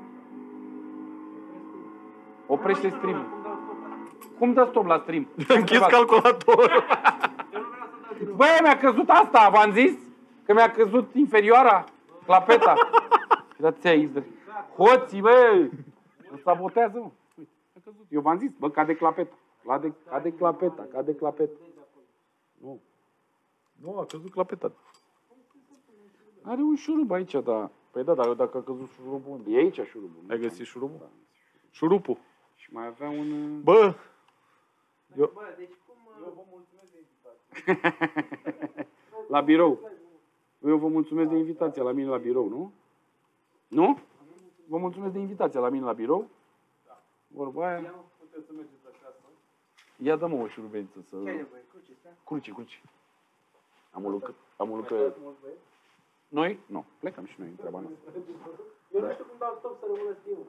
S1: Oprește stream. Cum dă stop la stream?
S3: Închis calculatorul.
S1: Băi, mi-a căzut asta, v-am zis? Că mi-a căzut inferioara, clapeta. Dați aici. Hoții, bă! Mă sabotează, mă. Uite, a căzut. Eu v-am zis, bă, cade clapeta. Cade clapeta. Nu.
S3: Nu, a căzut clapeta.
S1: Are un șurub aici, da.
S3: Păi da, dar eu dacă a căzut șurubul unde?
S1: E aici șurubul.
S3: Ai găsit șurubul? Da. Șurupul.
S1: Și mai avea un...
S3: Bă!
S2: Bă, deci cum...
S3: Eu vă mulțumesc de invitație.
S1: La birou. Eu vă mulțumesc de invitația la mine la birou, nu? Nu? Vă mulțumesc de invitația la mine la birou. Da. Vorba aia.
S3: Puteți să mergeți acasă.
S1: Ia dă-mă o șurubență să...
S2: Ce ai nevoie? Cruci?
S1: Cruci. Am o lucră... Noi? Nu. Plecăm și noi în treaba noastră.
S2: Eu nu știu cum dau stop să rămână stream-ul.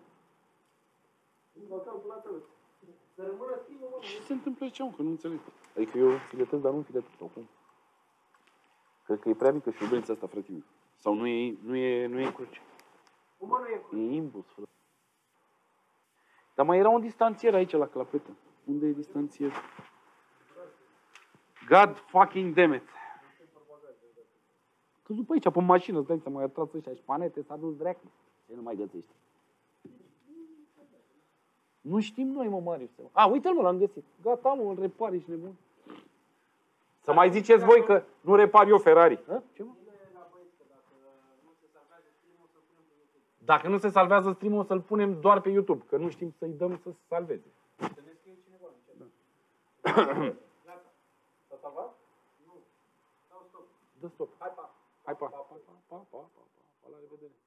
S2: Să rămână stream-ul, mă.
S1: Ce se întâmplă aici, mă? Că nu înțeleg. Adică eu filetez, dar nu filetez. Sau cum? Cred că e prea mică șurubența asta, frate meu. Sau nu e cruce.
S2: Cum mă nu e cruci?
S1: E imbus, frate. Dar mai era un distanțier aici la clapetă. Unde e distanțier? God fucking damn it. căzut pe aici, pe mașină, îți dai seama, mai atras ăștia șpanete, s-a dus dracu. Ce nu mai găsește? Nu știm noi, mă, Marius. A, uite-l, mă, l-am găsit. Gata, mă, îl repar, ești nebun. Să mai ziceți voi că nu repar eu Ferrari. A? Ce, mă? Dacă nu se salvează stream-ul, o să-l punem doar pe YouTube, că nu știm să-i dăm să se salveze.
S2: Să ne scrie cineva în chat. Gata. S-a salvat? Nu. Dau stop.
S1: Dă stop.
S2: Hai, pa.
S1: Hai, pa. Pa, la revedere.